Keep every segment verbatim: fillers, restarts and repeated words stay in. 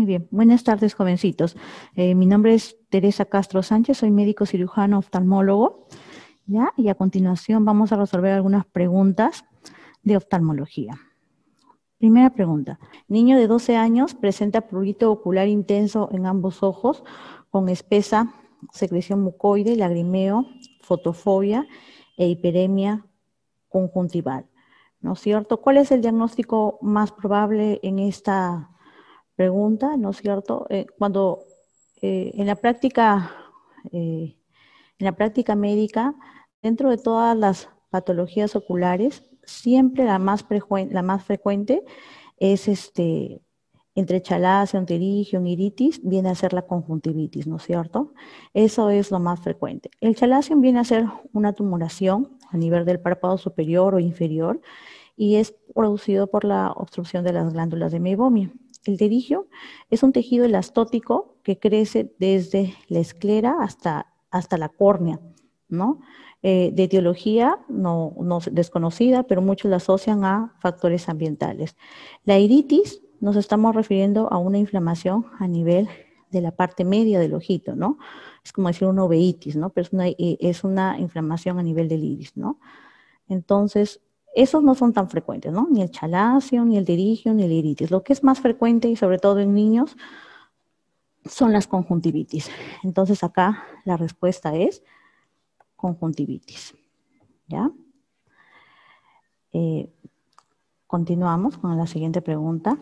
bien. Buenas tardes, jovencitos. Eh, mi nombre es Teresa Castro Sánchez, soy médico cirujano oftalmólogo, ¿ya? Y a continuación vamos a resolver algunas preguntas de oftalmología. Primera pregunta. Niño de doce años presenta prurito ocular intenso en ambos ojos con espesa secreción mucoide, lagrimeo, fotofobia e hiperemia conjuntival, ¿no es cierto? ¿Cuál es el diagnóstico más probable en esta pregunta? ¿No es cierto? Eh, cuando eh, en la práctica, eh, en la práctica médica, dentro de todas las patologías oculares, siempre la más, la más frecuente es este, entre chalacia, enterigium, iritis, viene a ser la conjuntivitis, ¿no es cierto? Eso es lo más frecuente. El chalacium viene a ser una tumoración a nivel del párpado superior o inferior y es producido por la obstrucción de las glándulas de Meibomian. El pterigio es un tejido elastótico que crece desde la esclera hasta, hasta la córnea, ¿no? Eh, de etiología no, no desconocida, pero muchos la asocian a factores ambientales. La iritis nos estamos refiriendo a una inflamación a nivel de la parte media del ojito, ¿no? Es como decir una uveitis, ¿no? Pero es una, es una inflamación a nivel del iris, ¿no? Entonces, esos no son tan frecuentes, ¿no? Ni el chalacio, ni el pterigio, ni el iritis. Lo que es más frecuente, y sobre todo en niños, son las conjuntivitis. Entonces, acá la respuesta es conjuntivitis, ¿ya? Eh, continuamos con la siguiente pregunta.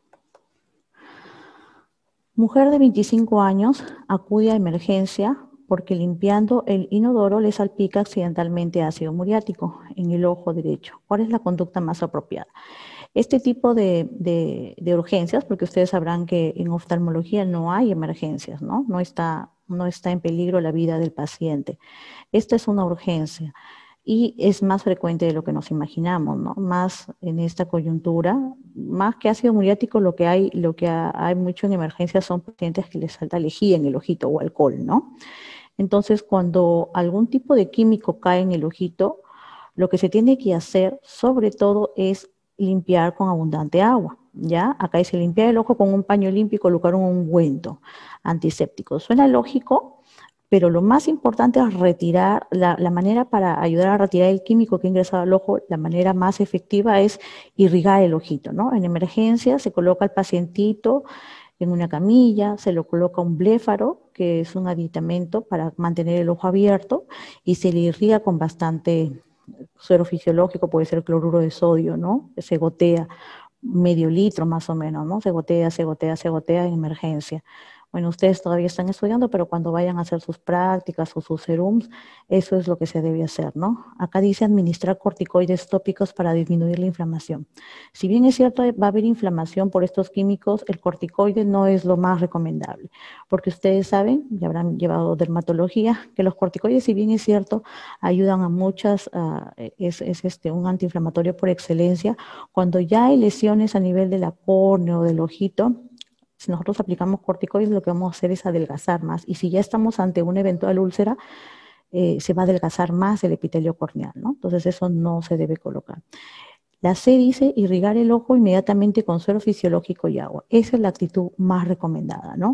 Mujer de veinticinco años acude a emergencia porque limpiando el inodoro le salpica accidentalmente ácido muriático en el ojo derecho. ¿Cuál es la conducta más apropiada? Este tipo de, de, de urgencias, porque ustedes sabrán que en oftalmología no hay emergencias, ¿no? No está, no está en peligro la vida del paciente. Esta es una urgencia y es más frecuente de lo que nos imaginamos, ¿no? Más en esta coyuntura, más que ácido muriático, lo que hay, lo que hay mucho en emergencias son pacientes que les salta lejía en el ojito o alcohol, ¿no? Entonces, cuando algún tipo de químico cae en el ojito, lo que se tiene que hacer, sobre todo, es limpiar con abundante agua, ¿ya? Acá dice limpiar el ojo con un paño limpio y colocar un ungüento antiséptico. Suena lógico, pero lo más importante es retirar, la, la manera para ayudar a retirar el químico que ha ingresado al ojo, la manera más efectiva es irrigar el ojito, ¿no? En emergencia se coloca al pacientito en una camilla, se le coloca un bléfaro, que es un aditamento para mantener el ojo abierto, y se le irriga con bastante suero fisiológico, puede ser cloruro de sodio, ¿no? Se gotea medio litro más o menos, ¿no? Se gotea, se gotea, se gotea en emergencia. Bueno, ustedes todavía están estudiando, pero cuando vayan a hacer sus prácticas o sus serums, eso es lo que se debe hacer, ¿no? Acá dice administrar corticoides tópicos para disminuir la inflamación. Si bien es cierto, va a haber inflamación por estos químicos, el corticoide no es lo más recomendable, porque ustedes saben, ya habrán llevado dermatología, que los corticoides, si bien es cierto, ayudan a muchas, uh, es, es este, un antiinflamatorio por excelencia. Cuando ya hay lesiones a nivel de la córnea o del ojito, si nosotros aplicamos corticoides, lo que vamos a hacer es adelgazar más. Y si ya estamos ante una eventual úlcera, eh, se va a adelgazar más el epitelio corneal, ¿no? Entonces eso no se debe colocar. La C dice irrigar el ojo inmediatamente con suero fisiológico y agua. Esa es la actitud más recomendada, ¿no?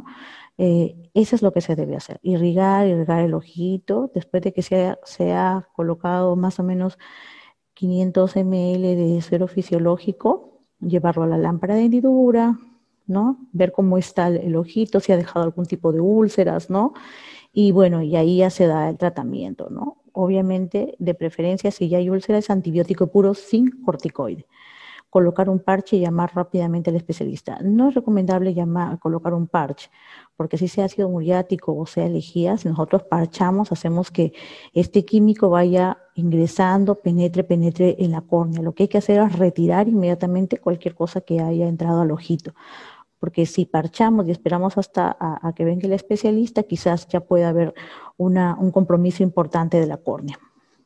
Eh, eso es lo que se debe hacer. Irrigar, irrigar el ojito, después de que se ha, se ha colocado más o menos quinientos mililitros de suero fisiológico, llevarlo a la lámpara de hendidura, ¿no? Ver cómo está el ojito, si ha dejado algún tipo de úlceras, ¿no? Y bueno, y ahí ya se da el tratamiento, ¿no? Obviamente, de preferencia, si ya hay úlceras, antibiótico puro sin corticoide. Colocar un parche y llamar rápidamente al especialista. No es recomendable llamar, colocar un parche, porque si sea ácido muriático o sea lejía, si nosotros parchamos, hacemos que este químico vaya ingresando, penetre, penetre en la córnea. Lo que hay que hacer es retirar inmediatamente cualquier cosa que haya entrado al ojito. Porque si parchamos y esperamos hasta a, a que venga el especialista, quizás ya pueda haber una, un compromiso importante de la córnea.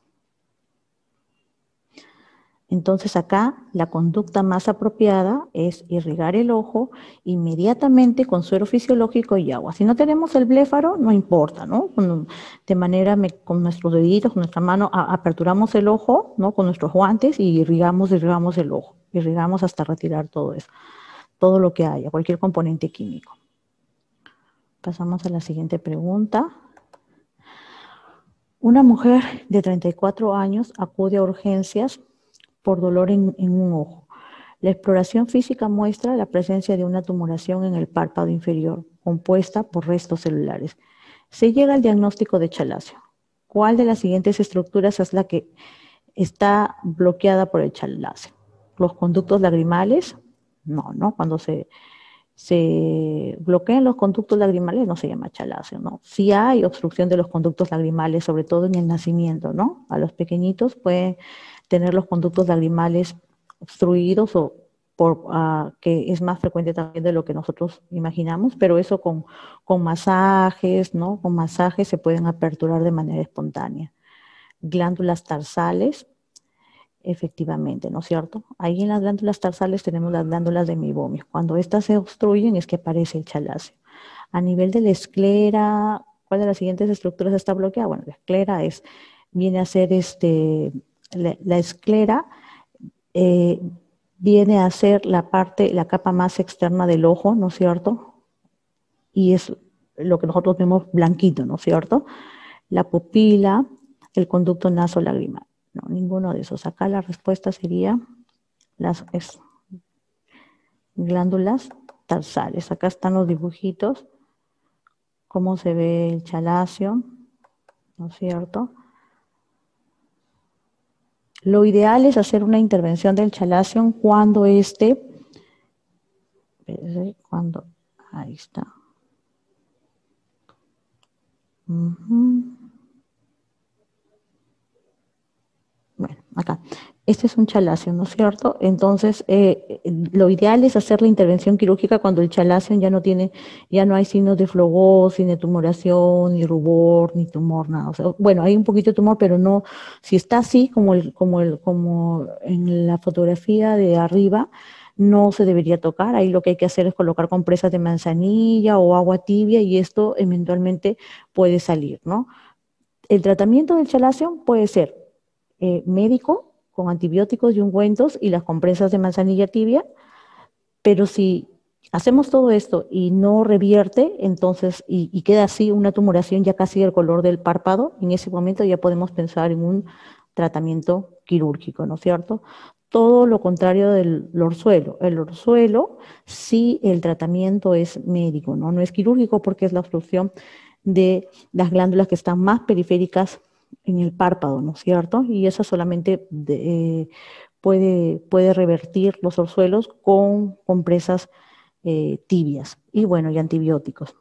Entonces acá la conducta más apropiada es irrigar el ojo inmediatamente con suero fisiológico y agua. Si no tenemos el bléfaro, no importa, ¿no? De manera, con nuestros deditos, con nuestra mano, aperturamos el ojo, ¿no? Con nuestros guantes y irrigamos, irrigamos el ojo. Irrigamos hasta retirar todo eso. todo lo que haya, cualquier componente químico. Pasamos a la siguiente pregunta. Una mujer de treinta y cuatro años acude a urgencias por dolor en, en un ojo. La exploración física muestra la presencia de una tumoración en el párpado inferior, compuesta por restos celulares. Se llega al diagnóstico de chalacio. ¿Cuál de las siguientes estructuras es la que está bloqueada por el chalacio? ¿Los conductos lagrimales? No, ¿no? Cuando se, se bloquean los conductos lagrimales no se llama chalacio, ¿no? Sí hay obstrucción de los conductos lagrimales, sobre todo en el nacimiento, ¿no? A los pequeñitos pueden tener los conductos lagrimales obstruidos o por, uh, que es más frecuente también de lo que nosotros imaginamos, pero eso con, con masajes, ¿no? Con masajes se pueden aperturar de manera espontánea. Glándulas tarsales, efectivamente, ¿no es cierto? Ahí en las glándulas tarsales tenemos las glándulas de meibomios. Cuando estas se obstruyen es que aparece el chalacio. A nivel de la esclera, ¿cuál de las siguientes estructuras está bloqueada? Bueno, la esclera es, viene a ser este, la, la esclera eh, viene a ser la parte, la capa más externa del ojo, ¿no es cierto? Y es lo que nosotros vemos blanquito, ¿no es cierto? La pupila, el conducto nasolagrimal. No, ninguno de esos. Acá la respuesta sería las es, glándulas tarsales. Acá están los dibujitos, cómo se ve el chalacio, ¿no es cierto? Lo ideal es hacer una intervención del chalacio cuando este, cuando, ahí está. Uh-huh. Bueno, acá. Este es un chalacio, ¿no es cierto? Entonces, eh, lo ideal es hacer la intervención quirúrgica cuando el chalacio ya no tiene, ya no hay signos de flogosis, ni tumoración, ni rubor, ni tumor, nada. O sea, bueno, hay un poquito de tumor, pero no, si está así como el, como el, como en la fotografía de arriba, no se debería tocar. Ahí lo que hay que hacer es colocar compresas de manzanilla o agua tibia y esto eventualmente puede salir, ¿no? El tratamiento del chalacio puede ser eh, médico, con antibióticos y ungüentos y las compresas de manzanilla tibia, pero si hacemos todo esto y no revierte, entonces, y, y queda así una tumoración ya casi del color del párpado, en ese momento ya podemos pensar en un tratamiento quirúrgico, ¿no es cierto? Todo lo contrario del orzuelo. El orzuelo, sí, el tratamiento es médico, ¿no? No es quirúrgico porque es la obstrucción de las glándulas que están más periféricas en el párpado, ¿no es cierto? Y eso solamente de, eh, puede, puede revertir los orzuelos con compresas eh, tibias y bueno, y antibióticos.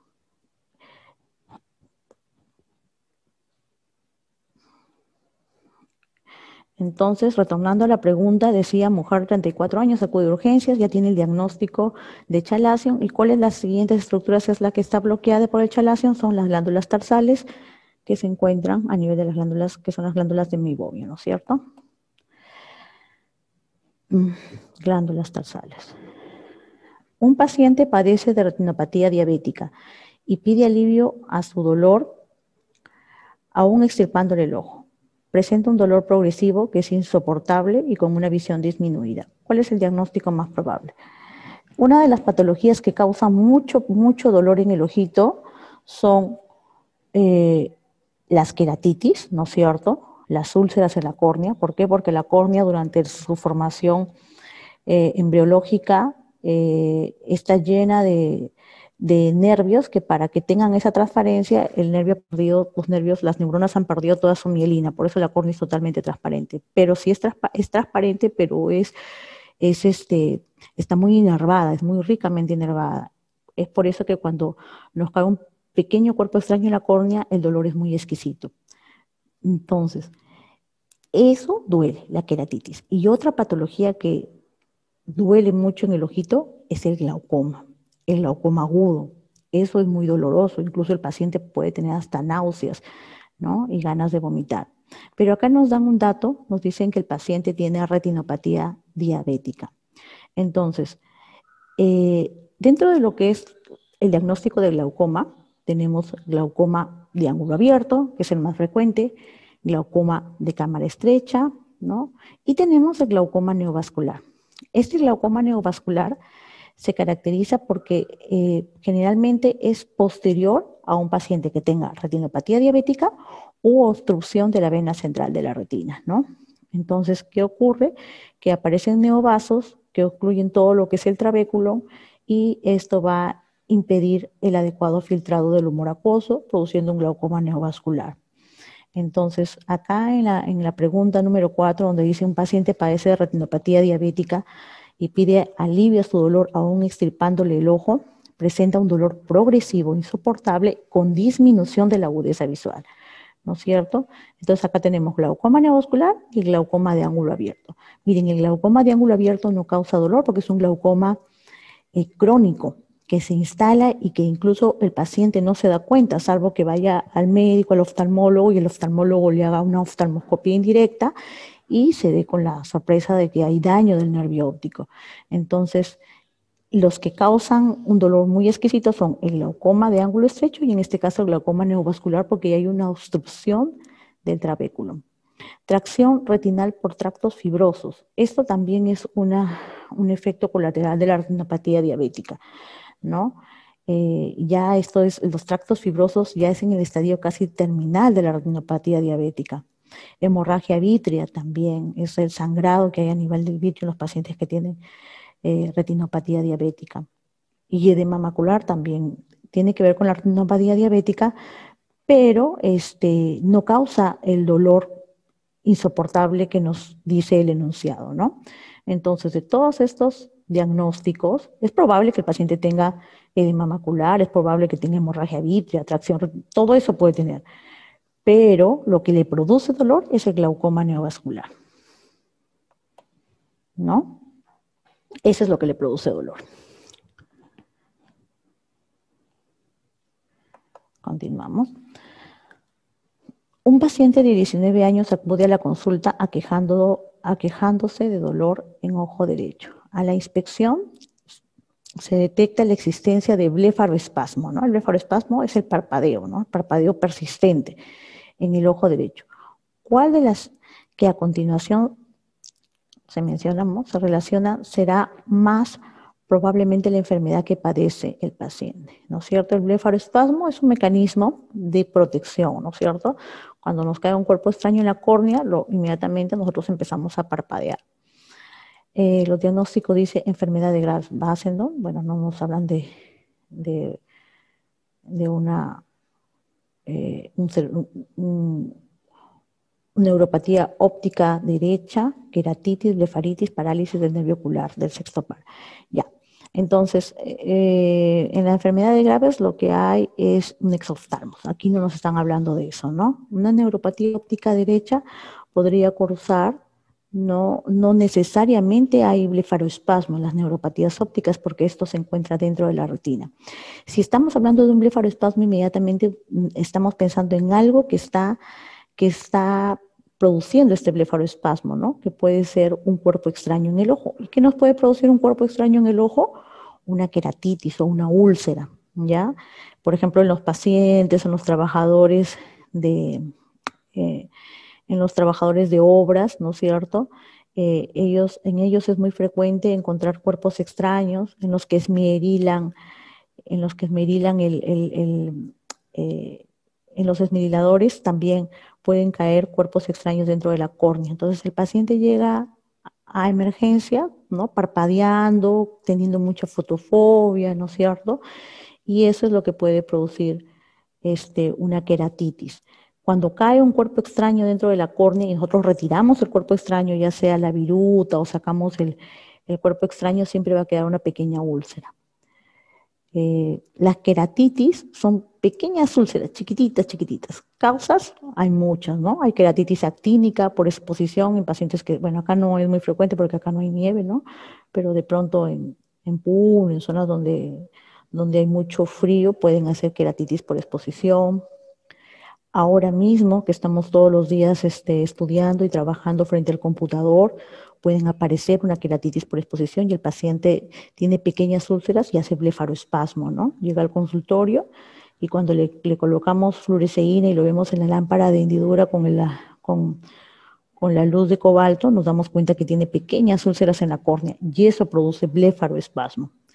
Entonces, retornando a la pregunta, decía, mujer de treinta y cuatro años, acude a urgencias, ya tiene el diagnóstico de chalación. ¿Y cuáles las siguientes estructuras es la que está bloqueada por el chalación? Son las glándulas tarsales, que se encuentran a nivel de las glándulas, que son las glándulas de meibomio, ¿no es cierto? Mm, glándulas tarsales. Un paciente padece de retinopatía diabética y pide alivio a su dolor aún extirpándole el ojo. Presenta un dolor progresivo que es insoportable y con una visión disminuida. ¿Cuál es el diagnóstico más probable? Una de las patologías que causa mucho, mucho dolor en el ojito son eh, las queratitis, ¿no es cierto? Las úlceras en la córnea. ¿Por qué? Porque la córnea durante su formación eh, embriológica eh, está llena de, de nervios que para que tengan esa transparencia, el nervio ha perdido, los nervios, las neuronas han perdido toda su mielina, por eso la córnea es totalmente transparente. Pero sí es, transpa es transparente, pero es, es este, está muy inervada, es muy ricamente inervada. Es por eso que cuando nos cae un pequeño cuerpo extraño en la córnea, el dolor es muy exquisito. Entonces, eso duele, la queratitis. Y otra patología que duele mucho en el ojito es el glaucoma, el glaucoma agudo. Eso es muy doloroso, incluso el paciente puede tener hasta náuseas, ¿no? Y ganas de vomitar. Pero acá nos dan un dato, nos dicen que el paciente tiene retinopatía diabética. Entonces, eh, dentro de lo que es el diagnóstico de glaucoma, tenemos glaucoma de ángulo abierto, que es el más frecuente, glaucoma de cámara estrecha, ¿no? Y tenemos el glaucoma neovascular. Este glaucoma neovascular se caracteriza porque eh, generalmente es posterior a un paciente que tenga retinopatía diabética u obstrucción de la vena central de la retina, ¿no? Entonces, ¿qué ocurre? Que aparecen neovasos que ocluyen todo lo que es el trabéculo y esto va a impedir el adecuado filtrado del humor acuoso, produciendo un glaucoma neovascular. Entonces, acá en la, en la pregunta número cuatro, donde dice un paciente padece de retinopatía diabética y pide alivio a su dolor aún extirpándole el ojo, presenta un dolor progresivo, insoportable, con disminución de la agudeza visual, ¿no es cierto? Entonces acá tenemos glaucoma neovascular y glaucoma de ángulo abierto. Miren, el glaucoma de ángulo abierto no causa dolor porque es un glaucoma eh, crónico, que se instala y que incluso el paciente no se da cuenta, salvo que vaya al médico, al oftalmólogo, y el oftalmólogo le haga una oftalmoscopia indirecta y se dé con la sorpresa de que hay daño del nervio óptico. Entonces, los que causan un dolor muy exquisito son el glaucoma de ángulo estrecho y en este caso el glaucoma neovascular porque hay una obstrucción del trabéculo. Tracción retinal por tractos fibrosos. Esto también es una, un efecto colateral de la retinopatía diabética, ¿no? Eh, ya esto es, los tractos fibrosos ya es en el estadio casi terminal de la retinopatía diabética. Hemorragia vítrea también, es el sangrado que hay a nivel del vitrio en los pacientes que tienen eh, retinopatía diabética. Y edema macular también tiene que ver con la retinopatía diabética, pero este, no causa el dolor insoportable que nos dice el enunciado, ¿no? Entonces, de todos estos diagnósticos, es probable que el paciente tenga edema macular, es probable que tenga hemorragia vítrea, tracción, todo eso puede tener, pero lo que le produce dolor es el glaucoma neovascular, ¿no? Eso es lo que le produce dolor. Continuamos. Un paciente de diecinueve años acude a la consulta aquejando, aquejándose de dolor en ojo derecho. A la inspección se detecta la existencia de blefaroespasmo, ¿no? El blefaroespasmo es el parpadeo, ¿no? El parpadeo persistente en el ojo derecho. ¿Cuál de las que a continuación se mencionamos, se relaciona, será más probablemente la enfermedad que padece el paciente, ¿no es cierto? El blefaroespasmo es un mecanismo de protección, ¿no es cierto? Cuando nos cae un cuerpo extraño en la córnea, lo, inmediatamente nosotros empezamos a parpadear. Eh, los diagnósticos dice enfermedad de Graf-Wasserndorff, bueno, no nos hablan de, de, de una eh, un, un, neuropatía óptica derecha, queratitis, blefaritis, parálisis del nervio ocular, del sexto par. Ya. Entonces, eh, en la enfermedad de Graves lo que hay es un exoftalmos. Aquí no nos están hablando de eso, ¿no? Una neuropatía óptica derecha podría causar, no, no necesariamente hay blefaroespasmo en las neuropatías ópticas porque esto se encuentra dentro de la retina. Si estamos hablando de un blefaroespasmo, inmediatamente estamos pensando en algo que está, que está produciendo este blefaroespasmo, ¿no? Que puede ser un cuerpo extraño en el ojo. ¿Y qué nos puede producir un cuerpo extraño en el ojo? Una queratitis o una úlcera, ¿ya? Por ejemplo, en los pacientes, en los trabajadores de, eh, en los trabajadores de obras, ¿no es cierto? Eh, ellos, en ellos es muy frecuente encontrar cuerpos extraños en los que esmerilan, en los que esmerilan el, el, el eh, en los esmeriladores también pueden caer cuerpos extraños dentro de la córnea. Entonces el paciente llega a emergencia, ¿no? Parpadeando, teniendo mucha fotofobia, ¿no es cierto? Y eso es lo que puede producir este, una queratitis. Cuando cae un cuerpo extraño dentro de la córnea y nosotros retiramos el cuerpo extraño, ya sea la viruta o sacamos el, el cuerpo extraño, siempre va a quedar una pequeña úlcera. Eh, las queratitis son pequeñas úlceras, chiquititas, chiquititas. Causas, hay muchas, ¿no? Hay queratitis actínica por exposición en pacientes que, bueno, acá no es muy frecuente porque acá no hay nieve, ¿no? Pero de pronto en, en Puno, en zonas donde, donde hay mucho frío, pueden hacer queratitis por exposición. Ahora mismo que estamos todos los días este, estudiando y trabajando frente al computador, pueden aparecer una queratitis por exposición y el paciente tiene pequeñas úlceras y hace blefaroespasmo, ¿no? Llega al consultorio y cuando le, le colocamos fluoresceína y lo vemos en la lámpara de hendidura con, el, con, con la luz de cobalto, nos damos cuenta que tiene pequeñas úlceras en la córnea y eso produce blefaroespasmo.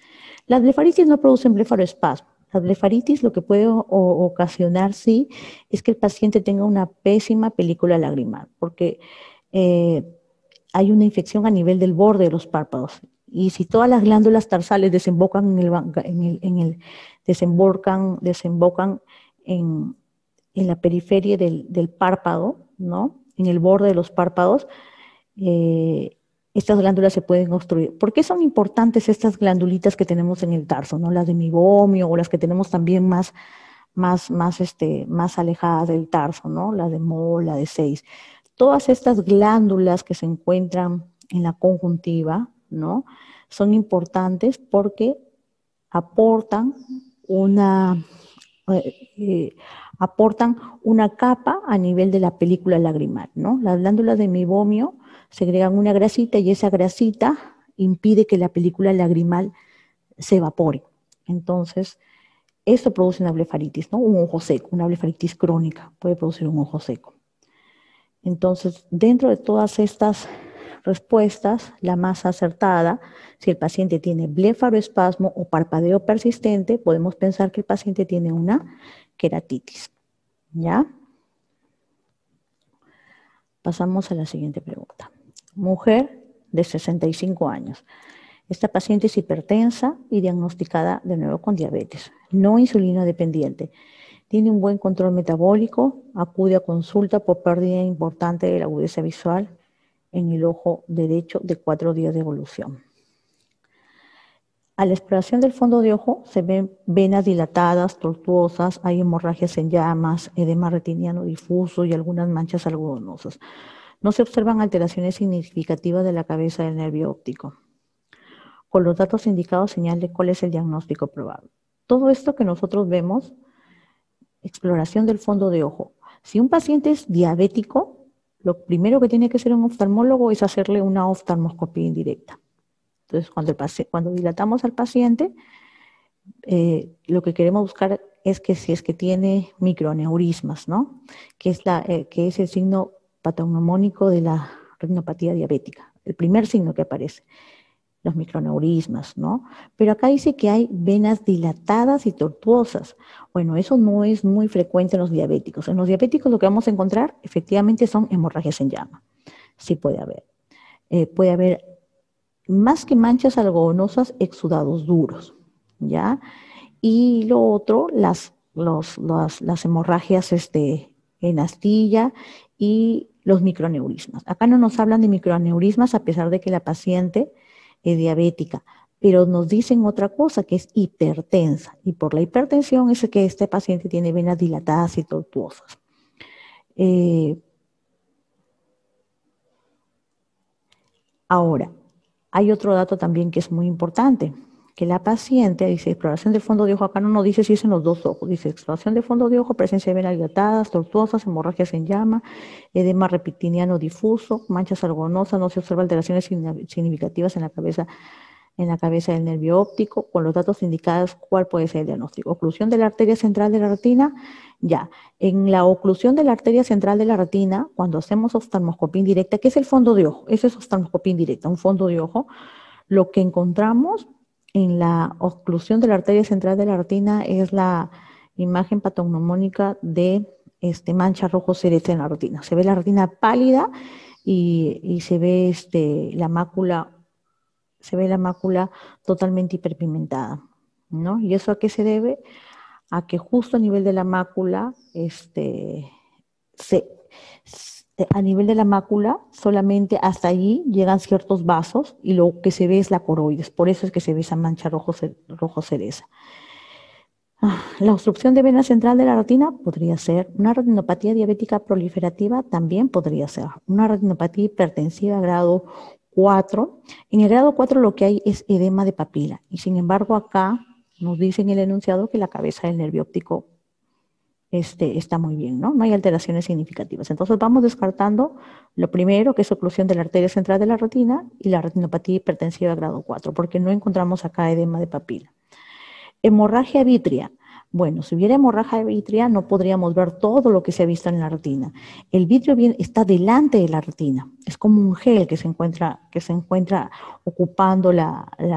Las blefaritis no producen blefaroespasmo. La blefaritis lo que puede o, ocasionar, sí, es que el paciente tenga una pésima película lagrimal, porque eh, hay una infección a nivel del borde de los párpados. Y si todas las glándulas tarsales desembocan en el, en el, en el desembocan, desembocan en, en la periferia del, del párpado, ¿no? En el borde de los párpados, eh, estas glándulas se pueden obstruir. ¿Por qué son importantes estas glandulitas que tenemos en el tarso, ¿no? Las de mibomio o las que tenemos también más, más, más, este, más alejadas del tarso, ¿no? La de Moll, la de Seis. Todas estas glándulas que se encuentran en la conjuntiva, ¿no? Son importantes porque aportan una, eh, eh, aportan una capa a nivel de la película lagrimal, ¿no? Las glándulas de mibomio segregan una grasita y esa grasita impide que la película lagrimal se evapore. Entonces, esto produce una blefaritis, ¿no? Un ojo seco, una blefaritis crónica puede producir un ojo seco. Entonces, dentro de todas estas respuestas, la más acertada, si el paciente tiene blefaroespasmo o parpadeo persistente, podemos pensar que el paciente tiene una queratitis. ¿Ya? Pasamos a la siguiente pregunta. Mujer de sesenta y cinco años. Esta paciente es hipertensa y diagnosticada de nuevo con diabetes, no insulino dependiente. Tiene un buen control metabólico, acude a consulta por pérdida importante de la agudeza visual en el ojo derecho de cuatro días de evolución. A la exploración del fondo de ojo se ven venas dilatadas, tortuosas, hay hemorragias en llamas, edema retiniano difuso y algunas manchas algodonosas. No se observan alteraciones significativas de la cabeza del nervio óptico. Con los datos indicados señale cuál es el diagnóstico probable. Todo esto que nosotros vemos, exploración del fondo de ojo. Si un paciente es diabético, lo primero que tiene que hacer un oftalmólogo es hacerle una oftalmoscopía indirecta. Entonces, cuando, el paciente, cuando dilatamos al paciente, eh, lo que queremos buscar es que si es que tiene microaneurismas, ¿no? Que es, la, eh, que es el signo patognomónico de la retinopatía diabética, el primer signo que aparece. Los microaneurismas, ¿no? Pero acá dice que hay venas dilatadas y tortuosas. Bueno, eso no es muy frecuente en los diabéticos. En los diabéticos lo que vamos a encontrar efectivamente son hemorragias en llama. Sí puede haber. Eh, puede haber, más que manchas algodonosas, exudados duros, ¿ya? Y lo otro, las, los, las, las hemorragias este, en astilla y los microaneurismas. Acá no nos hablan de microaneurismas a pesar de que la paciente es diabética, pero nos dicen otra cosa, que es hipertensa, y por la hipertensión es que este paciente tiene venas dilatadas y tortuosas. Eh, ahora, hay otro dato también que es muy importante, que la paciente, dice exploración del fondo de ojo, acá no nos dice si es en los dos ojos, dice exploración del fondo de ojo, presencia de venas dilatadas, tortuosas, hemorragias en llama, edema retiniano difuso, manchas algodonosas, no se observa alteraciones significativas en la cabeza en la cabeza del nervio óptico, con los datos indicados cuál puede ser el diagnóstico. Oclusión de la arteria central de la retina, ya. En la oclusión de la arteria central de la retina, cuando hacemos oftalmoscopía indirecta, ¿qué es el fondo de ojo? Eso es oftalmoscopía indirecta, un fondo de ojo. Lo que encontramos en la oclusión de la arteria central de la retina es la imagen patognomónica de este, mancha rojo cereza en la retina. Se ve la retina pálida y, y se ve este, la mácula se ve la mácula totalmente hiperpigmentada, ¿no? ¿Y eso a qué se debe? A que justo a nivel de la mácula, este, se, a nivel de la mácula, solamente hasta allí llegan ciertos vasos y lo que se ve es la coroides, por eso es que se ve esa mancha rojo, rojo cereza. La obstrucción de vena central de la retina podría ser, una retinopatía diabética proliferativa también podría ser, una retinopatía hipertensiva grado cuatro. En el grado cuatro lo que hay es edema de papila y sin embargo acá nos dice en el enunciado que la cabeza del nervio óptico este, está muy bien, ¿no? No hay alteraciones significativas. Entonces vamos descartando lo primero, que es oclusión de la arteria central de la retina y la retinopatía hipertensiva grado cuatro, porque no encontramos acá edema de papila. Hemorragia vítrea. Bueno, si hubiera hemorragia vítrea no podríamos ver todo lo que se ha visto en la retina. El vitrio está delante de la retina. Es como un gel que se encuentra, que se encuentra ocupando la, la,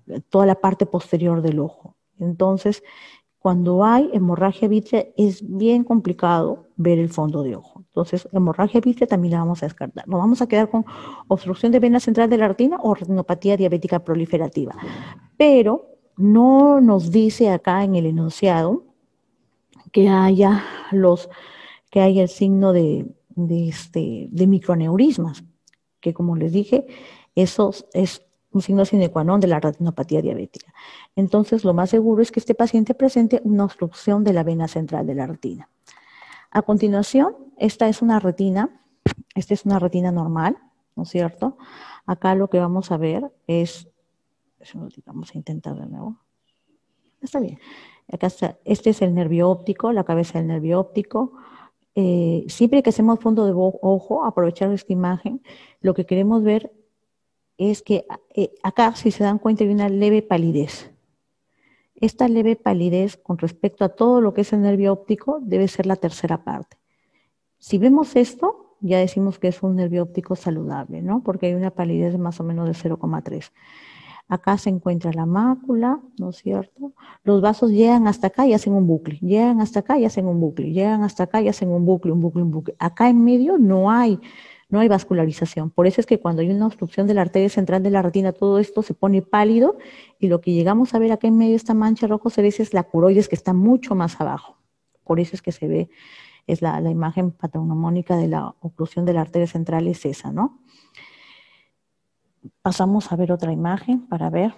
toda la parte posterior del ojo. Entonces, cuando hay hemorragia vítrea es bien complicado ver el fondo de ojo. Entonces, hemorragia vítrea también la vamos a descartar. Nos vamos a quedar con obstrucción de vena central de la retina o retinopatía diabética proliferativa. Pero no nos dice acá en el enunciado que haya los, que haya el signo de, de, este, de microaneurismas, que como les dije, eso es un signo sine qua non de la retinopatía diabética. Entonces, lo más seguro es que este paciente presente una obstrucción de la vena central de la retina. A continuación, esta es una retina, esta es una retina normal, ¿no es cierto? Acá lo que vamos a ver es, vamos a intentar de nuevo. Está bien. Acá está, este es el nervio óptico, la cabeza del nervio óptico. Eh, siempre que hacemos fondo de ojo, aprovechar esta imagen, lo que queremos ver es que eh, acá, si se dan cuenta, hay una leve palidez. Esta leve palidez con respecto a todo lo que es el nervio óptico debe ser la tercera parte. Si vemos esto, ya decimos que es un nervio óptico saludable, ¿no? Porque hay una palidez de más o menos de cero coma tres. Acá se encuentra la mácula, ¿no es cierto? Los vasos llegan hasta acá y hacen un bucle, llegan hasta acá y hacen un bucle, llegan hasta acá y hacen un bucle, un bucle, un bucle. Acá en medio no hay, no hay vascularización. Por eso es que cuando hay una obstrucción de la arteria central de la retina, todo esto se pone pálido y lo que llegamos a ver acá en medio de esta mancha rojo cerebral es la curoides que está mucho más abajo. Por eso es que se ve, es la, la imagen patognomónica de la oclusión de la arteria central es esa, ¿no? Pasamos a ver otra imagen para ver.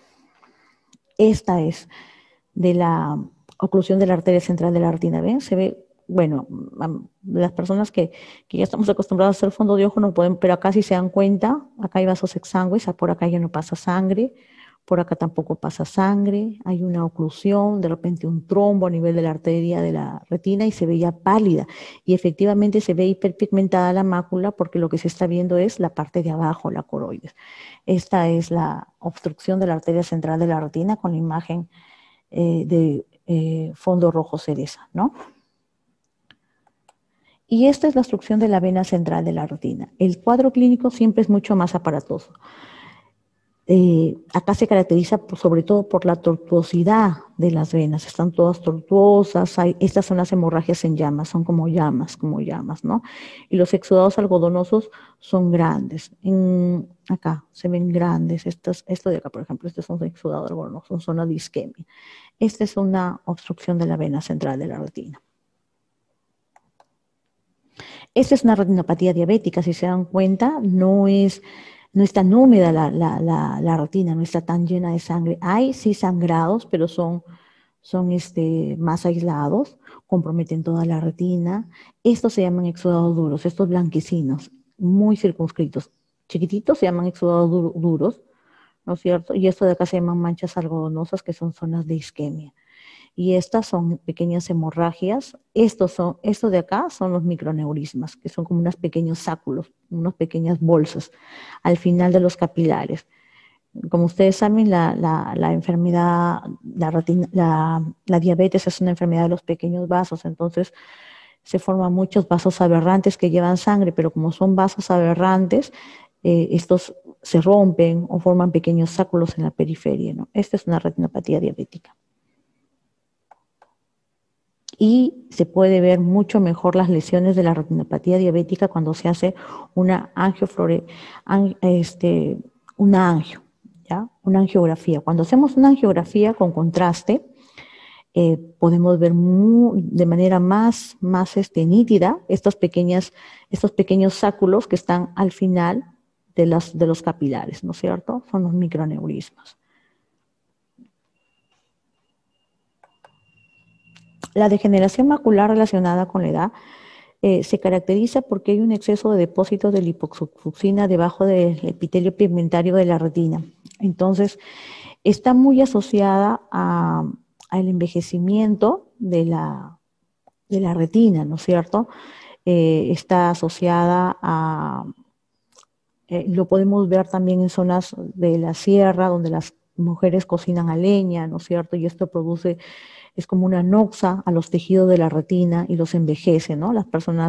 Esta es de la oclusión de la arteria central de la retina. ¿Ven? Se ve, bueno, las personas que, que ya estamos acostumbrados a hacer fondo de ojo no pueden, pero acá si se dan cuenta, acá hay vasos exangües, por acá ya no pasa sangre, por acá tampoco pasa sangre, hay una oclusión, de repente un trombo a nivel de la arteria de la retina y se ve ya pálida. Y efectivamente se ve hiperpigmentada la mácula porque lo que se está viendo es la parte de abajo, la coroides. Esta es la obstrucción de la arteria central de la retina con la imagen eh, de eh, fondo rojo cereza, ¿no? Y esta es la obstrucción de la vena central de la retina. El cuadro clínico siempre es mucho más aparatoso. Eh, acá se caracteriza por, sobre todo por la tortuosidad de las venas, están todas tortuosas, hay, estas son las hemorragias en llamas, son como llamas, como llamas, ¿no? Y los exudados algodonosos son grandes, en, acá se ven grandes, estos, esto de acá, por ejemplo, este es un exudado algodonoso, son zonas de isquemia. Esta es una obstrucción de la vena central de la retina. Esta es una retinopatía diabética, si se dan cuenta, no es... No es tan húmeda la, la, la, la retina, no está tan llena de sangre. Hay sí sangrados, pero son, son este, más aislados, comprometen toda la retina. Estos se llaman exudados duros, estos blanquecinos, muy circunscritos. Chiquititos se llaman exudados dur duros, ¿no es cierto? Y esto de acá se llaman manchas algodonosas, que son zonas de isquemia. Y estas son pequeñas hemorragias. Estos, son, estos de acá son los microneurismas, que son como unos pequeños sáculos, unas pequeñas bolsas al final de los capilares. Como ustedes saben, la, la, la enfermedad, la, retina, la, la diabetes es una enfermedad de los pequeños vasos, entonces se forman muchos vasos aberrantes que llevan sangre, pero como son vasos aberrantes, eh, estos se rompen o forman pequeños sáculos en la periferia, ¿no? Esta es una retinopatía diabética. Y se puede ver mucho mejor las lesiones de la retinopatía diabética cuando se hace una angioflore, an, este, una angio, ¿ya? Una angiografía. Cuando hacemos una angiografía con contraste, eh, podemos ver muy, de manera más, más este, nítida estas pequeñas, estos pequeños sáculos que están al final de, las, de los capilares, ¿no es cierto? Son los microneurismas. La degeneración macular relacionada con la edad eh, se caracteriza porque hay un exceso de depósitos de liposuccina debajo del epitelio pigmentario de la retina. Entonces, está muy asociada a, al envejecimiento de la, de la retina, ¿no es cierto? Eh, está asociada a, eh, lo podemos ver también en zonas de la sierra, donde las mujeres cocinan a leña, ¿no es cierto? Y esto produce... es como una noxa a los tejidos de la retina y los envejece, ¿no? Las personas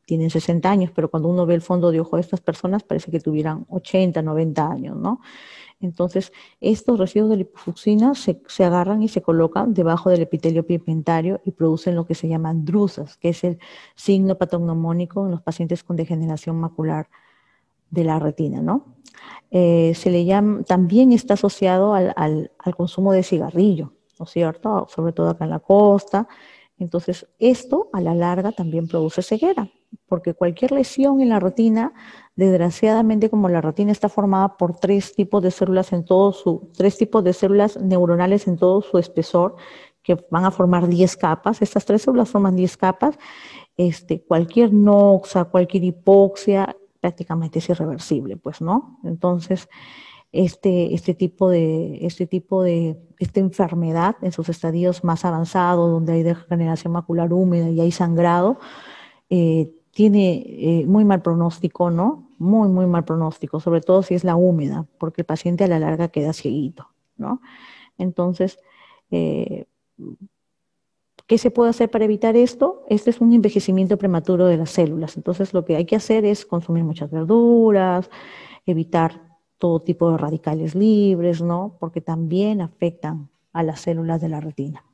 tienen sesenta años, pero cuando uno ve el fondo de ojo de estas personas parece que tuvieran ochenta, noventa años, ¿no? Entonces, estos residuos de lipofuscina se, se agarran y se colocan debajo del epitelio pigmentario y producen lo que se llaman drusas, que es el signo patognomónico en los pacientes con degeneración macular de la retina, ¿no? Eh, se le llama, también está asociado al, al, al consumo de cigarrillo, ¿no es cierto? Sobre todo acá en la costa. Entonces, esto a la larga también produce ceguera, porque cualquier lesión en la retina, desgraciadamente, como la retina está formada por tres tipos de células en todo su, tres tipos de células neuronales en todo su espesor, que van a formar diez capas, estas tres células forman diez capas, este, cualquier noxa, cualquier hipoxia, prácticamente es irreversible, pues, ¿no? Entonces, este, este tipo de, este tipo de, esta enfermedad en sus estadios más avanzados, donde hay degeneración macular húmeda y hay sangrado, eh, tiene eh, muy mal pronóstico, ¿no? Muy, muy mal pronóstico, sobre todo si es la húmeda, porque el paciente a la larga queda cieguito, ¿no? Entonces, eh, ¿qué se puede hacer para evitar esto? Este es un envejecimiento prematuro de las células. Entonces, lo que hay que hacer es consumir muchas verduras, evitar todo tipo de radicales libres, ¿no? Porque también afectan a las células de la retina.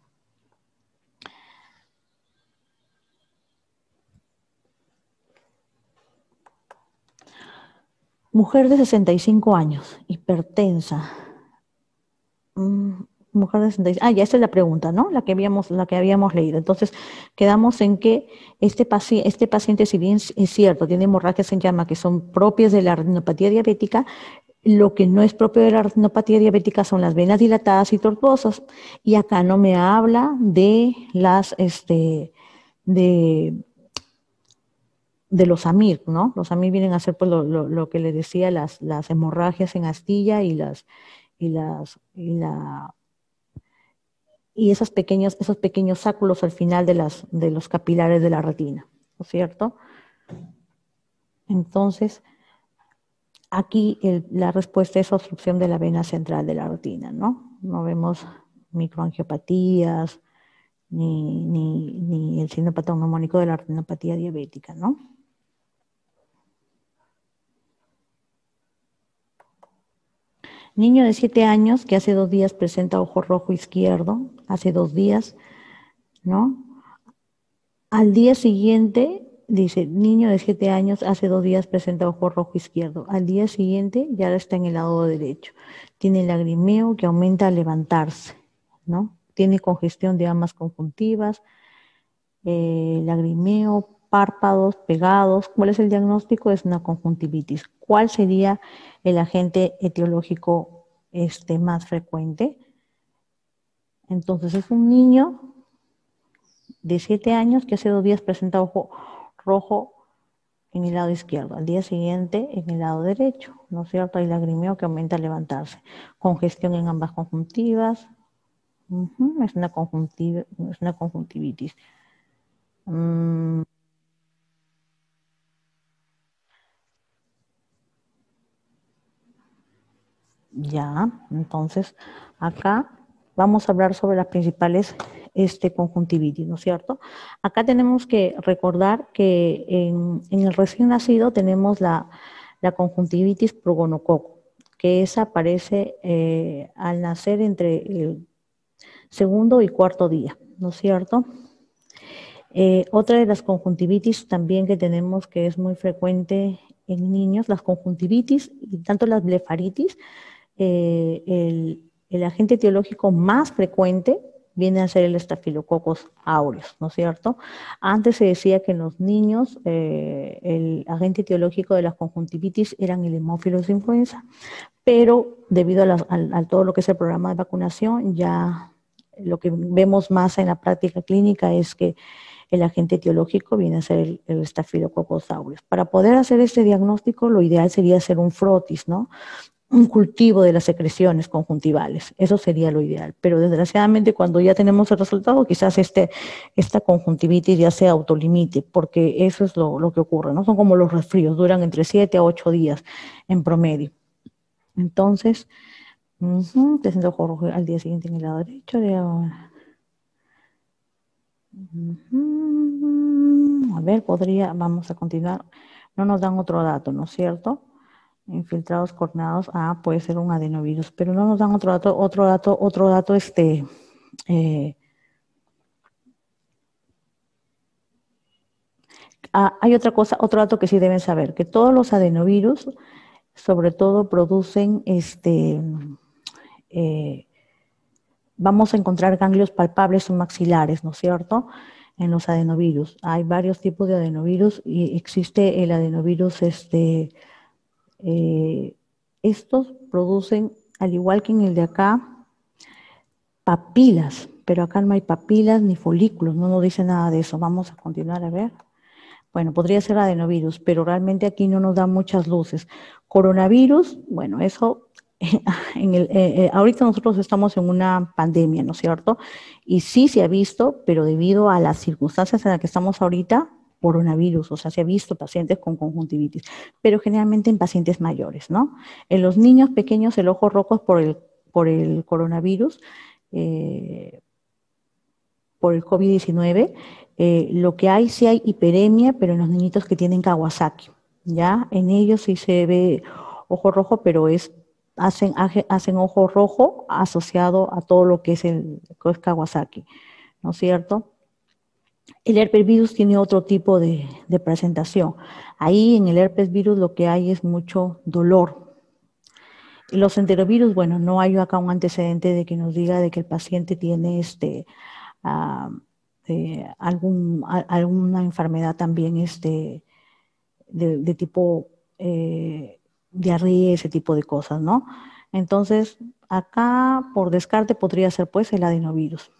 Mujer de sesenta y cinco años, hipertensa. Mm, mujer de sesenta y cinco. Ah, ya esa es la pregunta, ¿no? La que habíamos, la que habíamos leído. Entonces, quedamos en que este, paci este paciente, si bien es cierto, tiene hemorragias en llama que son propias de la retinopatía diabética, lo que no es propio de la retinopatía diabética son las venas dilatadas y tortuosas. Y acá no me habla de las, este, de, de los A M I R, ¿no? Los A M I R vienen a ser pues, lo, lo, lo que le decía, las, las hemorragias en astilla y las, y las, y la, y esas pequeñas, esos pequeños sáculos al final de, las, de los capilares de la retina, ¿no es cierto? Entonces, aquí el, la respuesta es obstrucción de la vena central de la retina, ¿no? No vemos microangiopatías ni, ni, ni el signo patognomónico de la retinopatía diabética, ¿no? Niño de siete años que hace dos días presenta ojo rojo izquierdo, hace dos días, ¿no? Al día siguiente, dice, niño de siete años, hace dos días presenta ojo rojo izquierdo. Al día siguiente ya está en el lado derecho. Tiene lagrimeo que aumenta al levantarse, ¿no? Tiene congestión de ambas conjuntivas, eh, lagrimeo, párpados pegados. ¿Cuál es el diagnóstico? Es una conjuntivitis. ¿Cuál sería el agente etiológico este, más frecuente? Entonces es un niño de siete años que hace dos días presenta ojo rojo en el lado izquierdo, al día siguiente en el lado derecho, ¿no es cierto? Hay lagrimeo que aumenta al levantarse, congestión en ambas conjuntivas, uh-huh, es, una conjuntiv es una conjuntivitis. Mm. Ya, entonces acá vamos a hablar sobre las principales este, conjuntivitis, ¿no es cierto? Acá tenemos que recordar que en, en el recién nacido tenemos la, la conjuntivitis por gonococo, que esa aparece eh, al nacer entre el segundo y cuarto día, ¿no es cierto? Eh, otra de las conjuntivitis también que tenemos que es muy frecuente en niños, las conjuntivitis y tanto las blefaritis, eh, el, el agente etiológico más frecuente viene a ser el Staphylococcus aureus, ¿no es cierto? Antes se decía que en los niños eh, el agente etiológico de las conjuntivitis eran el Haemophilus influenza, pero debido a, la, a, a todo lo que es el programa de vacunación, ya lo que vemos más en la práctica clínica es que el agente etiológico viene a ser el, el Staphylococcus aureus. Para poder hacer este diagnóstico, lo ideal sería hacer un frotis, ¿no? Un cultivo de las secreciones conjuntivales. Eso sería lo ideal. Pero desgraciadamente cuando ya tenemos el resultado, quizás este, esta conjuntivitis ya se autolimite, porque eso es lo, lo que ocurre, ¿no? Son como los resfríos, duran entre siete a ocho días en promedio. Entonces, uh-huh, te siento ojo rojo al día siguiente en el lado derecho. De, Mm, A ver, podría, vamos a continuar. No nos dan otro dato, ¿no es cierto? Infiltrados coordinados, ah, puede ser un adenovirus, pero no nos dan otro dato, otro dato, otro dato, este, eh, ah, hay otra cosa, otro dato que sí deben saber, que todos los adenovirus, sobre todo, producen, este, eh, vamos a encontrar ganglios palpables o maxilares, ¿no es cierto? En los adenovirus. Hay varios tipos de adenovirus y existe el adenovirus, este, eh, estos producen, al igual que en el de acá, papilas, pero acá no hay papilas ni folículos, no nos dice nada de eso. Vamos a continuar a ver. Bueno, podría ser adenovirus, pero realmente aquí no nos da muchas luces. Coronavirus, bueno, eso, en el, eh, eh, ahorita nosotros estamos en una pandemia, ¿no es cierto? Y sí se ha visto, pero debido a las circunstancias en las que estamos ahorita, coronavirus, o sea, se ha visto pacientes con conjuntivitis, pero generalmente en pacientes mayores, ¿no? En los niños pequeños el ojo rojo es por el, por el coronavirus, eh, por el COVID diecinueve, eh, lo que hay, sí hay hiperemia, pero en los niñitos que tienen Kawasaki, ¿ya? En ellos sí se ve ojo rojo, pero es, hacen, hacen ojo rojo asociado a todo lo que es el que es Kawasaki, ¿no es cierto? El herpes virus tiene otro tipo de, de presentación. Ahí en el herpes virus lo que hay es mucho dolor. Y los enterovirus, bueno, no hay acá un antecedente de que nos diga de que el paciente tiene este, uh, eh, algún, a, alguna enfermedad también este, de, de tipo eh, diarrea, ese tipo de cosas, ¿no? Entonces, acá por descarte podría ser pues el adenovirus,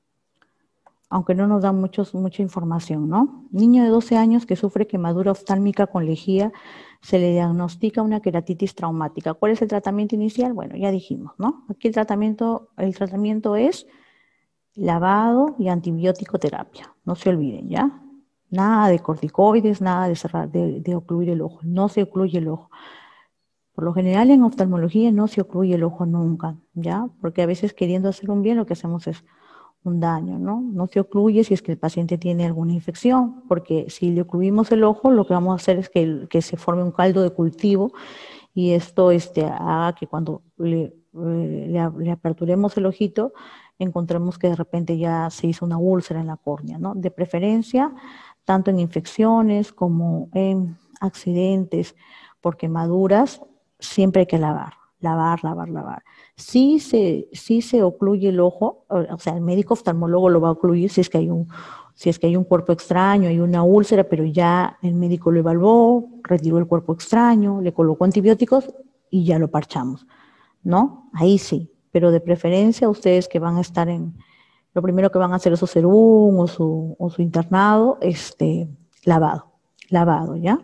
aunque no nos da muchos, mucha información, ¿no? Niño de doce años que sufre quemadura oftálmica con lejía, se le diagnostica una queratitis traumática. ¿Cuál es el tratamiento inicial? Bueno, ya dijimos, ¿no? Aquí el tratamiento, el tratamiento es lavado y antibiótico terapia. No se olviden, ¿ya? Nada de corticoides, nada de, cerrar, de, de ocluir el ojo. No se ocluye el ojo. Por lo general en oftalmología no se ocluye el ojo nunca, ¿ya? Porque a veces queriendo hacer un bien lo que hacemos es un daño, ¿no? No se ocluye si es que el paciente tiene alguna infección, porque si le ocluimos el ojo, lo que vamos a hacer es que, el, que se forme un caldo de cultivo y esto este, haga que cuando le, le, le aperturemos el ojito, encontremos que de repente ya se hizo una úlcera en la córnea, ¿no? De preferencia, tanto en infecciones como en accidentes por quemaduras, siempre hay que lavar, lavar, lavar, lavar. Sí se, sí se ocluye el ojo, o sea, el médico oftalmólogo lo va a ocluir si es que hay un, si es que hay un cuerpo extraño, hay una úlcera, pero ya el médico lo evaluó, retiró el cuerpo extraño, le colocó antibióticos y ya lo parchamos, ¿no? Ahí sí, pero de preferencia ustedes que van a estar en, lo primero que van a hacer es su serum o su, o su internado, este, lavado, lavado, ¿ya?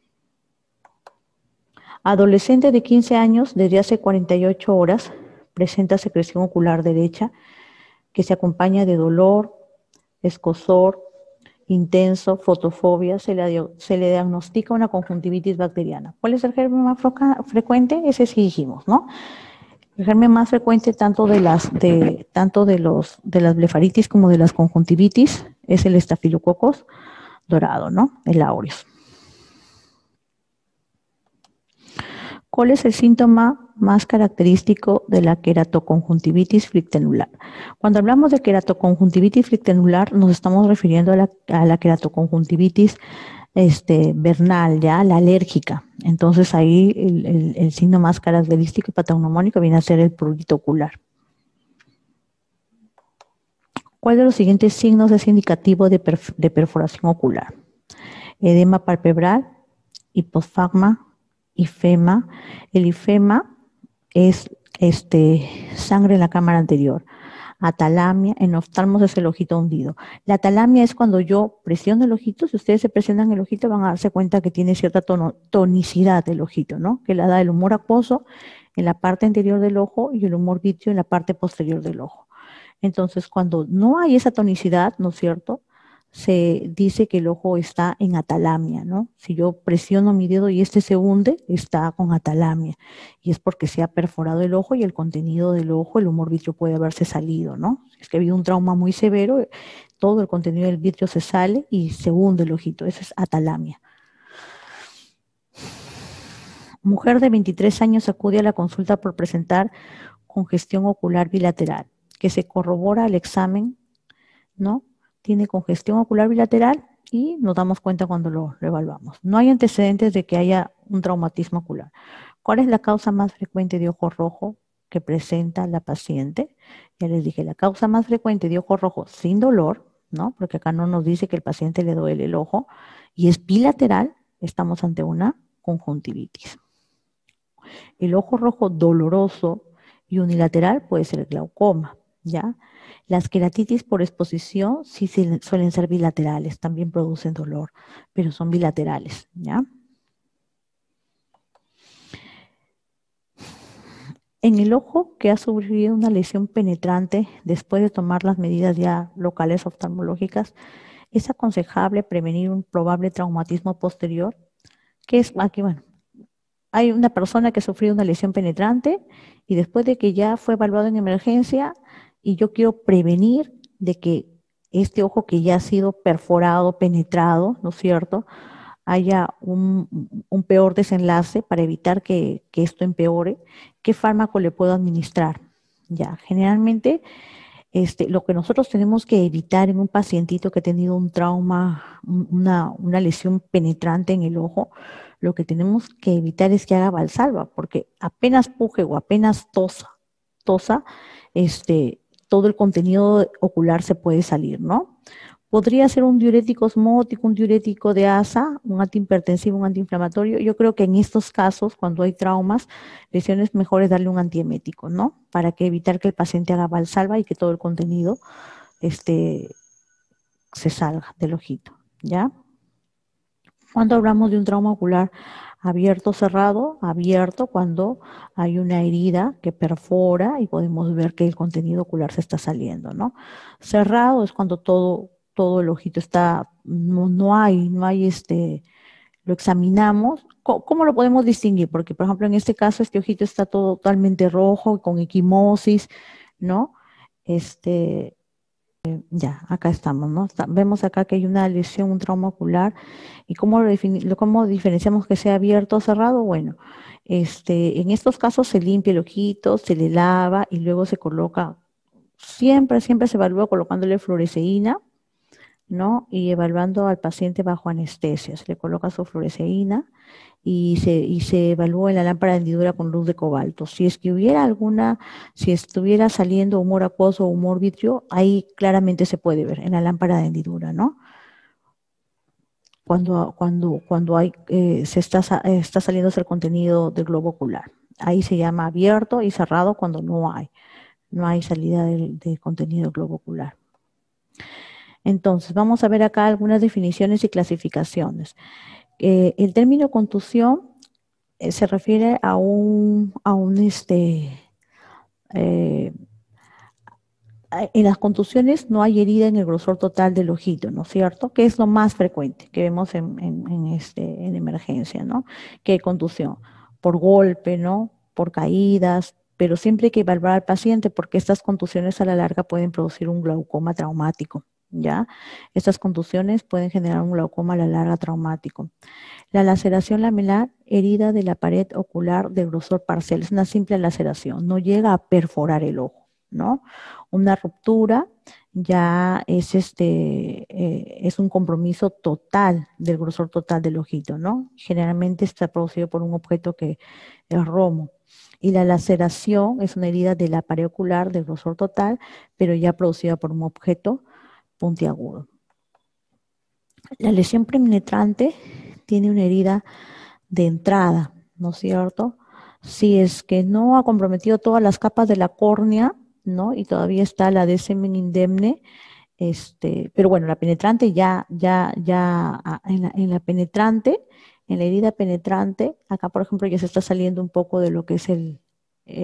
Adolescente de quince años, desde hace cuarenta y ocho horas, presenta secreción ocular derecha que se acompaña de dolor, escozor intenso, fotofobia, se le, se le diagnostica una conjuntivitis bacteriana. ¿Cuál es el germen más frecuente? Ese sí dijimos, ¿no? El germen más frecuente tanto de las de tanto de los de las blefaritis como de las conjuntivitis es el estafilococos dorado, ¿no? El aureus. ¿Cuál es el síntoma más característico de la queratoconjuntivitis flictenular? Cuando hablamos de queratoconjuntivitis flictenular, nos estamos refiriendo a la, a la queratoconjuntivitis este, vernal, ya, la alérgica. Entonces ahí el, el, el signo más característico y patognomónico viene a ser el prurito ocular. ¿Cuál de los siguientes signos es indicativo de, perf de perforación ocular? Edema palpebral, hiposfagma, ifema. El ifema es este, sangre en la cámara anterior. Atalamia, en oftalmos es el ojito hundido. La atalamia es cuando yo presiono el ojito, si ustedes se presionan el ojito van a darse cuenta que tiene cierta tono, tonicidad el ojito, ¿no? Que le da el humor acuoso en la parte anterior del ojo y el humor vítreo en la parte posterior del ojo. Entonces, cuando no hay esa tonicidad, ¿no es cierto?, se dice que el ojo está en atalamia, ¿no? Si yo presiono mi dedo y este se hunde, está con atalamia. Y es porque se ha perforado el ojo y el contenido del ojo, el humor vitrio puede haberse salido, ¿no? Si es que ha habido un trauma muy severo, todo el contenido del vitrio se sale y se hunde el ojito. Eso es atalamia. Mujer de veintitrés años acude a la consulta por presentar congestión ocular bilateral, que se corrobora al examen, ¿no? Tiene congestión ocular bilateral y nos damos cuenta cuando lo, lo evaluamos. No hay antecedentes de que haya un traumatismo ocular. ¿Cuál es la causa más frecuente de ojo rojo que presenta la paciente? Ya les dije, la causa más frecuente de ojo rojo sin dolor, ¿no? Porque acá no nos dice que el paciente le duele el ojo, y es bilateral, estamos ante una conjuntivitis. El ojo rojo doloroso y unilateral puede ser el glaucoma, ¿ya? Las queratitis por exposición sí suelen ser bilaterales, también producen dolor, pero son bilaterales, ¿ya? En el ojo que ha sufrido una lesión penetrante después de tomar las medidas ya locales oftalmológicas, es aconsejable prevenir un probable traumatismo posterior, que es aquí, bueno, hay una persona que ha sufrido una lesión penetrante y después de que ya fue evaluado en emergencia y yo quiero prevenir de que este ojo que ya ha sido perforado, penetrado, ¿no es cierto?, haya un, un peor desenlace para evitar que, que esto empeore, ¿qué fármaco le puedo administrar? Ya, generalmente este, lo que nosotros tenemos que evitar en un pacientito que ha tenido un trauma, una, una lesión penetrante en el ojo, lo que tenemos que evitar es que haga valsalva, porque apenas puje o apenas tosa, tosa, este, todo el contenido ocular se puede salir, ¿no? Podría ser un diurético osmótico, un diurético de asa, un antihipertensivo, un antiinflamatorio. Yo creo que en estos casos, cuando hay traumas, lesiones, mejor es darle un antiemético, ¿no? Para que evitar que el paciente haga valsalva y que todo el contenido este, se salga del ojito, ¿ya? Cuando hablamos de un trauma ocular abierto, cerrado, abierto, cuando hay una herida que perfora y podemos ver que el contenido ocular se está saliendo, ¿no? Cerrado es cuando todo, todo el ojito está, no, no hay, no hay este, lo examinamos. ¿Cómo, ¿Cómo lo podemos distinguir? Porque, por ejemplo, en este caso, este ojito está todo totalmente rojo, con equimosis, ¿no? Este, ya, acá estamos, ¿no? Está- vemos acá que hay una lesión, un trauma ocular. ¿Y cómo, lo defini- lo- cómo diferenciamos que sea abierto o cerrado? Bueno, este, en estos casos se limpia el ojito, se le lava y luego se coloca, siempre, siempre se evalúa colocándole fluoresceína, ¿no? Y evaluando al paciente bajo anestesia. Se le coloca su fluoresceína y se, y se evalúa en la lámpara de hendidura con luz de cobalto. Si es que hubiera alguna, si estuviera saliendo humor acuoso o humor vitrio, ahí claramente se puede ver en la lámpara de hendidura, ¿no? Cuando, cuando, cuando hay, eh, se está, eh, está saliendo el contenido del globo ocular. Ahí se llama abierto y cerrado cuando no hay, no hay salida del, del contenido del globo ocular. Entonces, vamos a ver acá algunas definiciones y clasificaciones. Eh, el término contusión eh, se refiere a un, a un este, eh, en las contusiones no hay herida en el grosor total del ojito, ¿no es cierto? Que es lo más frecuente que vemos en, en, en este, en emergencia, ¿no? Que hay contusión por golpe, ¿no? Por caídas, pero siempre hay que evaluar al paciente porque estas contusiones a la larga pueden producir un glaucoma traumático, ¿ya? Estas contusiones pueden generar un glaucoma a la larga traumático. La laceración lamelar, herida de la pared ocular de grosor parcial, es una simple laceración, no llega a perforar el ojo, ¿no? Una ruptura ya es, este, eh, es un compromiso total del grosor total del ojito, ¿no? Generalmente está producido por un objeto que es romo. Y la laceración es una herida de la pared ocular de grosor total, pero ya producida por un objeto puntiagudo. La lesión penetrante tiene una herida de entrada, ¿no es cierto? Si es que no ha comprometido todas las capas de la córnea, ¿no? Y todavía está la de semen indemne, este, pero bueno, la penetrante ya, ya, ya, ah, en la, en la penetrante, en la herida penetrante, acá por ejemplo ya se está saliendo un poco de lo que es el,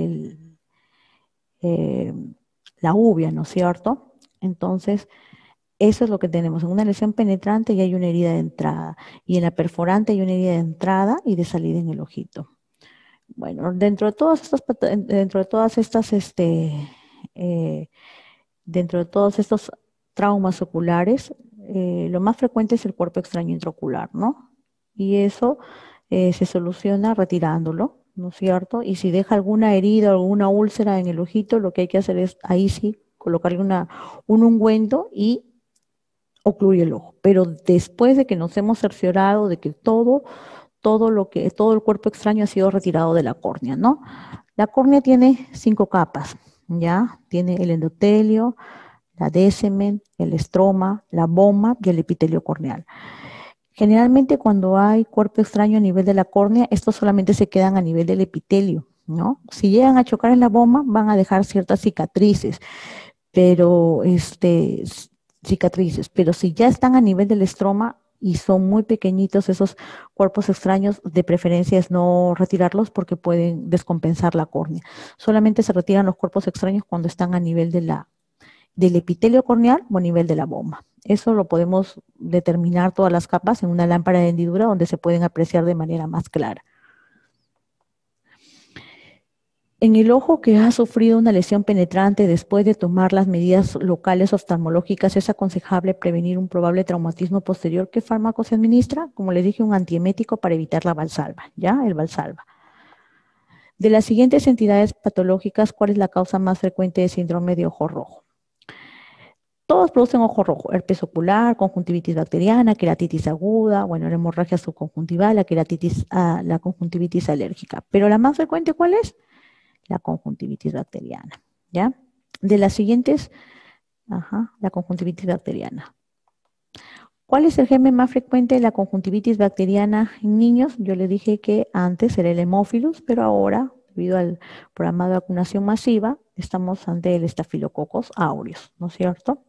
el eh, la uvia, ¿no es cierto? Entonces, Eso es lo que tenemos. En una lesión penetrante ya hay una herida de entrada y en la perforante hay una herida de entrada y de salida en el ojito. Bueno, dentro de todas estas, dentro de todas estas, este, eh, dentro de todos estos traumas oculares, eh, lo más frecuente es el cuerpo extraño intraocular, ¿no? Y eso eh, se soluciona retirándolo, ¿no es cierto? Y si deja alguna herida o alguna úlcera en el ojito, lo que hay que hacer es ahí sí colocarle una, un ungüento y ocluir el ojo. Pero después de que nos hemos cerciorado de que todo, todo lo que, todo el cuerpo extraño ha sido retirado de la córnea, ¿no? La córnea tiene cinco capas, ¿ya? Tiene el endotelio, la descemen, el estroma, la boma y el epitelio corneal. Generalmente cuando hay cuerpo extraño a nivel de la córnea, estos solamente se quedan a nivel del epitelio, ¿no? Si llegan a chocar en la boma, van a dejar ciertas cicatrices, pero este, cicatrices, pero si ya están a nivel del estroma y son muy pequeñitos esos cuerpos extraños, de preferencia es no retirarlos porque pueden descompensar la córnea. Solamente se retiran los cuerpos extraños cuando están a nivel de la, del epitelio corneal o a nivel de la boma. Eso lo podemos determinar todas las capas en una lámpara de hendidura donde se pueden apreciar de manera más clara. En el ojo que ha sufrido una lesión penetrante después de tomar las medidas locales oftalmológicas, es aconsejable prevenir un probable traumatismo posterior. ¿Qué fármaco se administra? Como les dije, un antiemético para evitar la valsalva, ¿ya? El valsalva. De las siguientes entidades patológicas, ¿cuál es la causa más frecuente de síndrome de ojo rojo? Todos producen ojo rojo, herpes ocular, conjuntivitis bacteriana, queratitis aguda, bueno, la hemorragia subconjuntival, la queratitis, ah, la conjuntivitis alérgica. Pero la más frecuente, ¿cuál es? La conjuntivitis bacteriana, ¿ya? De las siguientes, ajá, la conjuntivitis bacteriana. ¿Cuál es el germen más frecuente de la conjuntivitis bacteriana en niños? Yo le dije que antes era el Haemophilus, pero ahora, debido al programa de vacunación masiva, estamos ante el Staphylococcus aureus, ¿no es cierto?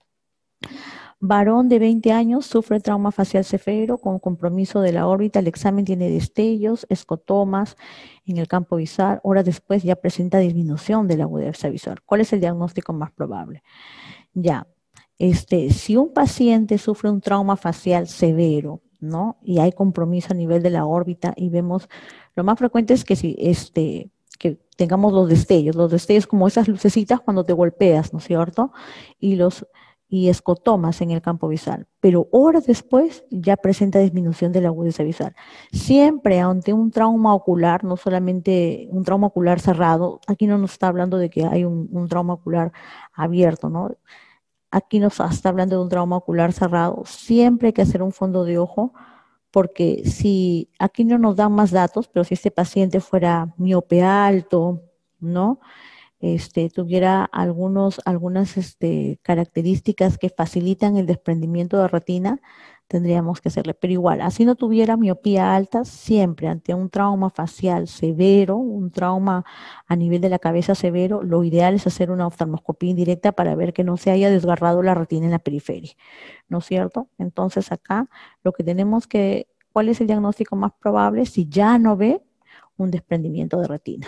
Varón de veinte años sufre trauma facial severo con compromiso de la órbita. El examen tiene destellos, escotomas en el campo visual. Horas después ya presenta disminución de la agudeza visual. ¿Cuál es el diagnóstico más probable? Ya, este, si un paciente sufre un trauma facial severo, ¿no? Y hay compromiso a nivel de la órbita y vemos, lo más frecuente es que si este, que tengamos los destellos, los destellos como esas lucecitas cuando te golpeas, ¿no es cierto? Y los y escotomas en el campo visual, pero horas después ya presenta disminución de la agudeza visual. Siempre ante un trauma ocular, no solamente un trauma ocular cerrado, aquí no nos está hablando de que hay un, un trauma ocular abierto, ¿no? Aquí nos está hablando de un trauma ocular cerrado. Siempre hay que hacer un fondo de ojo, porque si aquí no nos dan más datos, pero si este paciente fuera miope alto, ¿no? Este, tuviera algunos, algunas este, características que facilitan el desprendimiento de retina, tendríamos que hacerle. Pero igual, así no tuviera miopía alta, siempre ante un trauma facial severo, un trauma a nivel de la cabeza severo, lo ideal es hacer una oftalmoscopía indirecta para ver que no se haya desgarrado la retina en la periferia, ¿no es cierto? Entonces acá lo que tenemos que, ¿cuál es el diagnóstico más probable? Si ya no ve un desprendimiento de retina.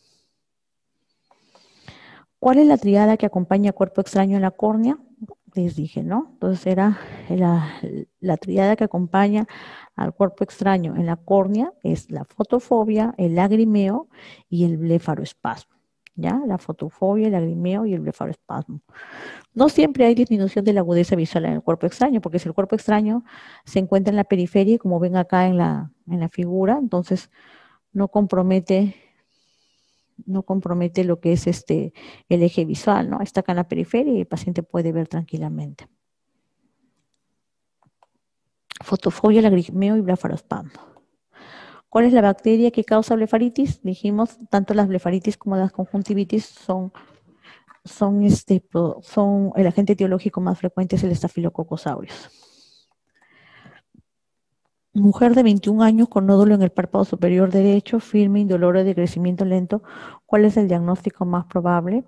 ¿Cuál es la triada que acompaña a cuerpo extraño en la córnea? Les dije, ¿no? Entonces era la, la triada que acompaña al cuerpo extraño en la córnea es la fotofobia, el lagrimeo y el blefaroespasmo. ¿Ya? La fotofobia, el lagrimeo y el blefaroespasmo. No siempre hay disminución de la agudeza visual en el cuerpo extraño, porque si el cuerpo extraño se encuentra en la periferia, como ven acá en la, en la figura, entonces no compromete no compromete lo que es este, el eje visual, ¿no? Está acá en la periferia y el paciente puede ver tranquilamente. Fotofobia, lagrimeo y blefarospasmo. ¿Cuál es la bacteria que causa blefaritis? Dijimos, tanto las blefaritis como las conjuntivitis son, son, este, son el agente etiológico más frecuente es el Staphylococcus aureus. Mujer de veintiún años con nódulo en el párpado superior derecho, firme, indoloro de crecimiento lento. ¿Cuál es el diagnóstico más probable?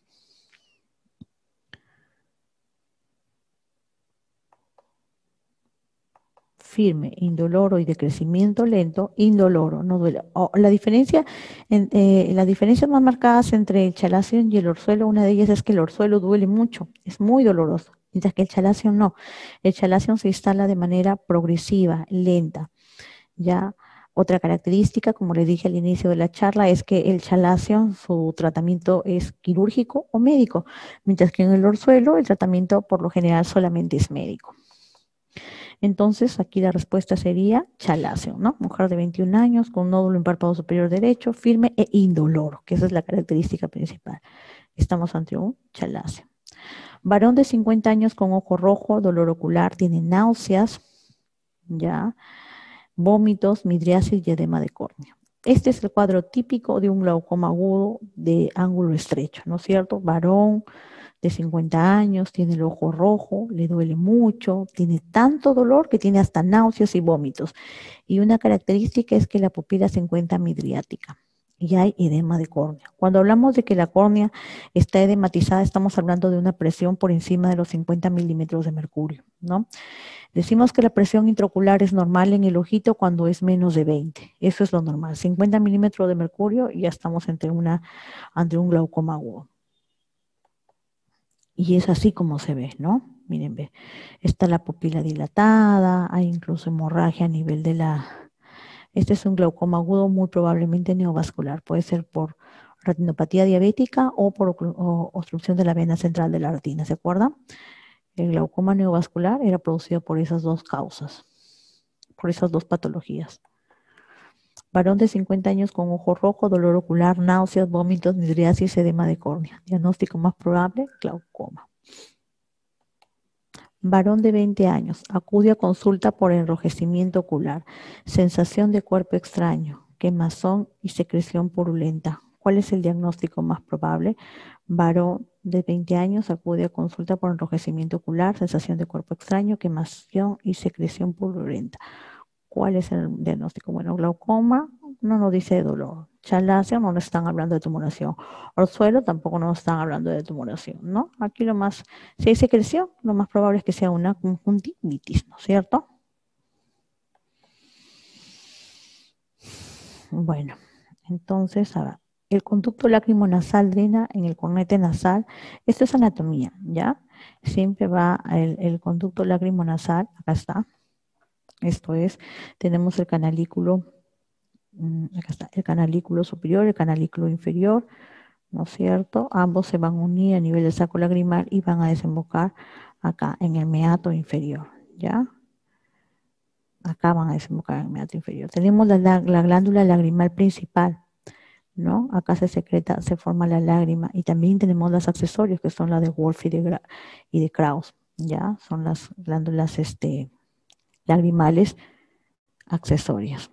Firme, indoloro y de crecimiento lento, indoloro, no duele. Oh, la diferencia, en, eh, las diferencias más marcadas entre el chalazion y el orzuelo, una de ellas es que el orzuelo duele mucho, es muy doloroso. Mientras que el chalación no. El chalación se instala de manera progresiva, lenta. Ya otra característica, como le dije al inicio de la charla, es que el chalación, su tratamiento es quirúrgico o médico, mientras que en el orzuelo el tratamiento por lo general solamente es médico. Entonces, aquí la respuesta sería chalación, ¿no? Mujer de veintiún años con nódulo en párpado superior derecho, firme e indoloro, que esa es la característica principal. Estamos ante un chalacio. Varón de cincuenta años con ojo rojo, dolor ocular, tiene náuseas, ya, vómitos, midriasis y edema de córnea. Este es el cuadro típico de un glaucoma agudo de ángulo estrecho, ¿no es cierto? Varón de cincuenta años, tiene el ojo rojo, le duele mucho, tiene tanto dolor que tiene hasta náuseas y vómitos. Y una característica es que la pupila se encuentra midriática y hay edema de córnea. Cuando hablamos de que la córnea está edematizada, estamos hablando de una presión por encima de los cincuenta milímetros de mercurio, ¿no? Decimos que la presión intraocular es normal en el ojito cuando es menos de veinte. Eso es lo normal. cincuenta milímetros de mercurio y ya estamos ante, una, ante un glaucoma agudo. Y es así como se ve, ¿no? Miren, ve. Está la pupila dilatada, hay incluso hemorragia a nivel de la... Este es un glaucoma agudo muy probablemente neovascular. Puede ser por retinopatía diabética o por o obstrucción de la vena central de la retina, ¿se acuerdan? El glaucoma neovascular era producido por esas dos causas, por esas dos patologías. Varón de cincuenta años con ojo rojo, dolor ocular, náuseas, vómitos, midriasis, edema de córnea. Diagnóstico más probable, glaucoma. Varón de veinte años, acude a consulta por enrojecimiento ocular, sensación de cuerpo extraño, quemazón y secreción purulenta. ¿Cuál es el diagnóstico más probable? Varón de veinte años acude a consulta por enrojecimiento ocular, sensación de cuerpo extraño, quemación y secreción purulenta. ¿Cuál es el diagnóstico? Bueno, glaucoma no nos dice de dolor. Chalacia no nos están hablando de tumoración. Orzuelo tampoco nos están hablando de tumoración, ¿no? Aquí lo más, si hay secreción, lo más probable es que sea una conjuntivitis, ¿no es cierto? Bueno, entonces, a ver, el conducto lacrimonasal drena en el cornete nasal. Esto es anatomía, ¿ya? Siempre va el, el conducto lacrimonasal, acá está. Esto es, tenemos el canalículo, acá está, el canalículo superior, el canalículo inferior, ¿no es cierto? Ambos se van a unir a nivel del saco lagrimal y van a desembocar acá en el meato inferior, ¿ya? Acá van a desembocar en el meato inferior. Tenemos la, la, la glándula lagrimal principal, ¿no? Acá se secreta, se forma la lágrima y también tenemos las accesorios que son las de Wolf y de, y de Krauss, ¿ya? Son las glándulas este, lagrimales accesorias.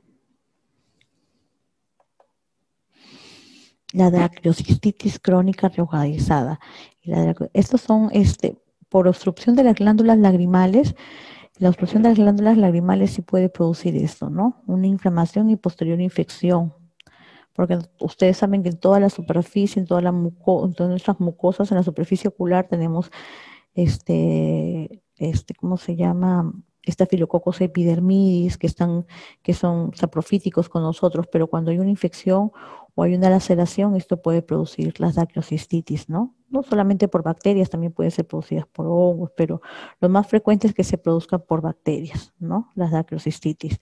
La dactiocistitis crónica reumatizada. Estos son este, por obstrucción de las glándulas lagrimales. La obstrucción de las glándulas lagrimales sí puede producir esto, ¿no? Una inflamación y posterior infección. Porque ustedes saben que en toda la superficie, en, toda la muco, en todas nuestras mucosas, en la superficie ocular tenemos este, este, ¿cómo se llama? Estafilococos epidermidis, que, están, que son saprofíticos con nosotros, pero cuando hay una infección o hay una laceración, esto puede producir las dactiocistitis, ¿no? No solamente por bacterias, también pueden ser producidas por hongos, pero lo más frecuente es que se produzcan por bacterias, ¿no? Las dactiocistitis.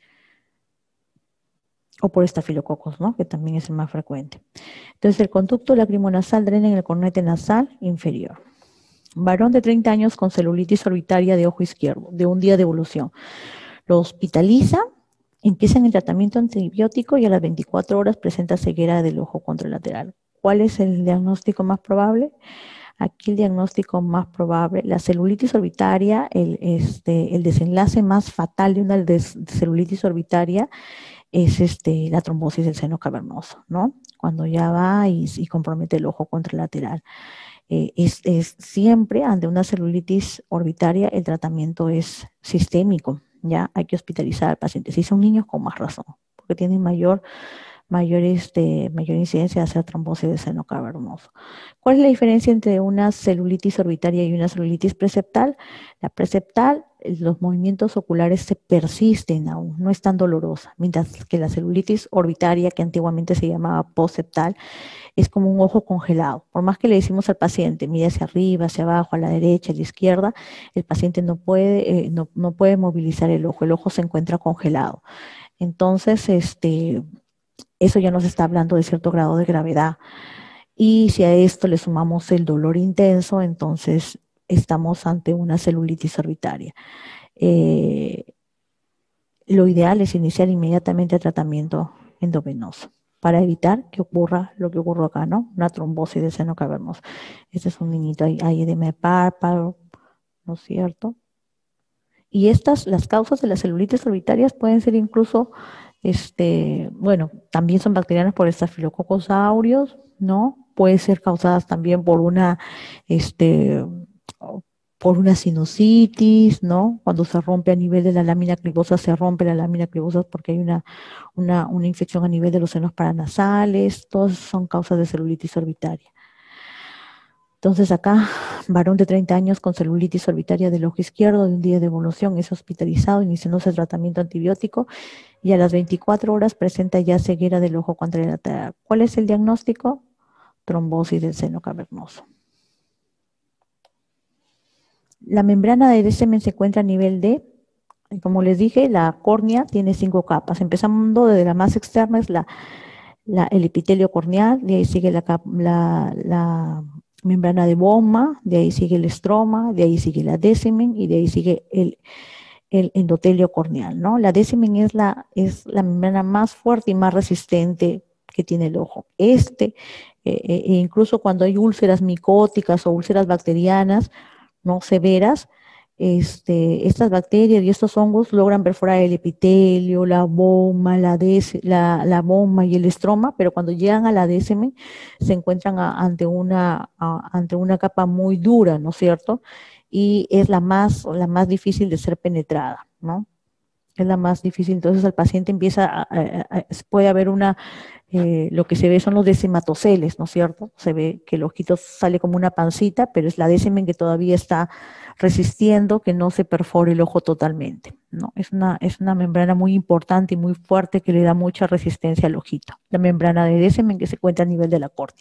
O por estafilococos, ¿no? Que también es el más frecuente. Entonces, el conducto lacrimonasal drena en el cornete nasal inferior. Varón de treinta años con celulitis orbitaria de ojo izquierdo, de un día de evolución. Lo hospitaliza, empieza en el tratamiento antibiótico y a las veinticuatro horas presenta ceguera del ojo contralateral. ¿Cuál es el diagnóstico más probable? Aquí el diagnóstico más probable, la celulitis orbitaria, el, este, el desenlace más fatal de una de celulitis orbitaria es este, la trombosis del seno cavernoso, ¿no? Cuando ya va y, y compromete el ojo contralateral. Eh, es, es siempre ante una celulitis orbitaria el tratamiento es sistémico, ya hay que hospitalizar al paciente. Si son niños, con más razón, porque tienen mayor, mayor, este, mayor incidencia de hacer trombosis de seno cavernoso. ¿Cuál es la diferencia entre una celulitis orbitaria y una celulitis preceptal? La preceptal, los movimientos oculares se persisten aún, no es tan dolorosa, mientras que la celulitis orbitaria, que antiguamente se llamaba poseptal, es como un ojo congelado. Por más que le decimos al paciente, mire hacia arriba, hacia abajo, a la derecha, a la izquierda, el paciente no puede, eh, no, no puede movilizar el ojo, el ojo se encuentra congelado. Entonces, este, eso ya nos está hablando de cierto grado de gravedad. Y si a esto le sumamos el dolor intenso, entonces estamos ante una celulitis orbitaria. Eh, lo ideal es iniciar inmediatamente el tratamiento endovenoso para evitar que ocurra lo que ocurrió acá, ¿no? Una trombosis de seno cavernoso. Este es un niñito, hay, hay edema de párpado, ¿no es cierto? Y estas, las causas de las celulitis orbitarias pueden ser incluso, este, bueno, también son bacterianas por Staphylococcus aureus, ¿no? Puede ser causadas también por una, este, por una sinusitis, ¿no? Cuando se rompe a nivel de la lámina clivosa, se rompe la lámina clivosa porque hay una, una, una infección a nivel de los senos paranasales, todas son causas de celulitis orbitaria. Entonces acá, varón de treinta años con celulitis orbitaria del ojo izquierdo de un día de evolución es hospitalizado iniciándose el tratamiento antibiótico y a las veinticuatro horas presenta ya ceguera del ojo contralateral. ¿Cuál es el diagnóstico? Trombosis del seno cavernoso. La membrana de Descemen se encuentra a nivel de, como les dije, la córnea tiene cinco capas. Empezando desde la más externa es la, la, el epitelio corneal, de ahí sigue la, la, la membrana de Bowman, de ahí sigue el estroma, de ahí sigue la Descemen y de ahí sigue el, el endotelio corneal, ¿no? La Descemen es la, es la membrana más fuerte y más resistente que tiene el ojo. Este, eh, e incluso cuando hay úlceras micóticas o úlceras bacterianas, no severas, este, estas bacterias y estos hongos logran perforar el epitelio, la bomba, la, des, la, la bomba y el estroma, pero cuando llegan a la Descemen se encuentran a, ante, una, a, ante una capa muy dura, ¿no es cierto? Y es la más, la más difícil de ser penetrada, ¿no? Es la más difícil, entonces el paciente empieza, a, a, a, puede haber una, eh, lo que se ve son los decimatoceles, ¿no es cierto? Se ve que el ojito sale como una pancita, pero es la Descemen que todavía está resistiendo que no se perfore el ojo totalmente, ¿no? Es una, es una membrana muy importante y muy fuerte que le da mucha resistencia al ojito. La membrana de Descemen que se encuentra a nivel de la córnea.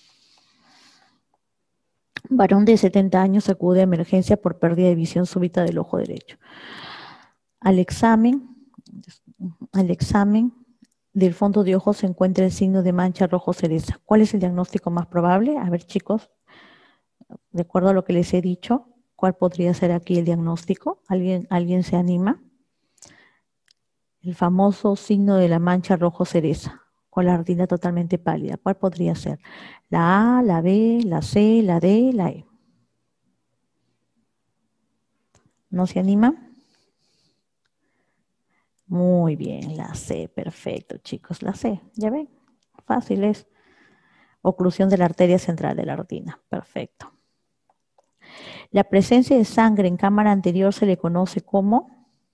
Varón de setenta años acude a emergencia por pérdida de visión súbita del ojo derecho. Al examen, al examen del fondo de ojo se encuentra el signo de mancha rojo cereza. ¿Cuál es el diagnóstico más probable? A ver, chicos, de acuerdo a lo que les he dicho, ¿cuál podría ser aquí el diagnóstico? ¿Alguien, ¿alguien se anima? El famoso signo de la mancha rojo cereza, con la retina totalmente pálida. ¿Cuál podría ser? ¿La A, la B, la C, la D, la E? ¿No se anima? Muy bien, la C, perfecto, chicos, la C, ¿ya ven? Fácil es. Oclusión de la arteria central de la retina, perfecto. La presencia de sangre en cámara anterior se le conoce como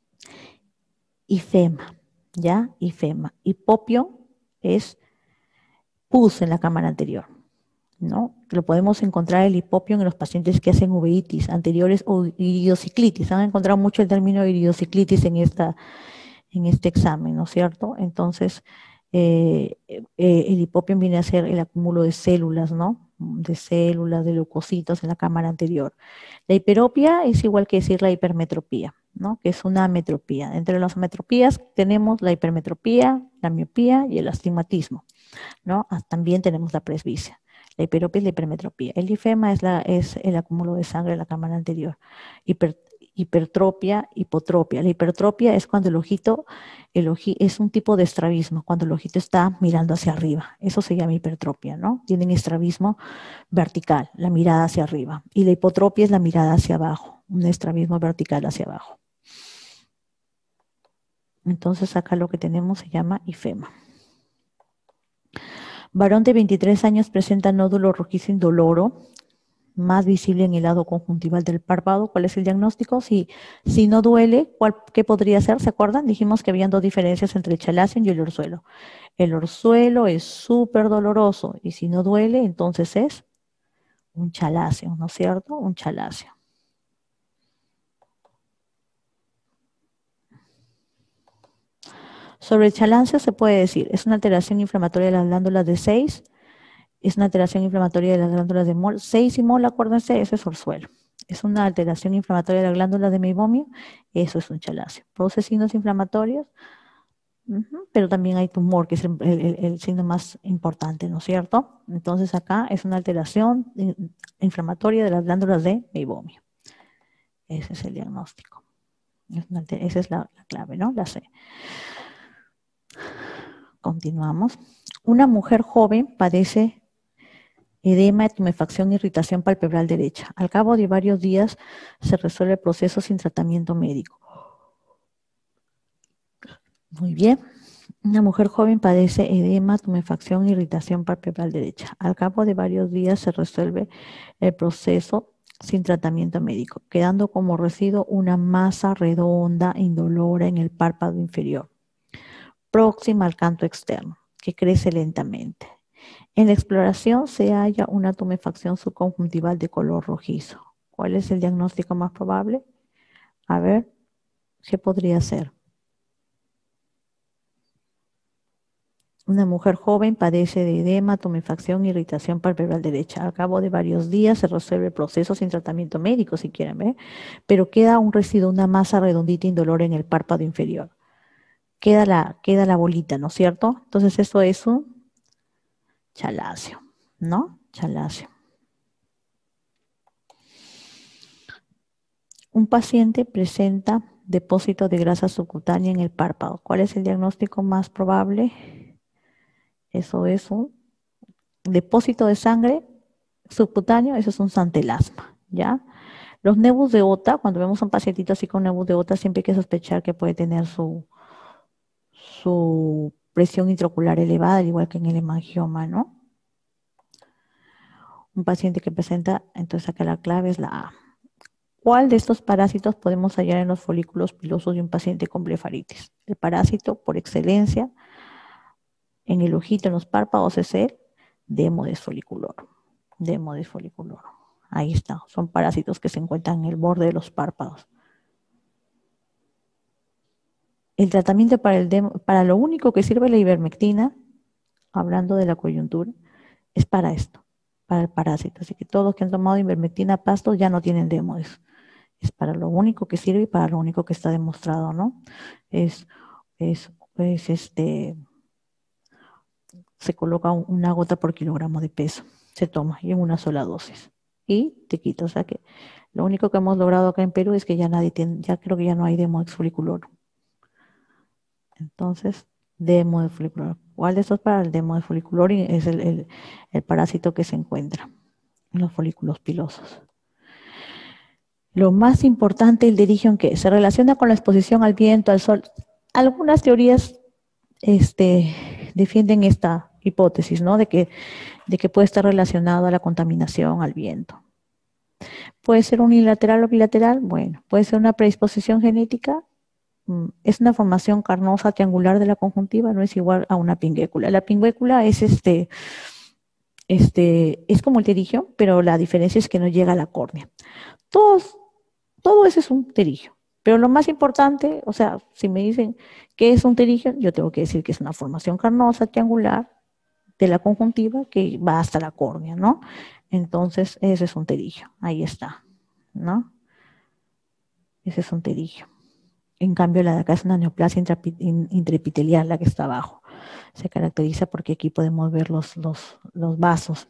ifema, ¿ya? Ifema. Hipopio es pus en la cámara anterior, ¿no? Lo podemos encontrar el hipopio en los pacientes que hacen uveitis anteriores o iridociclitis. Han encontrado mucho el término iridociclitis en esta en este examen, ¿no es cierto? Entonces, eh, eh, el hipopio viene a ser el acúmulo de células, ¿no? De células, de leucocitos en la cámara anterior. La hiperopia es igual que decir la hipermetropía, ¿no? Que es una ametropía. Entre las ametropías tenemos la hipermetropía, la miopía y el astigmatismo, ¿no? También tenemos la presbicia. La hiperopia es la hipermetropía. El ifema es, la, es el acúmulo de sangre en la cámara anterior. Hiper, hipertropia, hipotropia. La hipertropia es cuando el ojito, el oji, es un tipo de estrabismo, cuando el ojito está mirando hacia arriba. Eso se llama hipertropia, ¿no? Tienen estrabismo vertical, la mirada hacia arriba. Y la hipotropia es la mirada hacia abajo, un estrabismo vertical hacia abajo. Entonces acá lo que tenemos se llama ifema. Varón de veintitrés años presenta nódulo rojizo indoloro más visible en el lado conjuntival del párpado. ¿Cuál es el diagnóstico? Si, si no duele, ¿cuál, ¿qué podría ser? ¿Se acuerdan? Dijimos que habían dos diferencias entre el chalazion y el orzuelo. El orzuelo es súper doloroso y si no duele, entonces es un chalazion, ¿no es cierto? Un chalazion. Sobre el chalazion se puede decir, es una alteración inflamatoria de las glándulas de seis, es una alteración inflamatoria de las glándulas de Moll. seis y Moll, acuérdense, eso es orzuelo. Es una alteración inflamatoria de las glándulas de meibomio, eso es un chalazion. Produce signos inflamatorios, uh-huh, pero también hay tumor, que es el, el, el signo más importante, ¿no es cierto? Entonces acá es una alteración inflamatoria de las glándulas de meibomio. Ese es el diagnóstico. Es una, esa es la, la clave, ¿no? La C. Continuamos. Una mujer joven padece edema, tumefacción, irritación palpebral derecha. Al cabo de varios días se resuelve el proceso sin tratamiento médico. Muy bien. Una mujer joven padece edema, tumefacción, irritación palpebral derecha. Al cabo de varios días se resuelve el proceso sin tratamiento médico, quedando como residuo una masa redonda, indolora en el párpado inferior, próxima al canto externo, que crece lentamente. En la exploración se halla una tumefacción subconjuntival de color rojizo. ¿Cuál es el diagnóstico más probable? A ver, ¿qué podría ser? Una mujer joven padece de edema, tumefacción, irritación palpebral derecha. Al cabo de varios días se resuelve el proceso sin tratamiento médico, si quieren ver, pero queda un residuo, una masa redondita indolora en el párpado inferior. Queda la, queda la bolita, ¿no es cierto? Entonces eso es un chalazion, ¿no? Chalazion. Un paciente presenta depósito de grasa subcutánea en el párpado. ¿Cuál es el diagnóstico más probable? Eso es un depósito de sangre subcutáneo, eso es un santelasma, ¿ya? Los nebus de Ota, cuando vemos a un pacientito así con nebus de Ota, siempre hay que sospechar que puede tener su, su presión intraocular elevada, al igual que en el hemangioma, ¿no? Un paciente que presenta, entonces acá la clave es la A. ¿Cuál de estos parásitos podemos hallar en los folículos pilosos de un paciente con blefaritis? El parásito por excelencia en el ojito, en los párpados, es el Demodex folliculorum. Demodex folliculorum. Ahí está, son parásitos que se encuentran en el borde de los párpados. El tratamiento para, el demo, para lo único que sirve la ivermectina, hablando de la coyuntura, es para esto, para el parásito. Así que todos los que han tomado ivermectina pastos ya no tienen Demodex. Es para lo único que sirve y para lo único que está demostrado, ¿no? Es, es, es este, se coloca una gota por kilogramo de peso, se toma y en una sola dosis. Y te quita, o sea que lo único que hemos logrado acá en Perú es que ya nadie tiene, ya creo que ya no hay Demodex folliculorum. Entonces, Demodex folliculorum. ¿Cuál de estos para el Demodex folliculorum? Es el, el, el parásito que se encuentra en los folículos pilosos. Lo más importante, el dirigión, que se relaciona con la exposición al viento, al sol. Algunas teorías este, defienden esta hipótesis, ¿no? De que, de que puede estar relacionado a la contaminación, al viento. ¿Puede ser unilateral o bilateral? Bueno, puede ser una predisposición genética. Es una formación carnosa triangular de la conjuntiva, no es igual a una pingüécula. La pingüécula es este, este, es como el pterigio, pero la diferencia es que no llega a la córnea. Todos Todo eso es un pterigio. Pero lo más importante, o sea, si me dicen qué es un pterigio, yo tengo que decir que es una formación carnosa, triangular, de la conjuntiva que va hasta la córnea, ¿no? Entonces, ese es un pterigio. Ahí está, ¿no? Ese es un pterigio. En cambio, la de acá es una neoplasia intraepitelial, la que está abajo. Se caracteriza porque aquí podemos ver los, los, los vasos.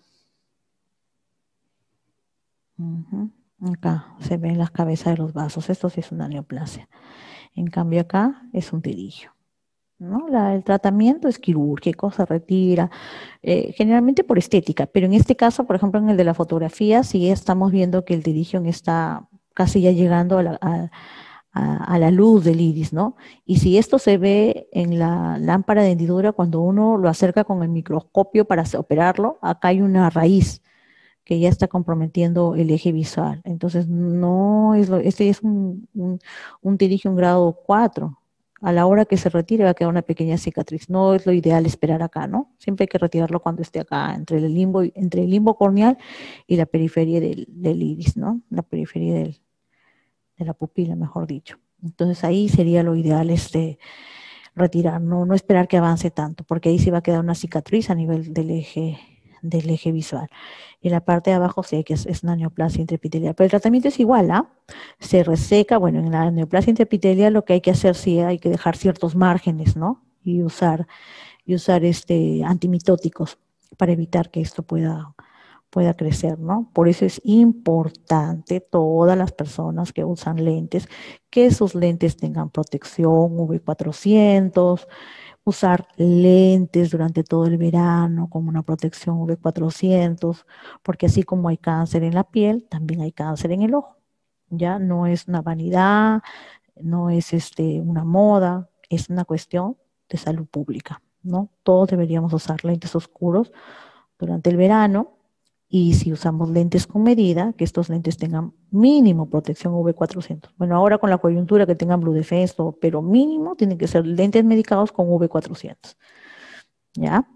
Uh-huh. Acá se ven las cabezas de los vasos. Esto sí es una neoplasia. En cambio acá es un pterigio, ¿no? La, el tratamiento es quirúrgico, se retira, eh, generalmente por estética, pero en este caso, por ejemplo, en el de la fotografía, sí estamos viendo que el pterigio está casi ya llegando a la, a, a, a la luz del iris, ¿no? Y si esto se ve en la lámpara de hendidura, cuando uno lo acerca con el microscopio para operarlo, acá hay una raíz que ya está comprometiendo el eje visual. Entonces, no es lo, este es un, un, un pterygium grado cuatro. A la hora que se retire va a quedar una pequeña cicatriz. No es lo ideal esperar acá, ¿no? Siempre hay que retirarlo cuando esté acá, entre el limbo, entre el limbo corneal y la periferia del, del iris, ¿no? La periferia del, de la pupila, mejor dicho. Entonces ahí sería lo ideal este, retirar, no, no esperar que avance tanto, porque ahí sí va a quedar una cicatriz a nivel del eje, del eje visual. Y la parte de abajo sí que es, es una neoplasia intraepitelial. Pero el tratamiento es igual, ¿ah? Se reseca, bueno, en la neoplasia intraepitelial lo que hay que hacer sí hay que dejar ciertos márgenes, ¿no? Y usar, y usar este, antimitóticos para evitar que esto pueda pueda crecer, ¿no? Por eso es importante todas las personas que usan lentes, que sus lentes tengan protección U V cuatrocientos, usar lentes durante todo el verano como una protección U V cuatrocientos, porque así como hay cáncer en la piel, también hay cáncer en el ojo. Ya no es una vanidad, no es este, una moda, es una cuestión de salud pública, ¿no? Todos deberíamos usar lentes oscuros durante el verano y si usamos lentes con medida, que estos lentes tengan mínimo protección U V cuatrocientos. Bueno, ahora con la coyuntura que tengan Blue Defense, pero mínimo tienen que ser lentes medicados con U V cuatrocientos. ¿Ya?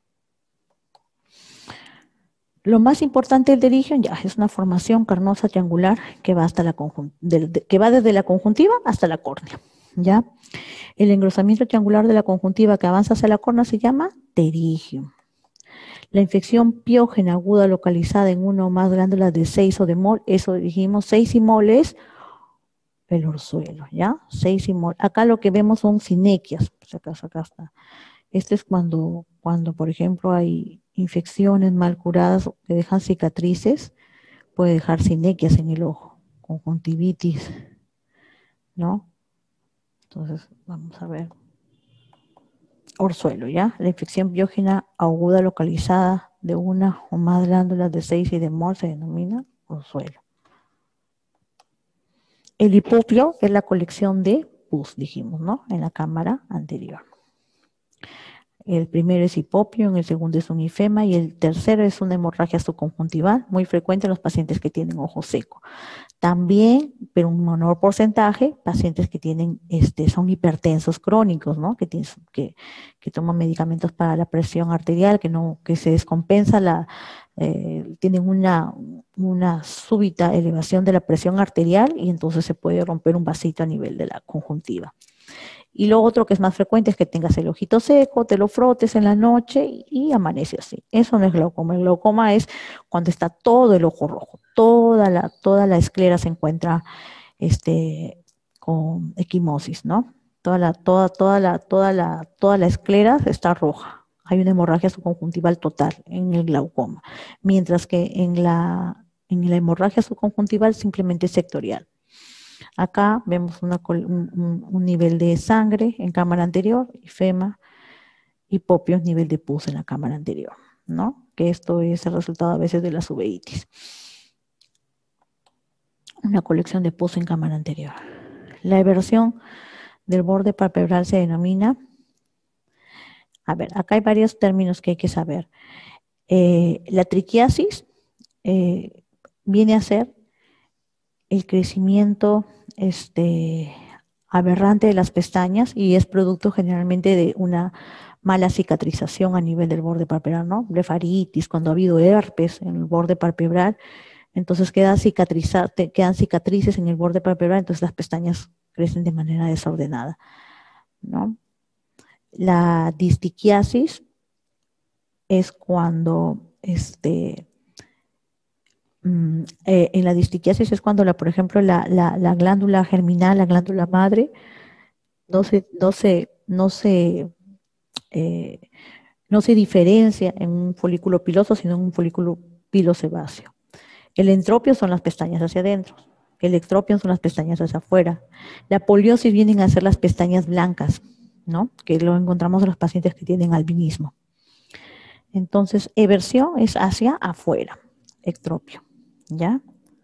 Lo más importante del pterygium ya es una formación carnosa triangular que va, hasta la de, de, que va desde la conjuntiva hasta la córnea. ¿Ya? El engrosamiento triangular de la conjuntiva que avanza hacia la córnea se llama pterygium. La infección piógena aguda localizada en una o más glándulas de seis o de mol, eso dijimos, seis y mol es el orzuelo, ¿ya? seis y mol. Acá lo que vemos son sinequias, pues acá, acá está. Este es cuando, cuando, por ejemplo, hay infecciones mal curadas que dejan cicatrices, puede dejar sinequias en el ojo, conjuntivitis, ¿no? Entonces, vamos a ver. Orzuelo, ¿ya? La infección biógena aguda localizada de una o más glándulas de seis y de mol se denomina orzuelo. El hipopio es la colección de pus, dijimos, ¿no? En la cámara anterior. El primero es hipopio, el segundo es un ifema y el tercero es una hemorragia subconjuntival, muy frecuente en los pacientes que tienen ojo seco. También, pero un menor porcentaje, pacientes que tienen, este, son hipertensos crónicos, ¿no? Que, tienen, que, que toman medicamentos para la presión arterial, que no, que se descompensa la, eh, tienen una, una súbita elevación de la presión arterial y entonces se puede romper un vasito a nivel de la conjuntiva. Y lo otro que es más frecuente es que tengas el ojito seco, te lo frotes en la noche y, y amanece así. Eso no es glaucoma. El glaucoma es cuando está todo el ojo rojo, toda la, toda la esclera se encuentra este, con equimosis, ¿no? Toda la, toda, toda la, toda la, toda la esclera está roja. Hay una hemorragia subconjuntival total en el glaucoma, mientras que en la, en la hemorragia subconjuntival simplemente es sectorial. Acá vemos una, un, un, nivel de sangre en cámara anterior, ifema, hipopio, nivel de pus en la cámara anterior, ¿no? Que esto es el resultado a veces de la uveitis. Una colección de pus en cámara anterior. La eversión del borde palpebral se denomina, a ver, acá hay varios términos que hay que saber. Eh, la triquiasis eh, viene a ser el crecimiento este, aberrante de las pestañas y es producto generalmente de una mala cicatrización a nivel del borde palpebral, ¿no? Blefaritis, cuando ha habido herpes en el borde palpebral, entonces quedan, quedan cicatrices en el borde palpebral, entonces las pestañas crecen de manera desordenada, ¿no? La distiquiasis es cuando este, Eh, en la distiquiasis es cuando, la, por ejemplo, la, la, la glándula germinal, la glándula madre, no se, no se, no se, eh, no se diferencia en un folículo piloso, sino en un folículo pilosebáceo. El entropio son las pestañas hacia adentro, el ectropio son las pestañas hacia afuera. La poliosis vienen a ser las pestañas blancas, ¿no? Que lo encontramos en los pacientes que tienen albinismo. Entonces, eversión es hacia afuera, ectropio, ¿ya?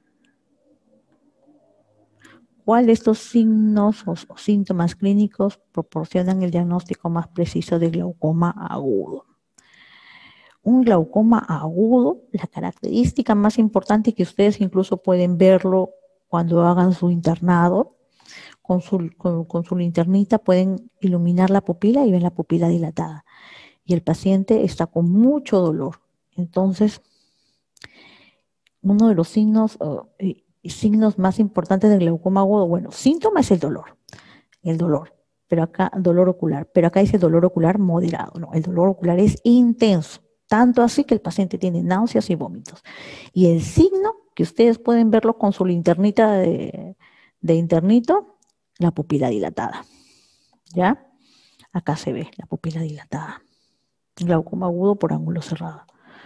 ¿Cuál de estos signos o, o síntomas clínicos proporcionan el diagnóstico más preciso de glaucoma agudo? Un glaucoma agudo, la característica más importante que ustedes incluso pueden verlo cuando hagan su internado, con su, con, con su linternita pueden iluminar la pupila y ven la pupila dilatada. Y el paciente está con mucho dolor. Entonces, uno de los signos, uh, y, y signos más importantes del glaucoma agudo, bueno, síntoma es el dolor, el dolor, pero acá, dolor ocular, pero acá dice dolor ocular moderado, no, el dolor ocular es intenso, tanto así que el paciente tiene náuseas y vómitos. Y el signo, que ustedes pueden verlo con su linternita de, de internito, la pupila dilatada, ¿ya? Acá se ve la pupila dilatada, glaucoma agudo por ángulo cerrado.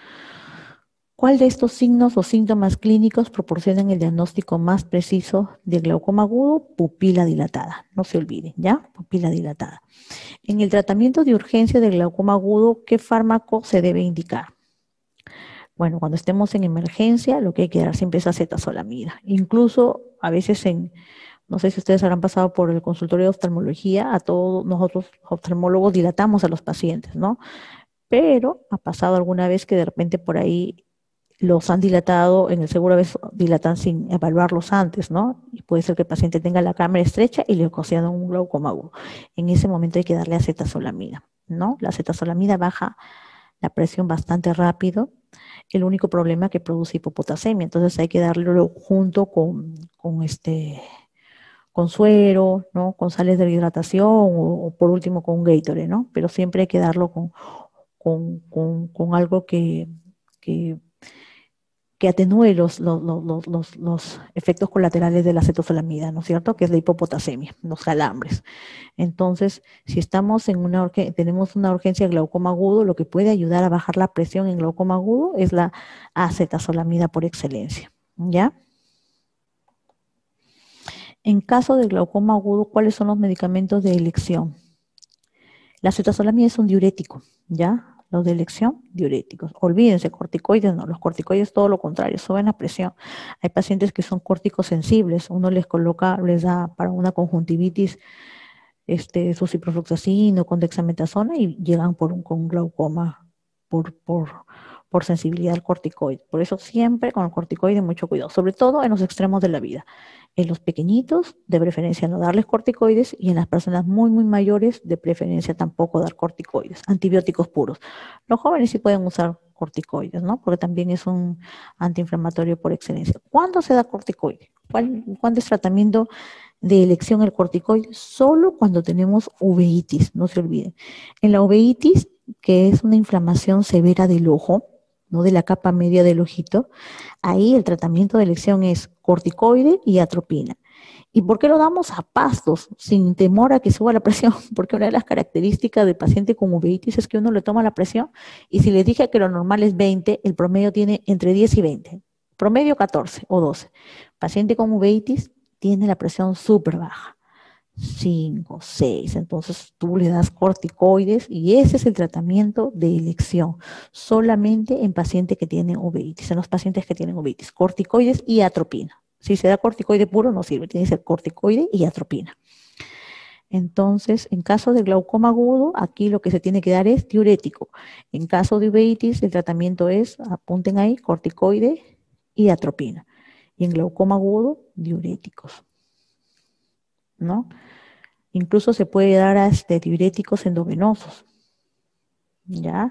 ¿Cuál de estos signos o síntomas clínicos proporcionan el diagnóstico más preciso de glaucoma agudo? Pupila dilatada, no se olviden, ¿ya? Pupila dilatada. En el tratamiento de urgencia del glaucoma agudo, ¿qué fármaco se debe indicar? Bueno, cuando estemos en emergencia, lo que hay que dar siempre es acetazolamida. Incluso a veces en, no sé si ustedes habrán pasado por el consultorio de oftalmología, a todos nosotros oftalmólogos dilatamos a los pacientes, ¿no? Pero ha pasado alguna vez que de repente por ahí los han dilatado, en el seguro a veces dilatan sin evaluarlos antes, ¿no? Y puede ser que el paciente tenga la cámara estrecha y le ocasionan un glaucoma agudo. En ese momento hay que darle acetazolamida, ¿no? La acetazolamida baja la presión bastante rápido. El único problema es que produce hipopotasemia, entonces hay que darlo junto con, con este con suero, ¿no? Con sales de hidratación o, o por último con un Gatorade, ¿no? Pero siempre hay que darlo con, con, con, con algo que, que que atenúe los, los, los, los, los efectos colaterales de la acetazolamida, ¿no es cierto? Que es la hipopotasemia, los calambres. Entonces, si estamos en una tenemos una urgencia de glaucoma agudo, lo que puede ayudar a bajar la presión en glaucoma agudo es la acetazolamida por excelencia, ¿ya? En caso de glaucoma agudo, ¿cuáles son los medicamentos de elección? La acetazolamida es un diurético, ¿ya? Los de elección, diuréticos. Olvídense, corticoides no, los corticoides todo lo contrario, suben la presión. Hay pacientes que son córticos sensibles, uno les coloca, les da para una conjuntivitis este, su ciprofloxacino con dexametasona y llegan por un, con glaucoma por, por, por sensibilidad al corticoide. Por eso siempre con el corticoide mucho cuidado, sobre todo en los extremos de la vida. En los pequeñitos, de preferencia no darles corticoides, y en las personas muy, muy mayores, de preferencia tampoco dar corticoides, antibióticos puros. Los jóvenes sí pueden usar corticoides, ¿no? Porque también es un antiinflamatorio por excelencia. ¿Cuándo se da corticoide? ¿Cuál, ¿Cuándo es tratamiento de elección el corticoide? Solo cuando tenemos uveitis, no se olviden. En la uveitis, que es una inflamación severa del ojo, no de la capa media del ojito, ahí el tratamiento de elección es corticoide y atropina. ¿Y por qué lo damos a pastos, sin temor a que suba la presión? Porque una de las características del paciente con uveitis es que uno le toma la presión y si le dije que lo normal es veinte, el promedio tiene entre diez y veinte, promedio catorce o doce. Paciente con uveitis tiene la presión súper baja, cinco, seis, entonces tú le das corticoides y ese es el tratamiento de elección, solamente en pacientes que tienen uveitis, en los pacientes que tienen uveitis, corticoides y atropina. Si se da corticoide puro no sirve, tiene que ser corticoide y atropina. Entonces, en caso de glaucoma agudo, aquí lo que se tiene que dar es diurético. En caso de uveitis, el tratamiento es, apunten ahí, corticoide y atropina. Y en glaucoma agudo, diuréticos, ¿no? Incluso se puede dar a este, diuréticos endovenosos, ¿ya?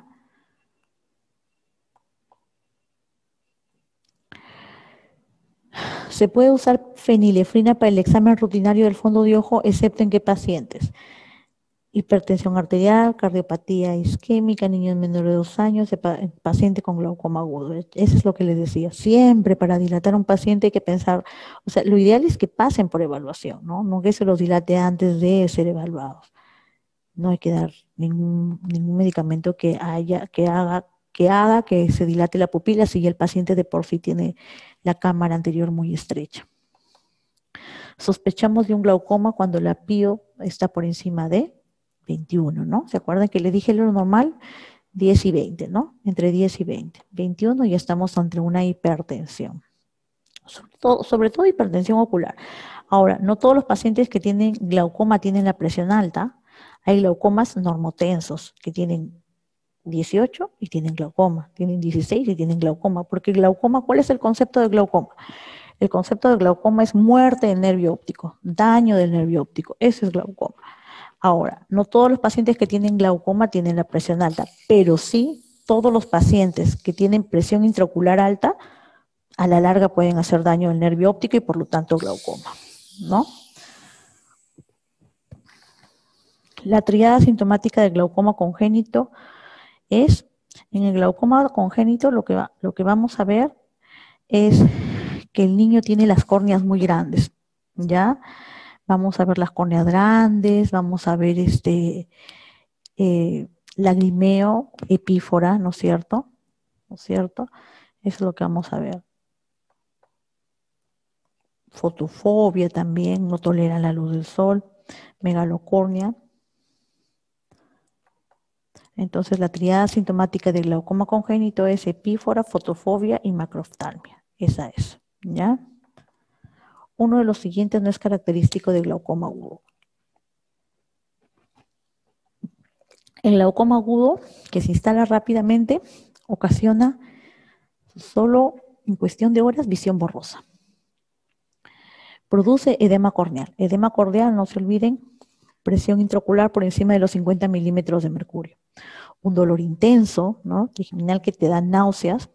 Se puede usar fenilefrina para el examen rutinario del fondo de ojo, excepto en qué pacientes. Hipertensión arterial, cardiopatía isquémica, niños menores de dos años, paciente con glaucoma agudo. Eso es lo que les decía. Siempre para dilatar a un paciente hay que pensar, o sea, lo ideal es que pasen por evaluación, ¿no? No que se los dilate antes de ser evaluados. No hay que dar ningún, ningún medicamento que haya, que haga, que haga que se dilate la pupila si el paciente de por sí tiene la cámara anterior muy estrecha. Sospechamos de un glaucoma cuando la pío está por encima de veintiuno, ¿no? ¿Se acuerdan que le dije lo normal? diez y veinte, ¿no? Entre diez y veinte. veintiuno ya estamos ante una hipertensión. Sobre todo, sobre todo hipertensión ocular. Ahora, no todos los pacientes que tienen glaucoma tienen la presión alta. Hay glaucomas normotensos que tienen dieciocho y tienen glaucoma, tienen dieciséis y tienen glaucoma, porque el glaucoma, ¿cuál es el concepto de glaucoma? El concepto de glaucoma es muerte del nervio óptico, daño del nervio óptico, eso es glaucoma. Ahora, no todos los pacientes que tienen glaucoma tienen la presión alta, pero sí todos los pacientes que tienen presión intraocular alta, a la larga pueden hacer daño al nervio óptico y por lo tanto glaucoma, ¿no? La triada sintomática del glaucoma congénito es, en el glaucoma congénito lo que, va, lo que vamos a ver es que el niño tiene las córneas muy grandes, ¿ya? Vamos a ver las córneas grandes, vamos a ver este eh, lagrimeo, epífora, ¿no es cierto? ¿No es cierto? Eso es lo que vamos a ver. Fotofobia también, no toleran la luz del sol, megalocornia. Entonces la triada sintomática del glaucoma congénito es epífora, fotofobia y macroftalmia. Esa es, ¿ya? Uno de los siguientes no es característico del glaucoma agudo. El glaucoma agudo, que se instala rápidamente, ocasiona solo en cuestión de horas visión borrosa. Produce edema corneal. Edema corneal, no se olviden, presión intraocular por encima de los cincuenta milímetros de mercurio. Un dolor intenso, ¿no? Trigeminal que te da náuseas.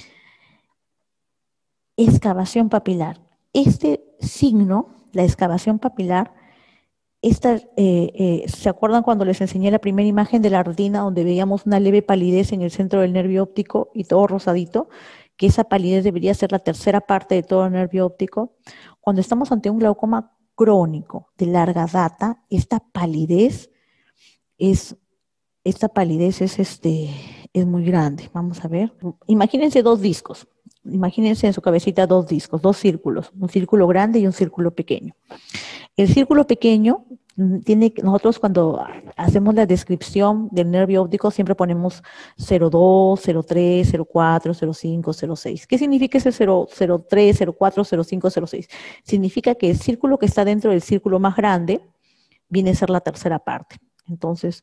Excavación papilar. Este signo, la excavación papilar, esta, eh, eh, ¿se acuerdan cuando les enseñé la primera imagen de la retina donde veíamos una leve palidez en el centro del nervio óptico y todo rosadito? Que esa palidez debería ser la tercera parte de todo el nervio óptico. Cuando estamos ante un glaucoma crónico de larga data, esta palidez es, esta palidez es, este, es muy grande. Vamos a ver. Imagínense dos discos. Imagínense en su cabecita dos discos, dos círculos, un círculo grande y un círculo pequeño. El círculo pequeño tiene, nosotros cuando hacemos la descripción del nervio óptico siempre ponemos cero dos, cero tres, cero cuatro, cero cinco, cero seis. ¿Qué significa ese cero, cero tres, cero cuatro, cero cinco, cero seis? Significa que el círculo que está dentro del círculo más grande viene a ser la tercera parte. Entonces,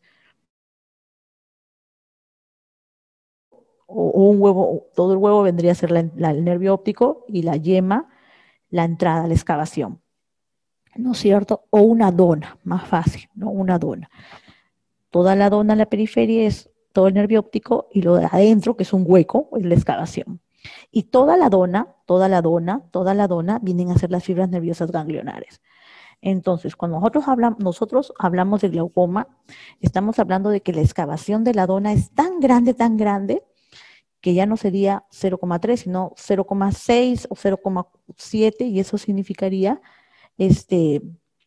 o, o un huevo, todo el huevo vendría a ser la, la, el nervio óptico y la yema, la entrada, la excavación. ¿No es cierto? O una dona, más fácil, ¿no? Una dona. Toda la dona en la periferia es todo el nervio óptico y lo de adentro, que es un hueco, es la excavación. Y toda la dona, toda la dona, toda la dona vienen a ser las fibras nerviosas ganglionares. Entonces, cuando nosotros hablamos, nosotros hablamos de glaucoma, estamos hablando de que la excavación de la dona es tan grande, tan grande, que ya no sería cero coma tres, sino cero coma seis o cero coma siete, y eso significaría este,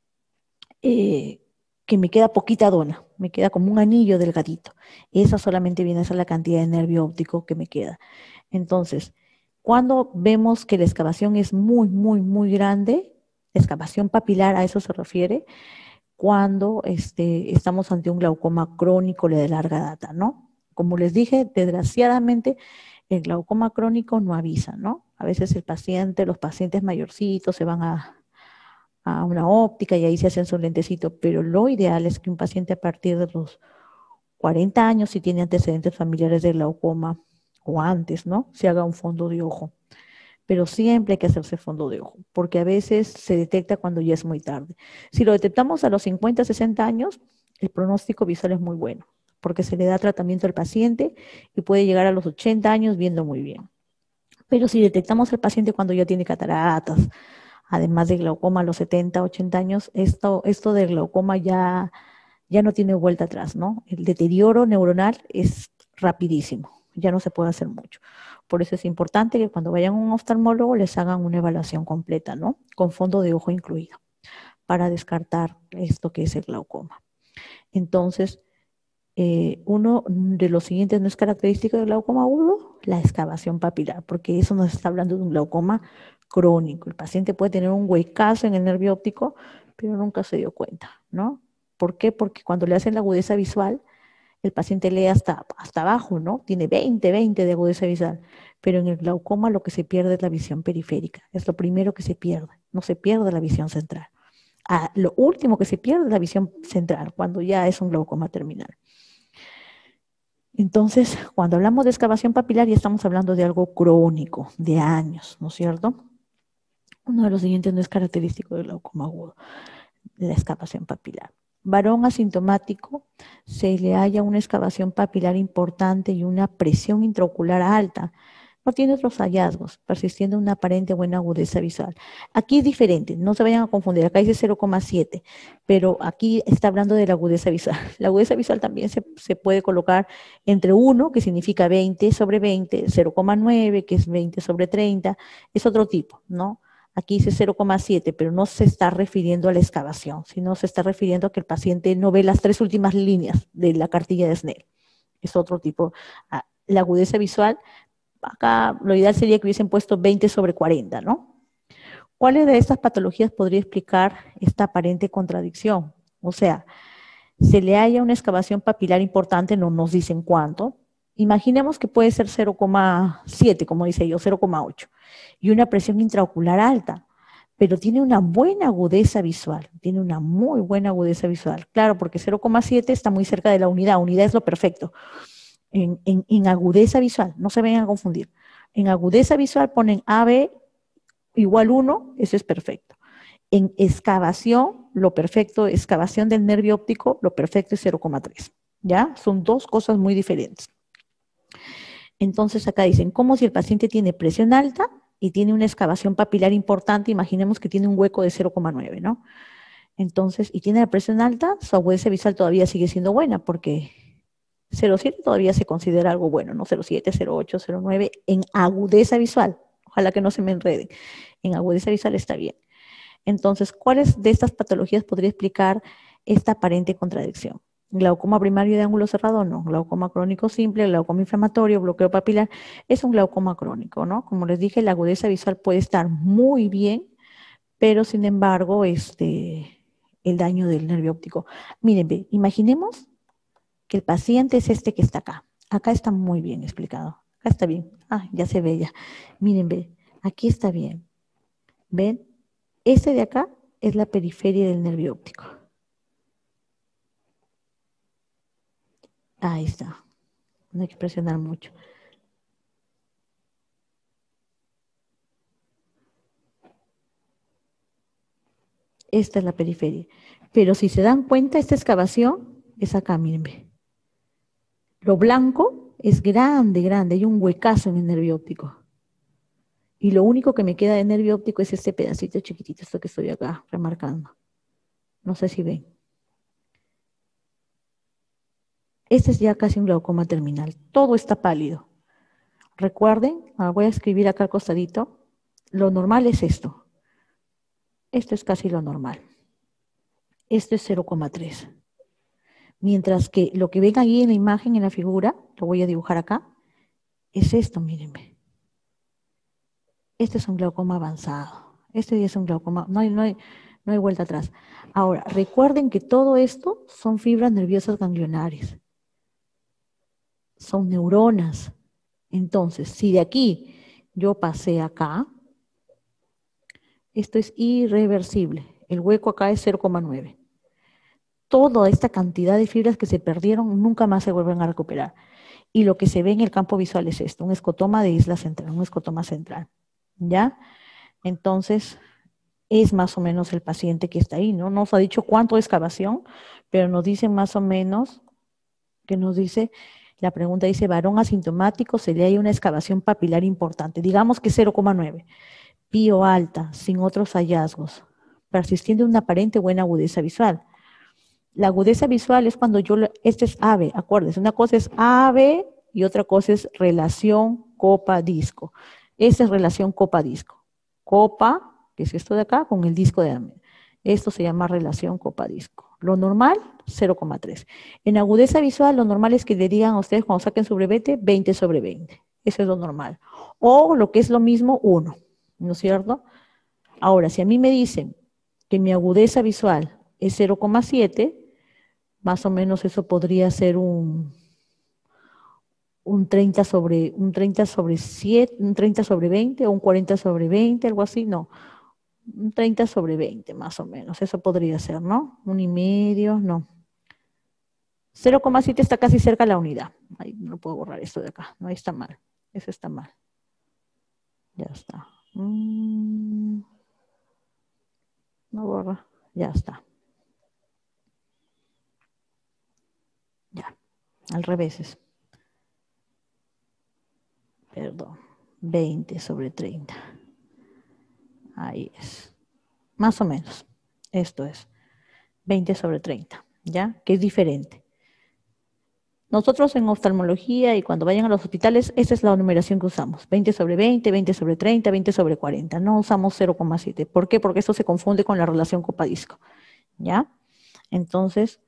eh, que me queda poquita dona, me queda como un anillo delgadito. Esa solamente viene a ser la cantidad de nervio óptico que me queda. Entonces, cuando vemos que la excavación es muy, muy, muy grande, la excavación papilar a eso se refiere, cuando este, estamos ante un glaucoma crónico de larga data, ¿no? Como les dije, desgraciadamente, el glaucoma crónico no avisa, ¿no? A veces el paciente, los pacientes mayorcitos se van a a una óptica y ahí se hacen su lentecito, pero lo ideal es que un paciente a partir de los cuarenta años, si tiene antecedentes familiares de glaucoma o antes, ¿no? Se haga un fondo de ojo. Pero siempre hay que hacerse fondo de ojo, porque a veces se detecta cuando ya es muy tarde. Si lo detectamos a los cincuenta, sesenta años, el pronóstico visual es muy bueno, porque se le da tratamiento al paciente y puede llegar a los ochenta años viendo muy bien. Pero si detectamos al paciente cuando ya tiene cataratas, además de glaucoma a los setenta, ochenta años, esto, esto del glaucoma ya, ya no tiene vuelta atrás, ¿no? El deterioro neuronal es rapidísimo, ya no se puede hacer mucho. Por eso es importante que cuando vayan a un oftalmólogo les hagan una evaluación completa, ¿no? Con fondo de ojo incluido, para descartar esto que es el glaucoma. Entonces, eh, uno de los siguientes no es característico del glaucoma agudo, la excavación papilar, porque eso nos está hablando de un glaucoma crónico. El paciente puede tener un huecazo en el nervio óptico, pero nunca se dio cuenta, ¿no? ¿Por qué? Porque cuando le hacen la agudeza visual, el paciente lee hasta, hasta abajo, ¿no? Tiene veinte, veinte de agudeza visual, pero en el glaucoma lo que se pierde es la visión periférica, es lo primero que se pierde, no se pierde la visión central. Ah, lo último que se pierde es la visión central, cuando ya es un glaucoma terminal. Entonces, cuando hablamos de excavación papilar, ya estamos hablando de algo crónico, de años, ¿no es cierto? Uno de los siguientes no es característico del glaucoma agudo, la excavación papilar. Varón asintomático, se le halla una excavación papilar importante y una presión intraocular alta. No tiene otros hallazgos, persistiendo una aparente buena agudeza visual. Aquí es diferente, no se vayan a confundir, acá dice cero coma siete, pero aquí está hablando de la agudeza visual. La agudeza visual también se, se puede colocar entre uno, que significa veinte sobre veinte, cero coma nueve, que es veinte sobre treinta, es otro tipo, ¿no? Aquí dice cero coma siete, pero no se está refiriendo a la excavación, sino se está refiriendo a que el paciente no ve las tres últimas líneas de la cartilla de Snell. Es otro tipo. La agudeza visual, acá lo ideal sería que hubiesen puesto veinte sobre cuarenta, ¿no? ¿Cuáles de estas patologías podría explicar esta aparente contradicción? O sea, se le haya una excavación papilar importante, no nos dicen cuánto. Imaginemos que puede ser cero coma siete, como dice yo, cero coma ocho, y una presión intraocular alta, pero tiene una buena agudeza visual, tiene una muy buena agudeza visual. Claro, porque cero coma siete está muy cerca de la unidad, unidad es lo perfecto. En, en, en agudeza visual, no se vayan a confundir. En agudeza visual ponen A B igual uno, eso es perfecto. En excavación, lo perfecto, excavación del nervio óptico, lo perfecto es cero coma tres. ¿Ya? Son dos cosas muy diferentes. Entonces acá dicen, como si el paciente tiene presión alta y tiene una excavación papilar importante, imaginemos que tiene un hueco de cero coma nueve, ¿no? Entonces, y tiene la presión alta, su agudeza visual todavía sigue siendo buena, porque cero coma siete todavía se considera algo bueno, ¿no? cero coma siete, cero coma ocho, cero coma nueve en agudeza visual. Ojalá que no se me enreden. En agudeza visual está bien. Entonces, ¿cuáles de estas patologías podría explicar esta aparente contradicción? Glaucoma primario de ángulo cerrado, no. Glaucoma crónico simple, glaucoma inflamatorio, bloqueo papilar, es un glaucoma crónico, ¿no? Como les dije, la agudeza visual puede estar muy bien, pero sin embargo, este, el daño del nervio óptico. Miren, ve, imaginemos que el paciente es este que está acá. Acá está muy bien explicado. Acá está bien. Ah, ya se ve ya. Miren, ve, aquí está bien. ¿Ven? Este de acá es la periferia del nervio óptico. Ahí está. No hay que presionar mucho. Esta es la periferia. Pero si se dan cuenta, esta excavación es acá, miren. Lo blanco es grande, grande. Hay un huecazo en el nervio óptico. Y lo único que me queda de nervio óptico es este pedacito chiquitito, esto que estoy acá remarcando. No sé si ven. Este es ya casi un glaucoma terminal. Todo está pálido. Recuerden, voy a escribir acá al costadito. Lo normal es esto. Esto es casi lo normal. Esto es cero coma tres. Mientras que lo que ven ahí en la imagen, en la figura, lo voy a dibujar acá, es esto, mírenme. Este es un glaucoma avanzado. Este ya es un glaucoma, no hay, no hay, no hay vuelta atrás. Ahora, recuerden que todo esto son fibras nerviosas ganglionares. Son neuronas. Entonces, si de aquí yo pasé acá, esto es irreversible. El hueco acá es cero coma nueve. Toda esta cantidad de fibras que se perdieron nunca más se vuelven a recuperar. Y lo que se ve en el campo visual es esto, un escotoma de isla central, un escotoma central. ¿Ya? Entonces, es más o menos el paciente que está ahí, ¿no? Nos ha dicho cuánto de excavación, pero nos dice más o menos, que nos dice, la pregunta dice, varón asintomático, se le halla una excavación papilar importante, digamos que cero coma nueve, pío alta, sin otros hallazgos, persistiendo una aparente buena agudeza visual. La agudeza visual es cuando yo, este es A B, acuérdense, una cosa es A B y otra cosa es relación copa-disco. Esa es relación copa-disco. Copa, que es esto de acá, con el disco de Amén. Esto se llama relación copa-disco. Lo normal, cero coma tres. En agudeza visual, lo normal es que le digan a ustedes cuando saquen su brevete, veinte sobre veinte. Eso es lo normal. O lo que es lo mismo, uno. ¿No es cierto? Ahora, si a mí me dicen que mi agudeza visual es cero coma siete, más o menos eso podría ser un, un treinta sobre, un treinta sobre siete, un treinta sobre veinte o un cuarenta sobre veinte, algo así, no. Un treinta sobre veinte, más o menos, eso podría ser, ¿no? Un y medio, no. cero coma siete está casi cerca a la unidad. Ahí no puedo borrar esto de acá. No, ahí está mal. Eso está mal. Ya está. Mm, no borra. Ya está. Ya. Al revés es. Perdón. veinte sobre treinta. Ahí es. Más o menos. Esto es. veinte sobre treinta. ¿Ya? Que es diferente. Nosotros en oftalmología y cuando vayan a los hospitales, esa es la numeración que usamos. veinte sobre veinte, veinte sobre treinta, veinte sobre cuarenta. No usamos cero coma siete. ¿Por qué? Porque esto se confunde con la relación copa-disco. ¿Ya? Entonces,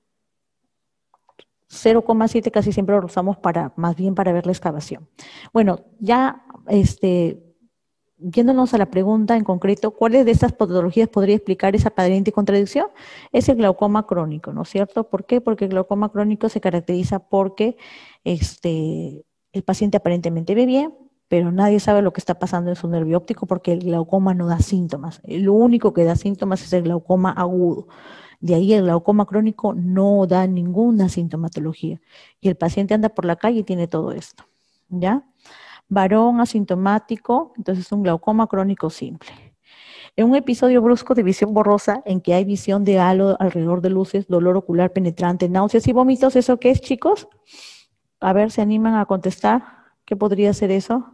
cero coma siete casi siempre lo usamos para, más bien para ver la excavación. Bueno, ya este, yéndonos a la pregunta en concreto, ¿cuáles de estas patologías podría explicar esa aparente contradicción? Es el glaucoma crónico, ¿no es cierto? ¿Por qué? Porque el glaucoma crónico se caracteriza porque este, el paciente aparentemente ve bien, pero nadie sabe lo que está pasando en su nervio óptico porque el glaucoma no da síntomas. Lo único que da síntomas es el glaucoma agudo. De ahí el glaucoma crónico no da ninguna sintomatología. Y el paciente anda por la calle y tiene todo esto, ¿ya? Varón asintomático, entonces un glaucoma crónico simple. En un episodio brusco de visión borrosa en que hay visión de halo alrededor de luces, dolor ocular penetrante, náuseas y vómitos, ¿eso qué es, chicos? A ver, ¿se animan a contestar? ¿Qué podría ser eso?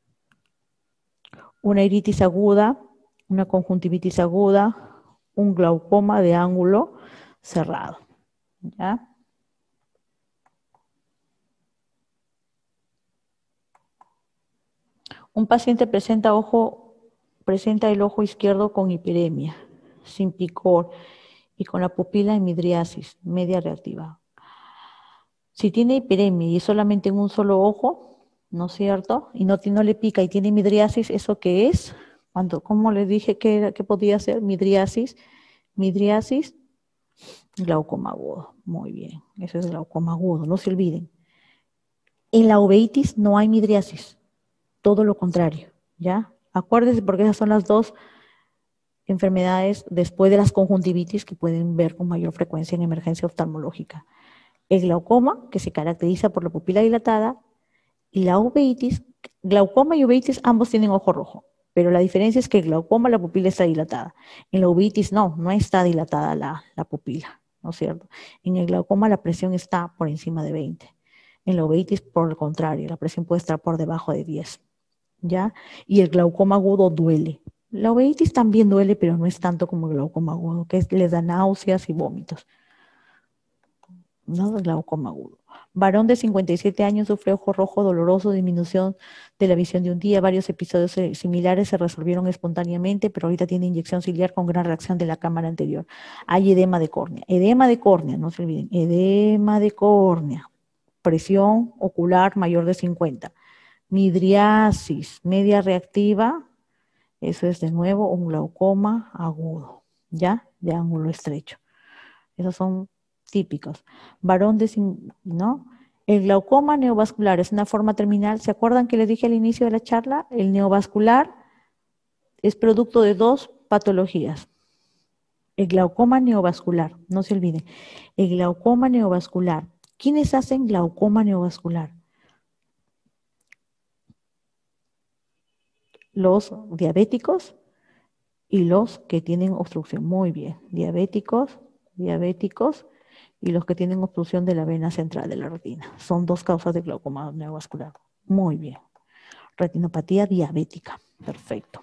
Una iritis aguda, una conjuntivitis aguda, un glaucoma de ángulo cerrado, ¿ya? Un paciente presenta, ojo, presenta el ojo izquierdo con hiperemia, sin picor y con la pupila en midriasis, media reactiva. Si tiene hiperemia y es solamente en un solo ojo, ¿no es cierto? Y no, no le pica y tiene midriasis, ¿eso qué es? Cuando, ¿cómo les dije que, que podía ser? Midriasis, midriasis, glaucoma agudo. Muy bien, eso es glaucoma agudo, no se olviden. En la uveitis no hay midriasis, todo lo contrario, ¿ya? Acuérdense porque esas son las dos enfermedades después de las conjuntivitis que pueden ver con mayor frecuencia en emergencia oftalmológica. El glaucoma, que se caracteriza por la pupila dilatada, y la uveitis, glaucoma y uveitis ambos tienen ojo rojo, pero la diferencia es que el glaucoma la pupila está dilatada. En la uveitis no, no está dilatada la, la pupila, ¿no es cierto? En el glaucoma la presión está por encima de veinte. En la uveitis, por el contrario, la presión puede estar por debajo de diez, ¿ya? Y el glaucoma agudo duele. La uveitis también duele, pero no es tanto como el glaucoma agudo, que es, les da náuseas y vómitos. No, el glaucoma agudo. Varón de cincuenta y siete años sufre ojo rojo doloroso, disminución de la visión de un día. Varios episodios similares se resolvieron espontáneamente, pero ahorita tiene inyección ciliar con gran reacción de la cámara anterior. Hay edema de córnea. Edema de córnea, no se olviden. Edema de córnea. Presión ocular mayor de cincuenta. Midriasis media reactiva. Eso es de nuevo un glaucoma agudo, ¿ya? De ángulo estrecho. Esos son típicos. Varón de, ¿no? El glaucoma neovascular es una forma terminal. ¿Se acuerdan que les dije al inicio de la charla? El neovascular es producto de dos patologías. El glaucoma neovascular, no se olviden. El glaucoma neovascular. ¿Quiénes hacen glaucoma neovascular? Los diabéticos y los que tienen obstrucción. Muy bien. Diabéticos, diabéticos y los que tienen obstrucción de la vena central de la retina. Son dos causas de glaucoma neovascular. Muy bien. Retinopatía diabética. Perfecto.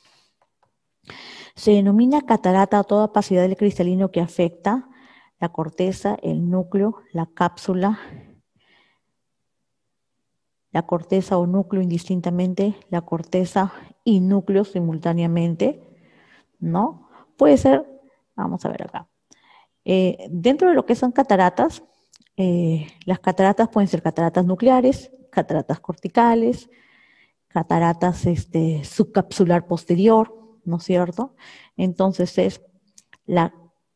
Se denomina catarata a toda opacidad del cristalino que afecta la corteza, el núcleo, la cápsula, la corteza o núcleo indistintamente, la corteza y núcleo simultáneamente, ¿no? Puede ser, vamos a ver acá. Eh, dentro de lo que son cataratas, eh, las cataratas pueden ser cataratas nucleares, cataratas corticales, cataratas este, subcapsular posterior, ¿no es cierto? Entonces es la,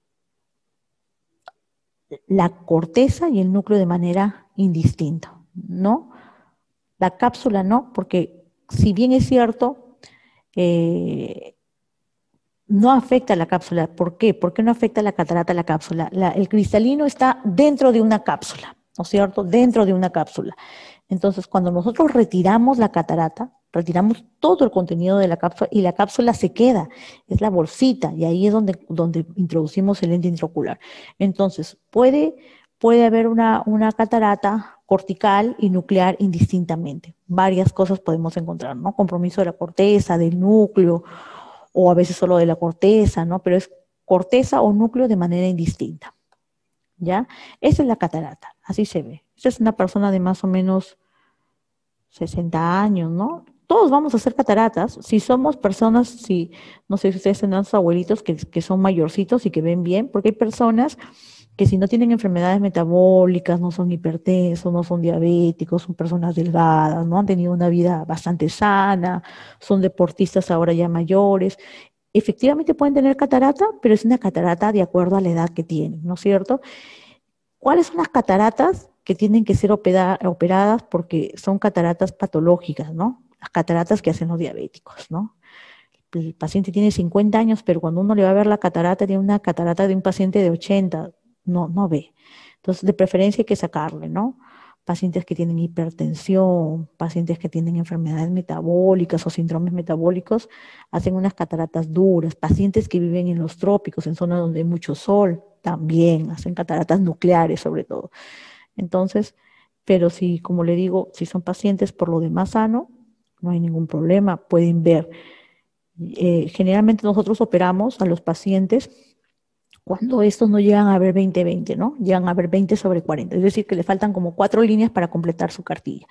la corteza y el núcleo de manera indistinta, ¿no? La cápsula no, porque si bien es cierto, eh, No afecta a la cápsula. ¿Por qué? ¿Por qué no afecta la catarata a la cápsula? La- el cristalino está dentro de una cápsula, ¿no es cierto? Dentro de una cápsula. Entonces, cuando nosotros retiramos la catarata, retiramos todo el contenido de la cápsula y la cápsula se queda, es la bolsita, y ahí es donde, donde introducimos el lente intraocular. Entonces, puede, puede haber una, una catarata cortical y nuclear indistintamente. Varias cosas podemos encontrar, ¿no? Compromiso de la corteza, del núcleo, o a veces solo de la corteza, ¿no? Pero es corteza o núcleo de manera indistinta, ¿ya? Esa es la catarata, así se ve. Esta es una persona de más o menos sesenta años, ¿no? Todos vamos a hacer cataratas. Si somos personas, si, no sé si ustedes tendrán sus abuelitos que, que son mayorcitos y que ven bien, porque hay personas que si no tienen enfermedades metabólicas, no son hipertensos, no son diabéticos, son personas delgadas, ¿no? Han tenido una vida bastante sana, son deportistas ahora ya mayores. Efectivamente pueden tener catarata, pero es una catarata de acuerdo a la edad que tienen, ¿no es cierto? ¿Cuáles son las cataratas que tienen que ser opera- operadas porque son cataratas patológicas, ¿no? Las cataratas que hacen los diabéticos, ¿no? El paciente tiene cincuenta años, pero cuando uno le va a ver la catarata, tiene una catarata de un paciente de ochenta, no, no ve. Entonces, de preferencia hay que sacarle, ¿no? Pacientes que tienen hipertensión, pacientes que tienen enfermedades metabólicas o síndromes metabólicos, hacen unas cataratas duras. Pacientes que viven en los trópicos, en zonas donde hay mucho sol, también hacen cataratas nucleares sobre todo. Entonces, pero si, como le digo, si son pacientes por lo demás sano, no hay ningún problema, pueden ver. Eh, generalmente nosotros operamos a los pacientes cuando estos no llegan a ver veinte veinte, ¿no? Llegan a ver veinte sobre cuarenta, es decir, que le faltan como cuatro líneas para completar su cartilla.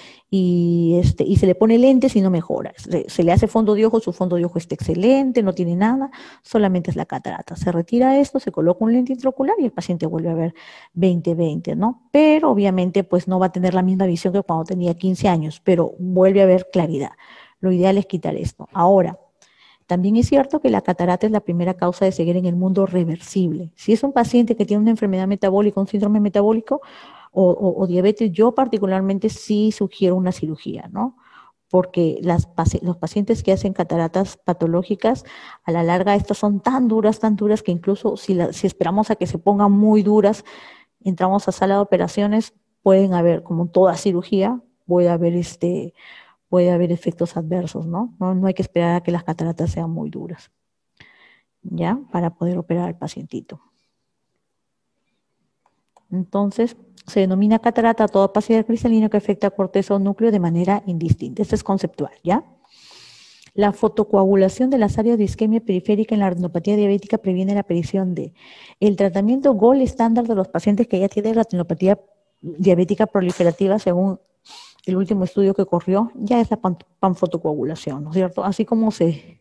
Y, este, y se le pone lentes y no mejora. Se, se le hace fondo de ojo, su fondo de ojo está excelente, no tiene nada, solamente es la catarata. Se retira esto, se coloca un lente intraocular y el paciente vuelve a ver veinte veinte, ¿no? Pero obviamente pues no va a tener la misma visión que cuando tenía quince años, pero vuelve a ver claridad. Lo ideal es quitar esto. Ahora, también es cierto que la catarata es la primera causa de ceguera en el mundo reversible. Si es un paciente que tiene una enfermedad metabólica, un síndrome metabólico o, o, o diabetes, yo particularmente sí sugiero una cirugía, ¿no? Porque las, los pacientes que hacen cataratas patológicas, a la larga estas son tan duras, tan duras que incluso si, la, si esperamos a que se pongan muy duras, entramos a sala de operaciones, pueden haber, como toda cirugía, puede haber este puede haber efectos adversos, ¿no? ¿no? No hay que esperar a que las cataratas sean muy duras, ¿ya? Para poder operar al pacientito. Entonces, se denomina catarata a toda opacidad cristalina que afecta a corteza o núcleo de manera indistinta. Esto es conceptual, ¿ya? La fotocoagulación de las áreas de isquemia periférica en la retinopatía diabética previene la aparición de el tratamiento gold estándar de los pacientes que ya tienen retinopatía diabética proliferativa según el último estudio que corrió, ya es la pan, panfotocoagulación, ¿no es cierto? Así como se,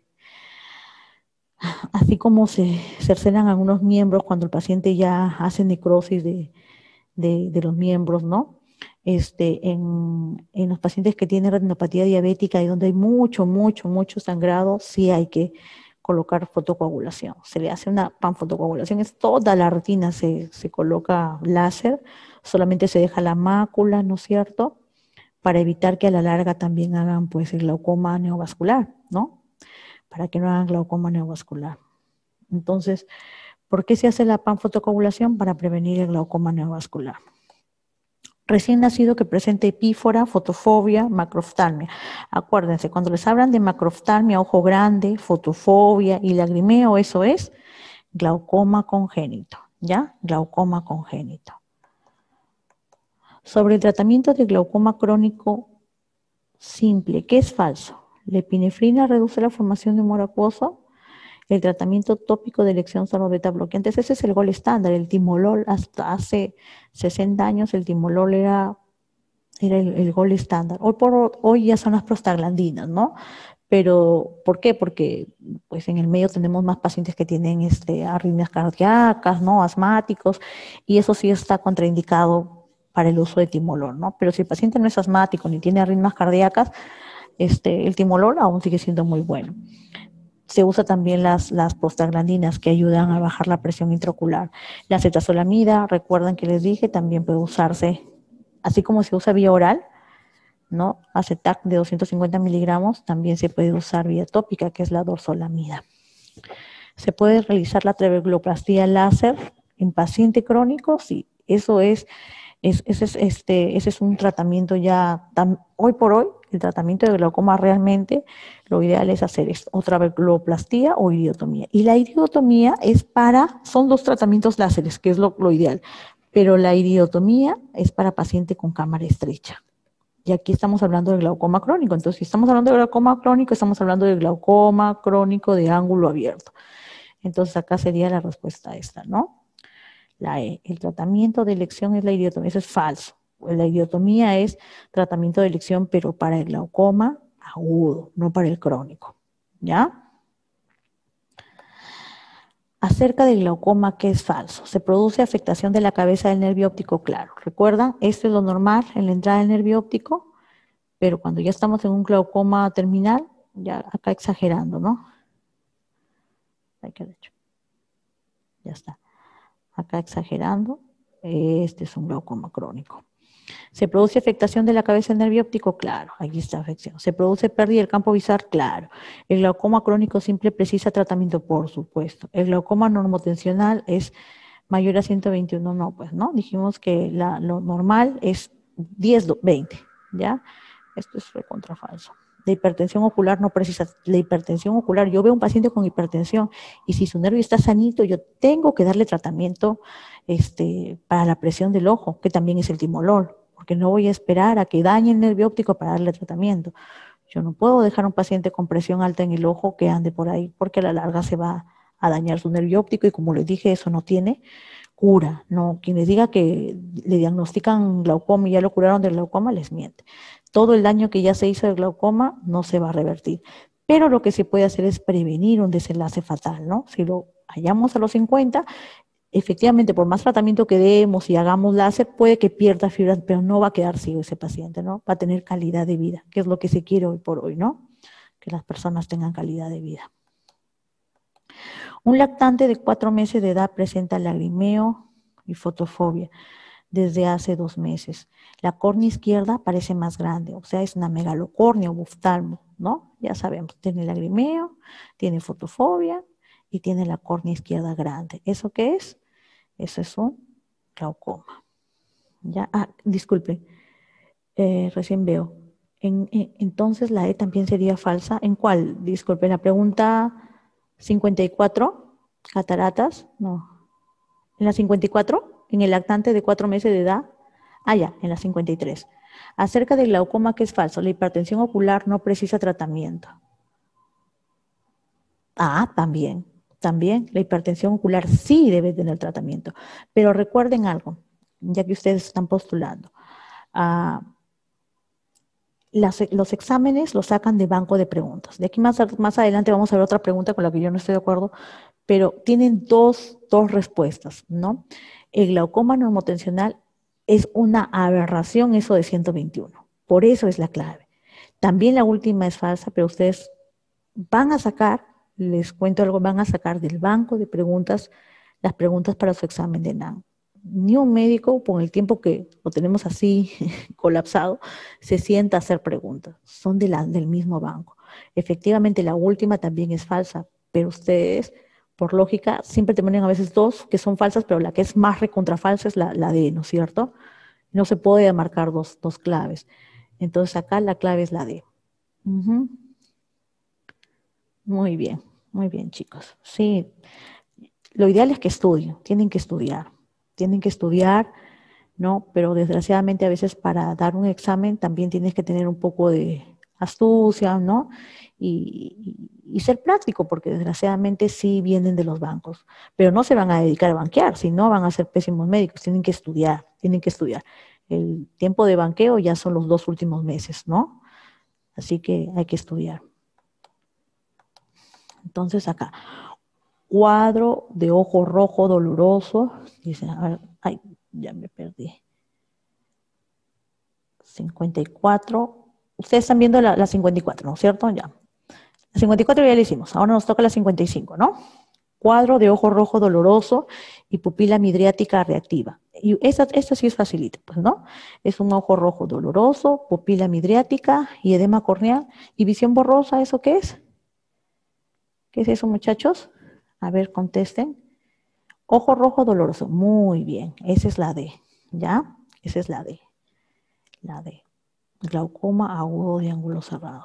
así como se cercenan algunos miembros cuando el paciente ya hace necrosis de, de, de los miembros, ¿no? Este, en, en los pacientes que tienen retinopatía diabética y donde hay mucho, mucho, mucho sangrado, sí hay que colocar fotocoagulación. Se le hace una panfotocoagulación, es toda la retina, se, se coloca láser, solamente se deja la mácula, ¿no es cierto?, para evitar que a la larga también hagan pues el glaucoma neovascular, ¿no? Para que no hagan glaucoma neovascular. Entonces, ¿por qué se hace la panfotocoagulación? Para prevenir el glaucoma neovascular. Recién nacido que presente epífora, fotofobia, macroftalmia. Acuérdense, cuando les hablan de macroftalmia, ojo grande, fotofobia y lagrimeo, eso es glaucoma congénito, ¿ya? Glaucoma congénito. Sobre el tratamiento de glaucoma crónico simple, ¿qué es falso? La epinefrina reduce la formación de humor acuoso. El tratamiento tópico de elección son los beta bloqueantes. Ese es el gol estándar. El timolol, hasta hace sesenta años, el timolol era, era el, el gol estándar. Hoy, por, hoy ya son las prostaglandinas, ¿no? Pero, ¿por qué? Porque pues, en el medio tenemos más pacientes que tienen este, arritmias cardíacas, ¿no? Asmáticos, y eso sí está contraindicado para el uso de timolol, ¿no? Pero si el paciente no es asmático ni tiene arritmias cardíacas, este, el timolol aún sigue siendo muy bueno. Se usa también las, las prostaglandinas que ayudan a bajar la presión intraocular. La acetazolamida, recuerden que les dije, también puede usarse, así como se usa vía oral, ¿no? Acetac de doscientos cincuenta miligramos, también se puede usar vía tópica, que es la dorzolamida. ¿Se puede realizar la trabeculoplastía láser en paciente crónico? Sí, eso es, es, ese, es este, ese es un tratamiento ya, tan, hoy por hoy, el tratamiento de glaucoma realmente, lo ideal es hacer esto, o trabeculoplastía o iridotomía. Y la iridotomía es para, son dos tratamientos láseres, que es lo, lo ideal, pero la iridotomía es para paciente con cámara estrecha. Y aquí estamos hablando de glaucoma crónico. Entonces, si estamos hablando de glaucoma crónico, estamos hablando de glaucoma crónico de ángulo abierto. Entonces, acá sería la respuesta esta, ¿no? La E. El tratamiento de elección es la iridotomía. Eso es falso. La iridotomía es tratamiento de elección, pero para el glaucoma agudo, no para el crónico. ¿Ya? Acerca del glaucoma, ¿qué es falso? Se produce afectación de la cabeza del nervio óptico, claro. ¿Recuerdan? Esto es lo normal en la entrada del nervio óptico, pero cuando ya estamos en un glaucoma terminal, ya acá exagerando, ¿no? Hay que de hecho. Ya está. Acá exagerando, este es un glaucoma crónico. ¿Se produce afectación de la cabeza del nervio óptico? Claro, aquí está afección. ¿Se produce pérdida del campo visual? Claro. ¿El glaucoma crónico simple precisa tratamiento? Por supuesto. ¿El glaucoma normotensional es mayor a ciento veintiuno? No, pues no. Dijimos que la, lo normal es diez, veinte, ¿ya? Esto es recontra falso. La hipertensión ocular no precisa. La hipertensión ocular, yo veo un paciente con hipertensión y si su nervio está sanito, yo tengo que darle tratamiento este, para la presión del ojo, que también es el timolol, porque no voy a esperar a que dañe el nervio óptico para darle tratamiento. Yo no puedo dejar a un paciente con presión alta en el ojo que ande por ahí, porque a la larga se va a dañar su nervio óptico y como les dije, eso no tiene cura. No, quien les diga que le diagnostican glaucoma y ya lo curaron del glaucoma, les miente. Todo el daño que ya se hizo del glaucoma no se va a revertir. Pero lo que se puede hacer es prevenir un desenlace fatal, ¿no? Si lo hallamos a los cincuenta, efectivamente, por más tratamiento que demos y hagamos láser, puede que pierda fibras, pero no va a quedar ciego ese paciente, ¿no? Va a tener calidad de vida, que es lo que se quiere hoy por hoy, ¿no? Que las personas tengan calidad de vida. Un lactante de cuatro meses de edad presenta lagrimeo y fotofobia desde hace dos meses. La córnea izquierda parece más grande, o sea, es una megalocornia o oftalmo, ¿no? Ya sabemos, tiene lagrimeo, tiene fotofobia y tiene la córnea izquierda grande. ¿Eso qué es? Eso es un glaucoma. ¿Ya? Ah, disculpe, eh, recién veo. En, en, entonces la E también sería falsa. ¿En cuál? Disculpe, la pregunta cincuenta y cuatro, cataratas, no. ¿En la cincuenta y cuatro? ¿En el lactante de cuatro meses de edad? Ah, ya, en la cincuenta y tres. Acerca del glaucoma, ¿qué es falso? La hipertensión ocular no precisa tratamiento. Ah, también, también la hipertensión ocular sí debe tener tratamiento. Pero recuerden algo, ya que ustedes están postulando. Uh, las, los exámenes los sacan de banco de preguntas. De aquí más, más adelante vamos a ver otra pregunta con la que yo no estoy de acuerdo, pero tienen dos, dos respuestas, ¿no? El glaucoma normotensional es una aberración, eso de ciento veintiuno. Por eso es la clave. También la última es falsa, pero ustedes van a sacar, les cuento algo, van a sacar del banco de preguntas las preguntas para su examen de N A M. Ni un médico, con el tiempo que lo tenemos así colapsado, se sienta a hacer preguntas. Son de la, del mismo banco. Efectivamente, la última también es falsa, pero ustedes, por lógica, siempre te ponen a veces dos que son falsas, pero la que es más recontrafalsa es la, la D, ¿no es cierto? No se puede marcar dos, dos claves. Entonces acá la clave es la D. Uh-huh. Muy bien, muy bien, chicos. Sí, lo ideal es que estudien, tienen que estudiar, tienen que estudiar, ¿no? Pero desgraciadamente a veces para dar un examen también tienes que tener un poco de astucia, ¿no? Y, y, y ser práctico, porque desgraciadamente sí vienen de los bancos, pero no se van a dedicar a banquear, sino van a ser pésimos médicos, tienen que estudiar, tienen que estudiar. El tiempo de banqueo ya son los dos últimos meses, ¿no? Así que hay que estudiar. Entonces acá, cuadro de ojo rojo doloroso, dice, a ver, ay, ya me perdí. cincuenta y cuatro, ustedes están viendo la, la cincuenta y cuatro, ¿no es cierto? Ya. La cincuenta y cuatro ya la hicimos, ahora nos toca la cincuenta y cinco, ¿no? Cuadro de ojo rojo doloroso y pupila midriática reactiva. Y esta, esta sí es facilita, pues, ¿no? Es un ojo rojo doloroso, pupila midriática y edema corneal. ¿Y visión borrosa, eso qué es? ¿Qué es eso, muchachos? A ver, contesten. Ojo rojo doloroso. Muy bien. Esa es la D. ¿Ya? Esa es la D. La D. Glaucoma agudo de ángulo cerrado.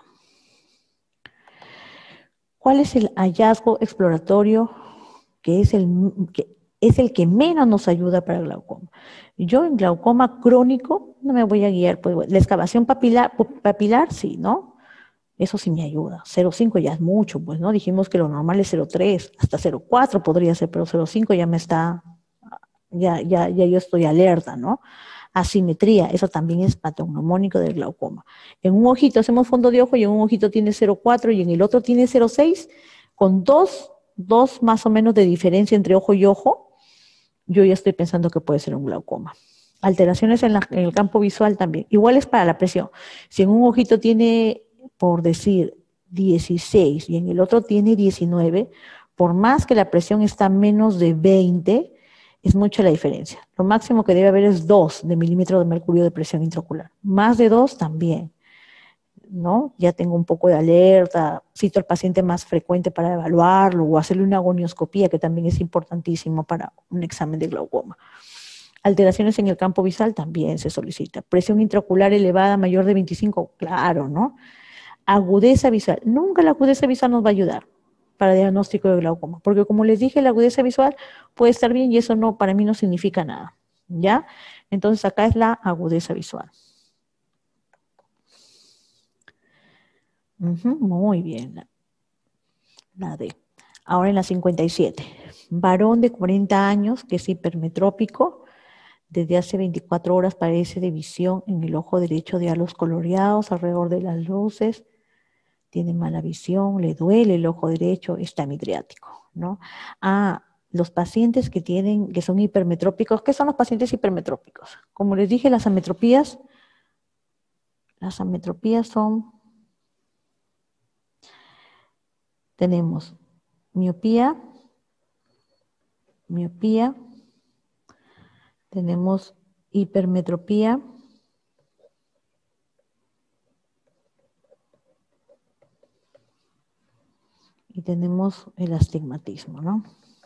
¿Cuál es el hallazgo exploratorio que es el que, es el que menos nos ayuda para el glaucoma? Yo en glaucoma crónico no me voy a guiar. Pues, la excavación papilar, papilar sí, ¿no? Eso sí me ayuda. cero coma cinco ya es mucho, pues, ¿no? Dijimos que lo normal es cero coma tres, hasta cero coma cuatro podría ser, pero cero coma cinco ya me está, ya, ya, ya yo estoy alerta, ¿no? Asimetría, eso también es patognomónico del glaucoma. En un ojito hacemos fondo de ojo y en un ojito tiene cero coma cuatro y en el otro tiene cero coma seis, con dos, dos más o menos de diferencia entre ojo y ojo, yo ya estoy pensando que puede ser un glaucoma. Alteraciones en, la, en el campo visual también. Igual es para la presión. Si en un ojito tiene, por decir, dieciséis y en el otro tiene diecinueve, por más que la presión está menos de veinte, es mucha la diferencia. Lo máximo que debe haber es dos de milímetros de mercurio de presión intraocular. Más de dos también, ¿no? Ya tengo un poco de alerta, cito al paciente más frecuente para evaluarlo o hacerle una gonioscopía, que también es importantísimo para un examen de glaucoma. Alteraciones en el campo visual también se solicita. Presión intraocular elevada mayor de veinticinco, claro, ¿no? Agudeza visual. Nunca la agudeza visual nos va a ayudar para diagnóstico de glaucoma, porque como les dije, la agudeza visual puede estar bien y eso no, para mí no significa nada, ¿ya? Entonces acá es la agudeza visual. Uh-huh, muy bien, la, la D. Ahora en la cincuenta y siete. Varón de cuarenta años que es hipermetrópico, desde hace veinticuatro horas padece de visión en el ojo derecho de halos coloreados alrededor de las luces, tiene mala visión, le duele el ojo derecho, está midriático, ¿no? Ah, los pacientes que tienen, que son hipermetrópicos, ¿qué son los pacientes hipermetrópicos? Como les dije, las ametropías, las ametropías son, tenemos miopía, miopía, tenemos hipermetropía, y tenemos el astigmatismo, ¿no?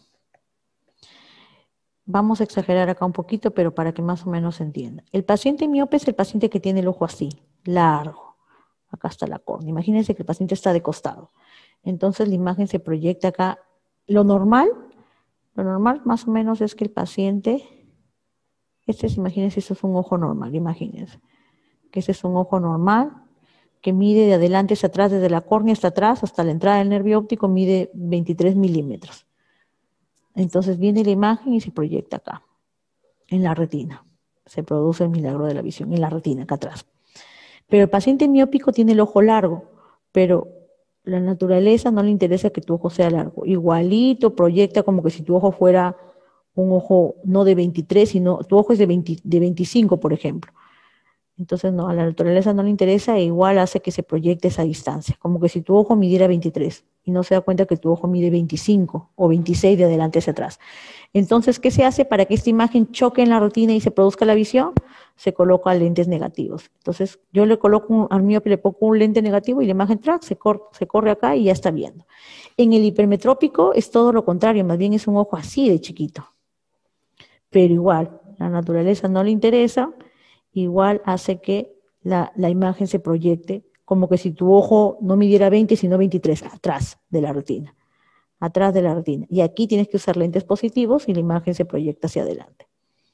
Vamos a exagerar acá un poquito, pero para que más o menos se entienda. El paciente miope es el paciente que tiene el ojo así, largo. Acá está la córnea. Imagínense que el paciente está de costado. Entonces la imagen se proyecta acá. Lo normal, lo normal más o menos es que el paciente, este es, imagínense, esto es un ojo normal, imagínense. Que este es un ojo normal, que mide de adelante hacia atrás, desde la córnea hasta atrás, hasta la entrada del nervio óptico, mide veintitrés milímetros. Entonces viene la imagen y se proyecta acá, en la retina. Se produce el milagro de la visión, en la retina, acá atrás. Pero el paciente miópico tiene el ojo largo, pero la naturaleza no le interesa que tu ojo sea largo. Igualito proyecta como que si tu ojo fuera un ojo no de veintitrés, sino tu ojo es de, veinte, de veinticinco, por ejemplo. Entonces, no, a la naturaleza no le interesa e igual hace que se proyecte esa distancia, como que si tu ojo midiera veintitrés y no se da cuenta que tu ojo mide veinticinco o veintiséis de adelante hacia atrás. Entonces, ¿qué se hace para que esta imagen choque en la retina y se produzca la visión? Se coloca lentes negativos. Entonces, yo le coloco un, al miope le pongo un lente negativo y la imagen track se, cor, se corre acá y ya está viendo. En el hipermetrópico es todo lo contrario, más bien es un ojo así de chiquito. Pero igual, la naturaleza no le interesa, igual hace que la, la imagen se proyecte como que si tu ojo no midiera veinte, sino veintitrés, atrás de la retina, atrás de la retina. Y aquí tienes que usar lentes positivos y la imagen se proyecta hacia adelante.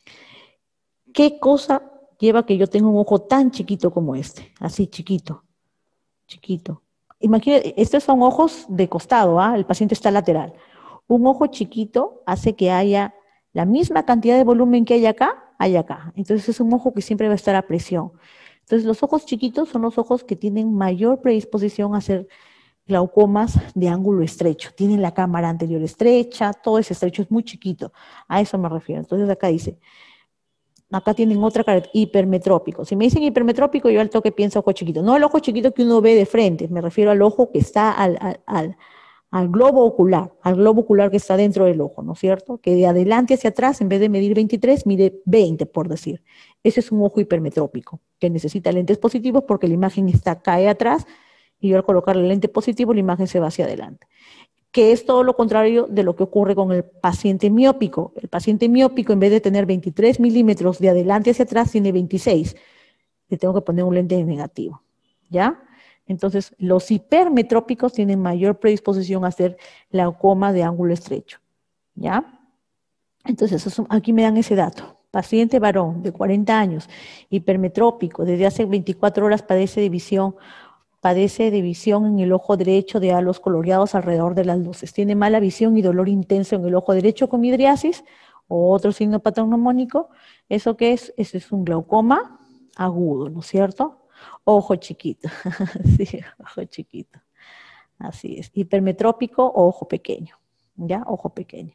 ¿Qué cosa lleva que yo tenga un ojo tan chiquito como este? Así, chiquito, chiquito. Imagínate, estos son ojos de costado, ¿ah? El paciente está lateral. Un ojo chiquito hace que haya la misma cantidad de volumen que hay acá, hay acá. Entonces es un ojo que siempre va a estar a presión. Entonces los ojos chiquitos son los ojos que tienen mayor predisposición a hacer glaucomas de ángulo estrecho. Tienen la cámara anterior estrecha, todo es estrecho, es muy chiquito. A eso me refiero. Entonces acá dice, acá tienen otra característica, hipermetrópico. Si me dicen hipermetrópico, yo al toque pienso ojo chiquito. No el ojo chiquito que uno ve de frente, me refiero al ojo que está al, al, al al globo ocular, al globo ocular que está dentro del ojo, ¿no es cierto? Que de adelante hacia atrás, en vez de medir veintitrés, mide veinte, por decir. Ese es un ojo hipermetrópico, que necesita lentes positivos porque la imagen está, cae atrás, y yo al colocar el lente positivo, la imagen se va hacia adelante. que es todo lo contrario de lo que ocurre con el paciente miópico. El paciente miópico, en vez de tener veintitrés milímetros de adelante hacia atrás, tiene veintiséis. Le tengo que poner un lente negativo, ¿ya? Entonces, los hipermetrópicos tienen mayor predisposición a hacer glaucoma de ángulo estrecho, ¿ya? Entonces, eso, aquí me dan ese dato. Paciente varón de cuarenta años, hipermetrópico, desde hace veinticuatro horas padece de visión, padece de visión en el ojo derecho de halos coloreados alrededor de las luces. Tiene mala visión y dolor intenso en el ojo derecho con midriasis o otro signo patognomónico. ¿Eso qué es? Ese es un glaucoma agudo, ¿no es cierto? Ojo chiquito, sí, ojo chiquito. Así es. Hipermetrópico o ojo pequeño, ¿ya? Ojo pequeño.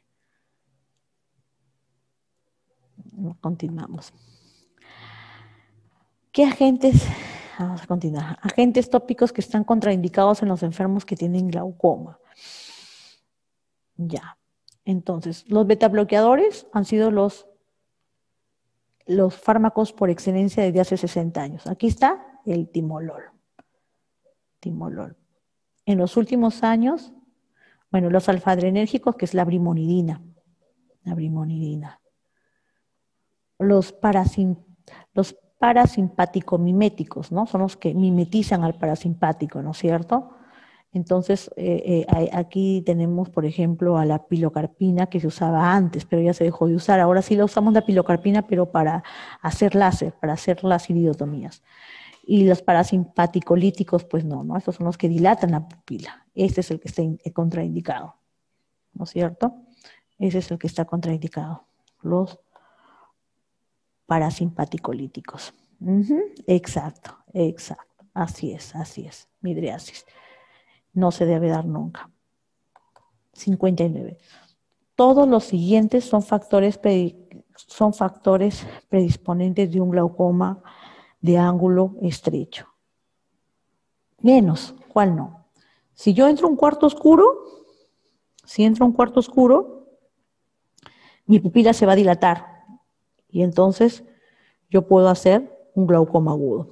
Continuamos. ¿Qué agentes? Vamos a continuar. Agentes tópicos que están contraindicados en los enfermos que tienen glaucoma. Ya. Entonces, los betabloqueadores han sido los, los fármacos por excelencia desde hace sesenta años. Aquí está el timolol. Timolol. En los últimos años, bueno, los alfa-adrenérgicos, que es la brimonidina. La brimonidina. Los, parasin, los parasimpático-miméticos, ¿no? Son los que mimetizan al parasimpático, ¿no es cierto? Entonces, eh, eh, aquí tenemos, por ejemplo, a la pilocarpina que se usaba antes, pero ya se dejó de usar. Ahora sí la usamos la pilocarpina, pero para hacer láser, para hacer las iridotomías. Y los parasimpaticolíticos, pues no, ¿no? Estos son los que dilatan la pupila. Este es el que está contraindicado, ¿no es cierto? Ese es el que está contraindicado. Los parasimpaticolíticos. Uh-huh. Exacto, exacto. Así es, así es. Midriasis. No se debe dar nunca. cincuenta y nueve. Todos los siguientes son factores, son factores predisponentes de un glaucoma de ángulo estrecho. Menos, ¿cuál no? Si yo entro a un cuarto oscuro, si entro a un cuarto oscuro, mi pupila se va a dilatar. Y entonces yo puedo hacer un glaucoma agudo.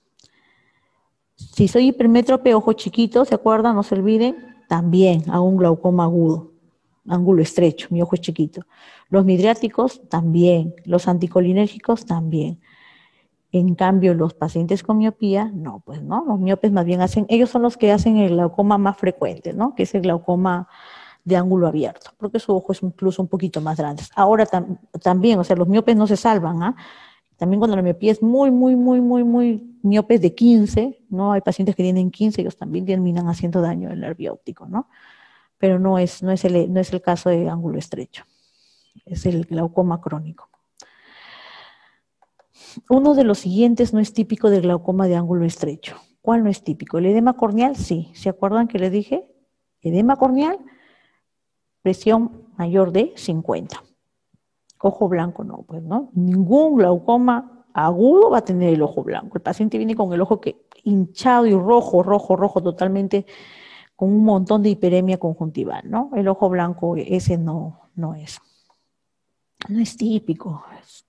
Si soy hipermétrope, ojo chiquito, ¿se acuerdan? No se olviden, también hago un glaucoma agudo, ángulo estrecho, mi ojo es chiquito. Los midriáticos también, los anticolinérgicos también. En cambio, los pacientes con miopía, no, pues no, los miopes más bien hacen, ellos son los que hacen el glaucoma más frecuente, ¿no? Que es el glaucoma de ángulo abierto, porque su ojo es incluso un poquito más grande. Ahora tam también, o sea, los miopes no se salvan, ¿ah? También cuando la miopía es muy, muy, muy, muy, muy miopes de quince, ¿no? Hay pacientes que tienen quince, ellos también terminan haciendo daño al nervio óptico, ¿no? Pero no es, no es, el, no es el caso de ángulo estrecho, es el glaucoma crónico. Uno de los siguientes no es típico del glaucoma de ángulo estrecho. ¿Cuál no es típico? ¿El edema corneal? Sí. ¿Se acuerdan que les dije? Edema corneal, presión mayor de cincuenta. Ojo blanco no, pues no. Ningún glaucoma agudo va a tener el ojo blanco. El paciente viene con el ojo que, hinchado y rojo, rojo, rojo, totalmente, con un montón de hiperemia conjuntival, ¿no? El ojo blanco ese no, no es. No es típico.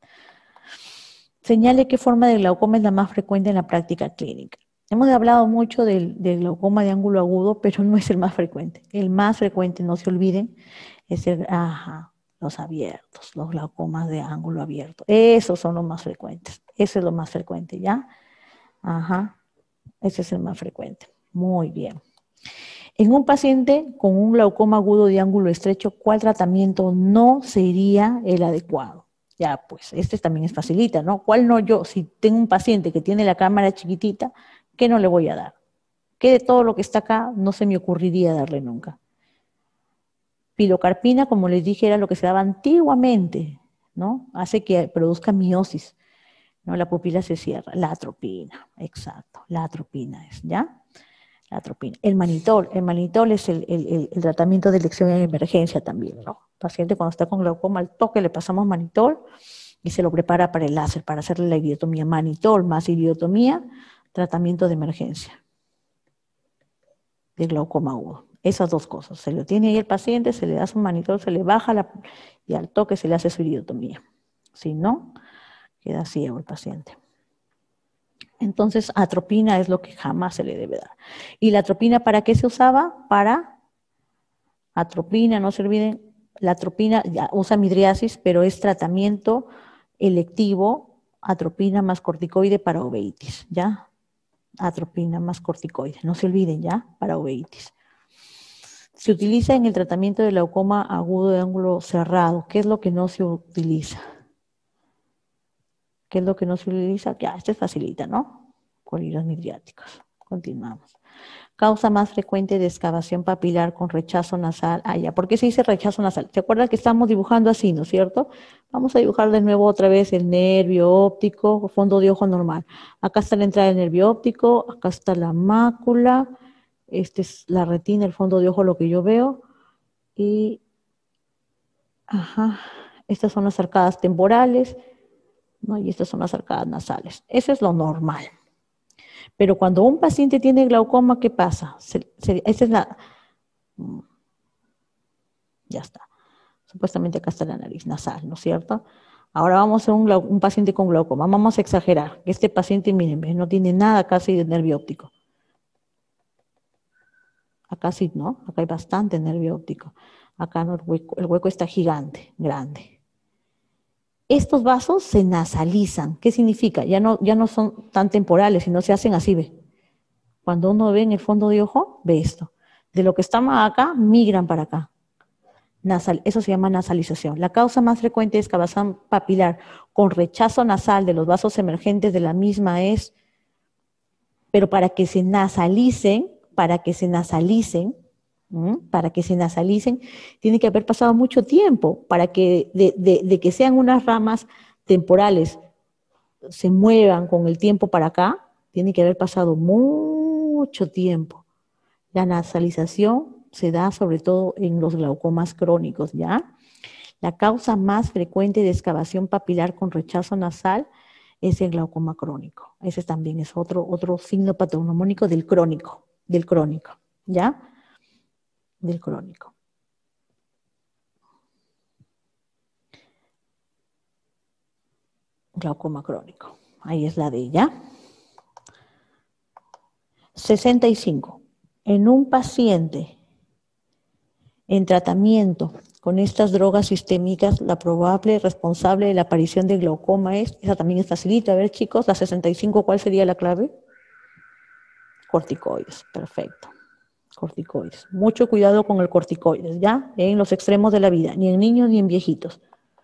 Señale qué forma de glaucoma es la más frecuente en la práctica clínica. Hemos hablado mucho del, del glaucoma de ángulo agudo, pero no es el más frecuente. El más frecuente, no se olviden, es el, ajá, los abiertos, los glaucomas de ángulo abierto. Esos son los más frecuentes. Ese es lo más frecuente, ¿ya? Ajá, ese es el más frecuente. Muy bien. En un paciente con un glaucoma agudo de ángulo estrecho, ¿cuál tratamiento no sería el adecuado? Ya, pues, este también es facilita, ¿no? ¿Cuál no yo? Si tengo un paciente que tiene la cámara chiquitita, ¿qué no le voy a dar? ¿Qué de todo lo que está acá no se me ocurriría darle nunca? Pilocarpina, como les dije, era lo que se daba antiguamente, ¿no? Hace que produzca miosis, ¿no? La pupila se cierra. La atropina, exacto, la atropina es, ¿ya? La atropina. El manitol, el manitol es el, el, el tratamiento de elección en emergencia también, ¿no? El paciente cuando está con glaucoma al toque le pasamos manitol y se lo prepara para el láser, para hacerle la iridotomía. Manitol más iridotomía, tratamiento de emergencia de glaucoma agudo. Esas dos cosas. Se lo tiene ahí el paciente, se le da su manitol, se le baja la, y al toque se le hace su iridotomía. Si no, queda ciego el paciente. Entonces, atropina es lo que jamás se le debe dar. ¿Y la atropina para qué se usaba? Para Atropina, no se olviden, la atropina ya usa midriasis, pero es tratamiento electivo, atropina más corticoide para uveitis, ¿ya? Atropina más corticoide, no se olviden, ¿ya? Para uveitis. Se utiliza en el tratamiento del glaucoma agudo de ángulo cerrado. ¿Qué es lo que no se utiliza? ¿Qué es lo que no se utiliza? Ya, este facilita, ¿no? Coliros midriáticos. Continuamos. Causa más frecuente de excavación papilar con rechazo nasal. Ah, ya. ¿Por qué se dice rechazo nasal? ¿Se acuerdan que estamos dibujando así, no es cierto? Vamos a dibujar de nuevo otra vez el nervio óptico, fondo de ojo normal. Acá está la entrada del nervio óptico, acá está la mácula, esta es la retina, el fondo de ojo, lo que yo veo. Y, ajá, estas son las arcadas temporales, ¿no? Y estas son las arcadas nasales. Eso es lo normal. Pero cuando un paciente tiene glaucoma, ¿qué pasa? Se, se, esa es la... Ya está. Supuestamente acá está la nariz nasal, ¿no es cierto? Ahora vamos a un, un paciente con glaucoma. Vamos a exagerar. Este paciente, miren, no tiene nada casi de nervio óptico. Acá sí, ¿no? Acá hay bastante nervio óptico. Acá no, el, hueco, el hueco está gigante, grande. Estos vasos se nasalizan. ¿Qué significa? Ya no, ya no son tan temporales, sino se hacen así, ¿ve? Cuando uno ve en el fondo de ojo, ve esto. De lo que estamos acá, migran para acá. Nasal, eso se llama nasalización. La causa más frecuente de excavación papilar con rechazo nasal de los vasos emergentes de la misma es, pero para que se nasalicen, para que se nasalicen, ¿m? para que se nasalicen, tiene que haber pasado mucho tiempo para que de, de, de que sean unas ramas temporales se muevan con el tiempo para acá, tiene que haber pasado mucho tiempo. La nasalización se da sobre todo en los glaucomas crónicos, ¿ya? La causa más frecuente de excavación papilar con rechazo nasal es el glaucoma crónico. Ese también es otro, otro signo patognomónico del crónico, del crónico, ¿ya? Del crónico. Glaucoma crónico. Ahí es la de ella. sesenta y cinco. En un paciente en tratamiento con estas drogas sistémicas, la probable responsable de la aparición de glaucoma es, esa también es facilita. A ver, chicos, la sesenta y cinco, ¿cuál sería la clave? Corticoides, perfecto. Corticoides. Mucho cuidado con el corticoides, ¿ya? En los extremos de la vida, ni en niños ni en viejitos.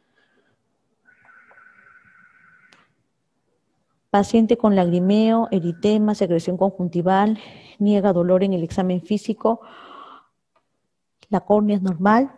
Paciente con lagrimeo, eritema, secreción conjuntival, niega dolor en el examen físico, la córnea es normal,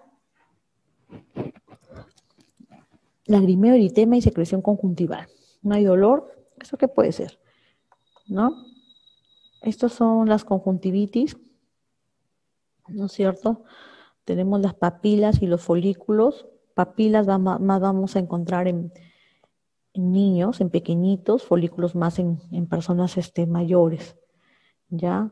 lagrimeo, eritema y secreción conjuntival. No hay dolor, ¿eso qué puede ser? ¿No? Estas son las conjuntivitis, ¿no es cierto? Tenemos las papilas y los folículos. Papilas más vamos a encontrar en, en niños, en pequeñitos, folículos más en, en personas este, mayores, ¿ya?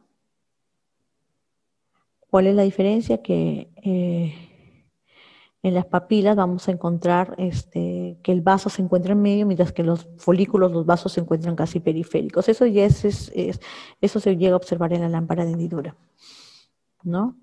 ¿Cuál es la diferencia? Que eh, en las papilas vamos a encontrar este, que el vaso se encuentra en medio, mientras que los folículos, los vasos se encuentran casi periféricos. Eso ya es, es, es eso se llega a observar en la lámpara de hendidura, ¿no?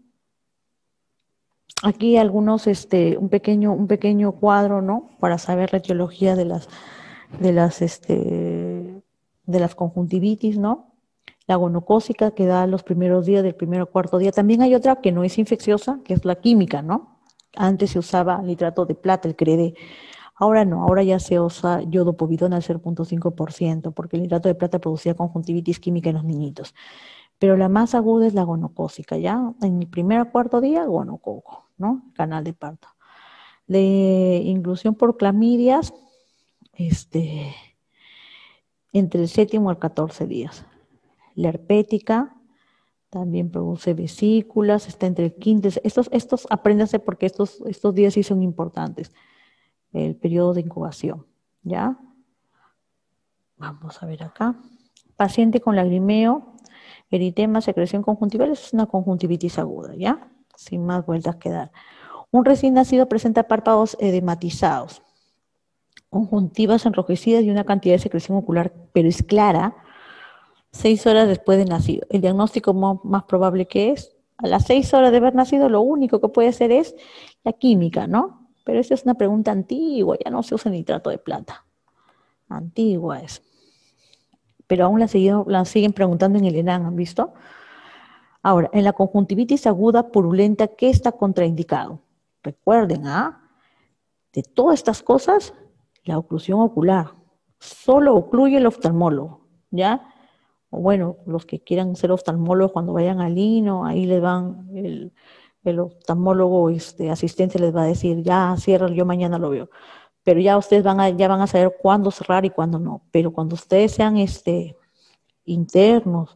Aquí algunos, este, un pequeño, un pequeño cuadro, ¿no? Para saber la etiología de las, de las, este, de las conjuntivitis, ¿no? La gonocócica que da los primeros días del primer o cuarto día. También hay otra que no es infecciosa, que es la química, ¿no? Antes se usaba nitrato de plata, el CREDE. Ahora no, ahora ya se usa yodopovidona al cero punto cinco por ciento, porque el nitrato de plata producía conjuntivitis química en los niñitos. Pero la más aguda es la gonocócica, ¿ya? En el primer o cuarto día, gonococo, ¿no? Canal de parto. De inclusión por clamidias, este, entre el séptimo al catorce días. La herpética también produce vesículas, está entre el quinto. Estos, estos apréndanse porque estos, estos días sí son importantes. El periodo de incubación, ¿ya? Vamos a ver acá. Paciente con lagrimeo, eritema, secreción conjuntival, es una conjuntivitis aguda, ¿ya? Sin más vueltas que dar. Un recién nacido presenta párpados edematizados, conjuntivas enrojecidas y una cantidad de secreción ocular, pero es clara, seis horas después de nacido. El diagnóstico más probable que es A las seis horas de haber nacido, lo único que puede hacer es la química, ¿no? Pero esa es una pregunta antigua, ya no se usa nitrato de plata. Antigua es. Pero aún la, seguido, la siguen preguntando en el ENAM, ¿han visto? Ahora, en la conjuntivitis aguda purulenta, ¿qué está contraindicado? Recuerden, ¿ah? De todas estas cosas, la oclusión ocular. Solo ocluye el oftalmólogo, ¿ya? O bueno, los que quieran ser oftalmólogos cuando vayan al I N O, ahí les van, el, el oftalmólogo este, asistente les va a decir, ya cierra, yo mañana lo veo. Pero ya ustedes van a, ya van a saber cuándo cerrar y cuándo no. Pero cuando ustedes sean este, internos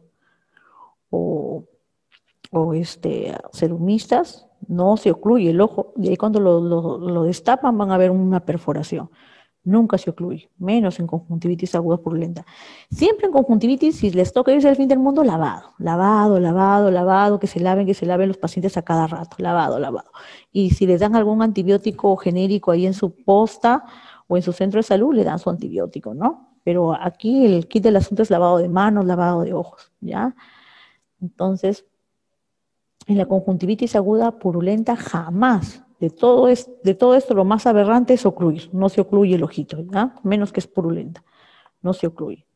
o, o este, serumistas, no se ocluye el ojo. Y ahí cuando lo, lo, lo destapan van a ver una perforación. Nunca se ocluye, menos en conjuntivitis aguda purulenta. Siempre en conjuntivitis, si les toca irse al fin del mundo, lavado, lavado, lavado, lavado, que se laven, que se laven los pacientes a cada rato, lavado, lavado. Y si les dan algún antibiótico genérico ahí en su posta o en su centro de salud, le dan su antibiótico, ¿no? Pero aquí el kit del asunto es lavado de manos, lavado de ojos, ¿ya? Entonces, en la conjuntivitis aguda purulenta jamás. De todo, es, de todo esto lo más aberrante es ocluir. No se ocluye el ojito, ¿ya? Menos que es purulenta. No se ocluye.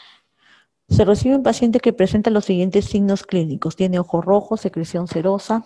Se recibe un paciente que presenta los siguientes signos clínicos. Tiene ojo rojo, secreción serosa,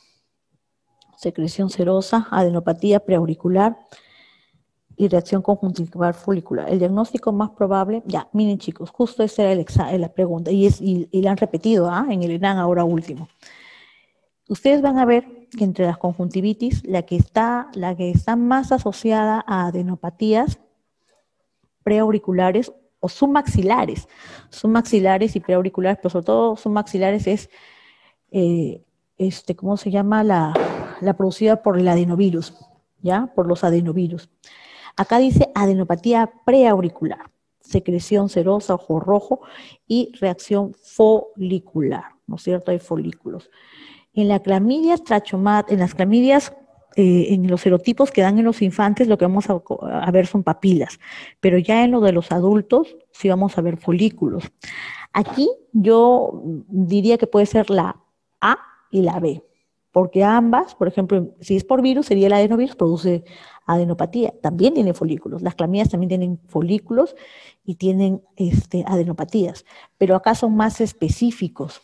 secreción serosa, adenopatía preauricular y reacción conjuntival folicular. El diagnóstico más probable, ya, miren chicos, justo esa era el examen, la pregunta, y, es, y, y la han repetido ¿ah? en el ENAM ahora último. Ustedes van a ver que entre las conjuntivitis, la que está, la que está más asociada a adenopatías preauriculares o submaxilares, submaxilares y preauriculares, pero sobre todo submaxilares es, eh, este, ¿cómo se llama? La, la producida por el adenovirus, ¿ya? Por los adenovirus. Acá dice adenopatía preauricular, secreción serosa, ojo rojo y reacción folicular, ¿no es cierto? Hay folículos. En la clamidia trachomat, en las clamidias, eh, en los serotipos que dan en los infantes, lo que vamos a, a, ver son papilas, pero ya en lo de los adultos sí vamos a ver folículos. Aquí yo diría que puede ser la A y la B, porque ambas, por ejemplo, si es por virus, sería el adenovirus, produce adenopatía, también tiene folículos. Las clamidias también tienen folículos y tienen este, adenopatías, pero acá son más específicos.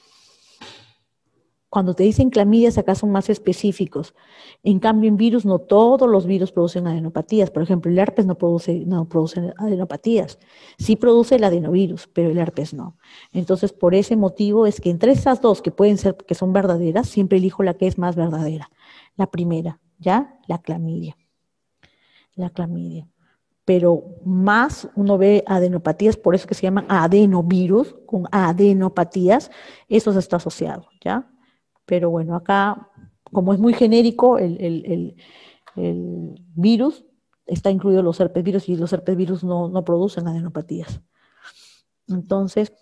Cuando te dicen clamidias, acá son más específicos. En cambio, en virus, no todos los virus producen adenopatías. Por ejemplo, el herpes no produce, no produce adenopatías. Sí produce el adenovirus, pero el herpes no. Entonces, por ese motivo es que entre esas dos que pueden ser, que son verdaderas, siempre elijo la que es más verdadera. La primera, ¿ya? La clamidia. La clamidia. Pero más uno ve adenopatías, por eso que se llaman adenovirus, con adenopatías, eso está asociado, ¿ya? Pero bueno, acá, como es muy genérico, el, el, el, el virus, está incluido los herpesvirus y los herpesvirus no, no producen adenopatías. Entonces,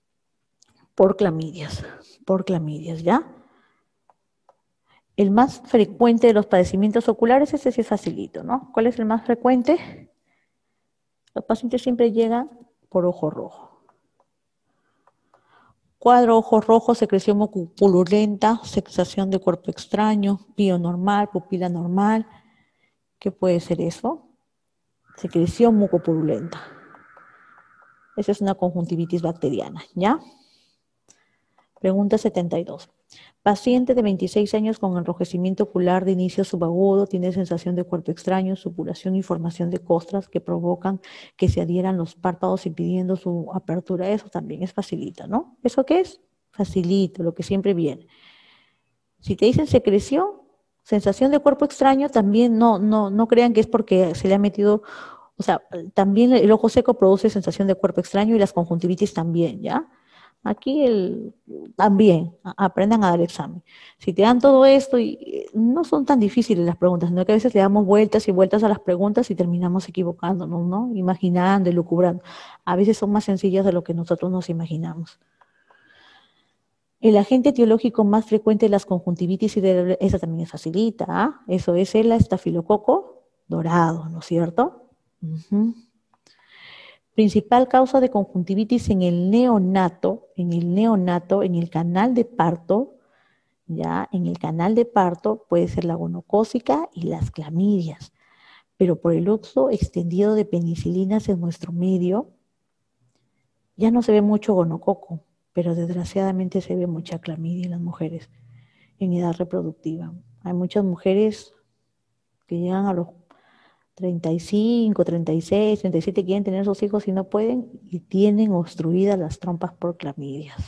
por clamidias, por clamidias, ¿ya? El más frecuente de los padecimientos oculares, ese sí es facilito, ¿no? ¿Cuál es el más frecuente? Los pacientes siempre llegan por ojo rojo. Cuadro, ojos rojos, secreción purulenta, sensación de cuerpo extraño, pío normal, pupila normal. ¿Qué puede ser eso? Secreción mucopurulenta. Esa es una conjuntivitis bacteriana, ¿ya? Pregunta setenta y dos. Paciente de veintiséis años con enrojecimiento ocular de inicio subagudo, tiene sensación de cuerpo extraño, supuración y formación de costras que provocan que se adhieran los párpados impidiendo su apertura. Eso también es facilita, ¿no? ¿Eso qué es? Facilito, lo que siempre viene. Si te dicen secreción, sensación de cuerpo extraño, también no, no, no crean que es porque se le ha metido, o sea, también el ojo seco produce sensación de cuerpo extraño y las conjuntivitis también, ¿ya? Aquí el, también aprendan a dar examen. Si te dan todo esto, y no son tan difíciles las preguntas, sino que a veces le damos vueltas y vueltas a las preguntas y terminamos equivocándonos, ¿no? Imaginando, elucubrando. A veces son más sencillas de lo que nosotros nos imaginamos. El agente etiológico más frecuente de las conjuntivitis y de esa también es facilita, ¿ah? Eso es el estafilococo dorado, ¿no es cierto? Uh-huh. Principal causa de conjuntivitis en el neonato, en el neonato, en el canal de parto, Ya en el canal de parto puede ser la gonocócica y las clamidias, pero por el uso extendido de penicilinas en nuestro medio, ya no se ve mucho gonococo, pero desgraciadamente se ve mucha clamidia en las mujeres en edad reproductiva. Hay muchas mujeres que llegan a los treinta y cinco, treinta y seis, treinta y siete, quieren tener sus hijos y no pueden y tienen obstruidas las trompas por clamidias.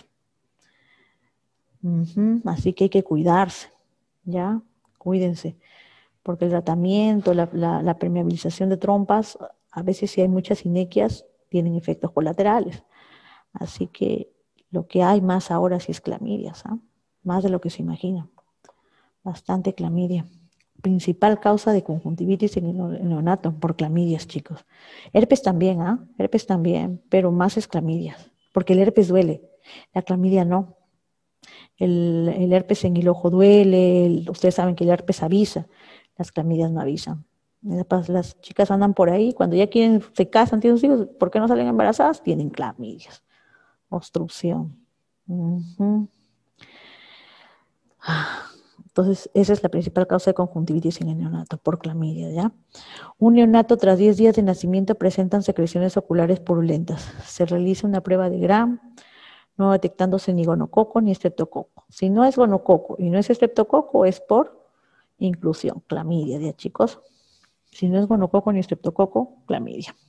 Ujú. Así que hay que cuidarse, ¿ya? Cuídense, porque el tratamiento, la, la, la permeabilización de trompas, a veces si hay muchas inequias, tienen efectos colaterales. Así que lo que hay más ahora sí es clamidias, ¿ah? Más de lo que se imagina. Bastante clamidia. Principal causa de conjuntivitis en el neonato, por clamidias, chicos. Herpes también, ¿ah? ¿eh? Herpes también, pero más es clamidias, porque el herpes duele, la clamidia no. El, el herpes en el ojo duele, el, ustedes saben que el herpes avisa, las clamidias no avisan. Las, las chicas andan por ahí, cuando ya quieren, se casan, tienen sus hijos, ¿por qué no salen embarazadas? Tienen clamidias, obstrucción. Uh-huh. Entonces, esa es la principal causa de conjuntivitis en el neonato, por clamidia, ¿ya? Un neonato tras diez días de nacimiento presentan secreciones oculares purulentas. Se realiza una prueba de Gram, no detectándose ni gonococo ni estreptococo. Si no es gonococo y no es estreptococo, es por inclusión, clamidia, ¿ya, chicos? Si no es gonococo ni estreptococo, clamidia.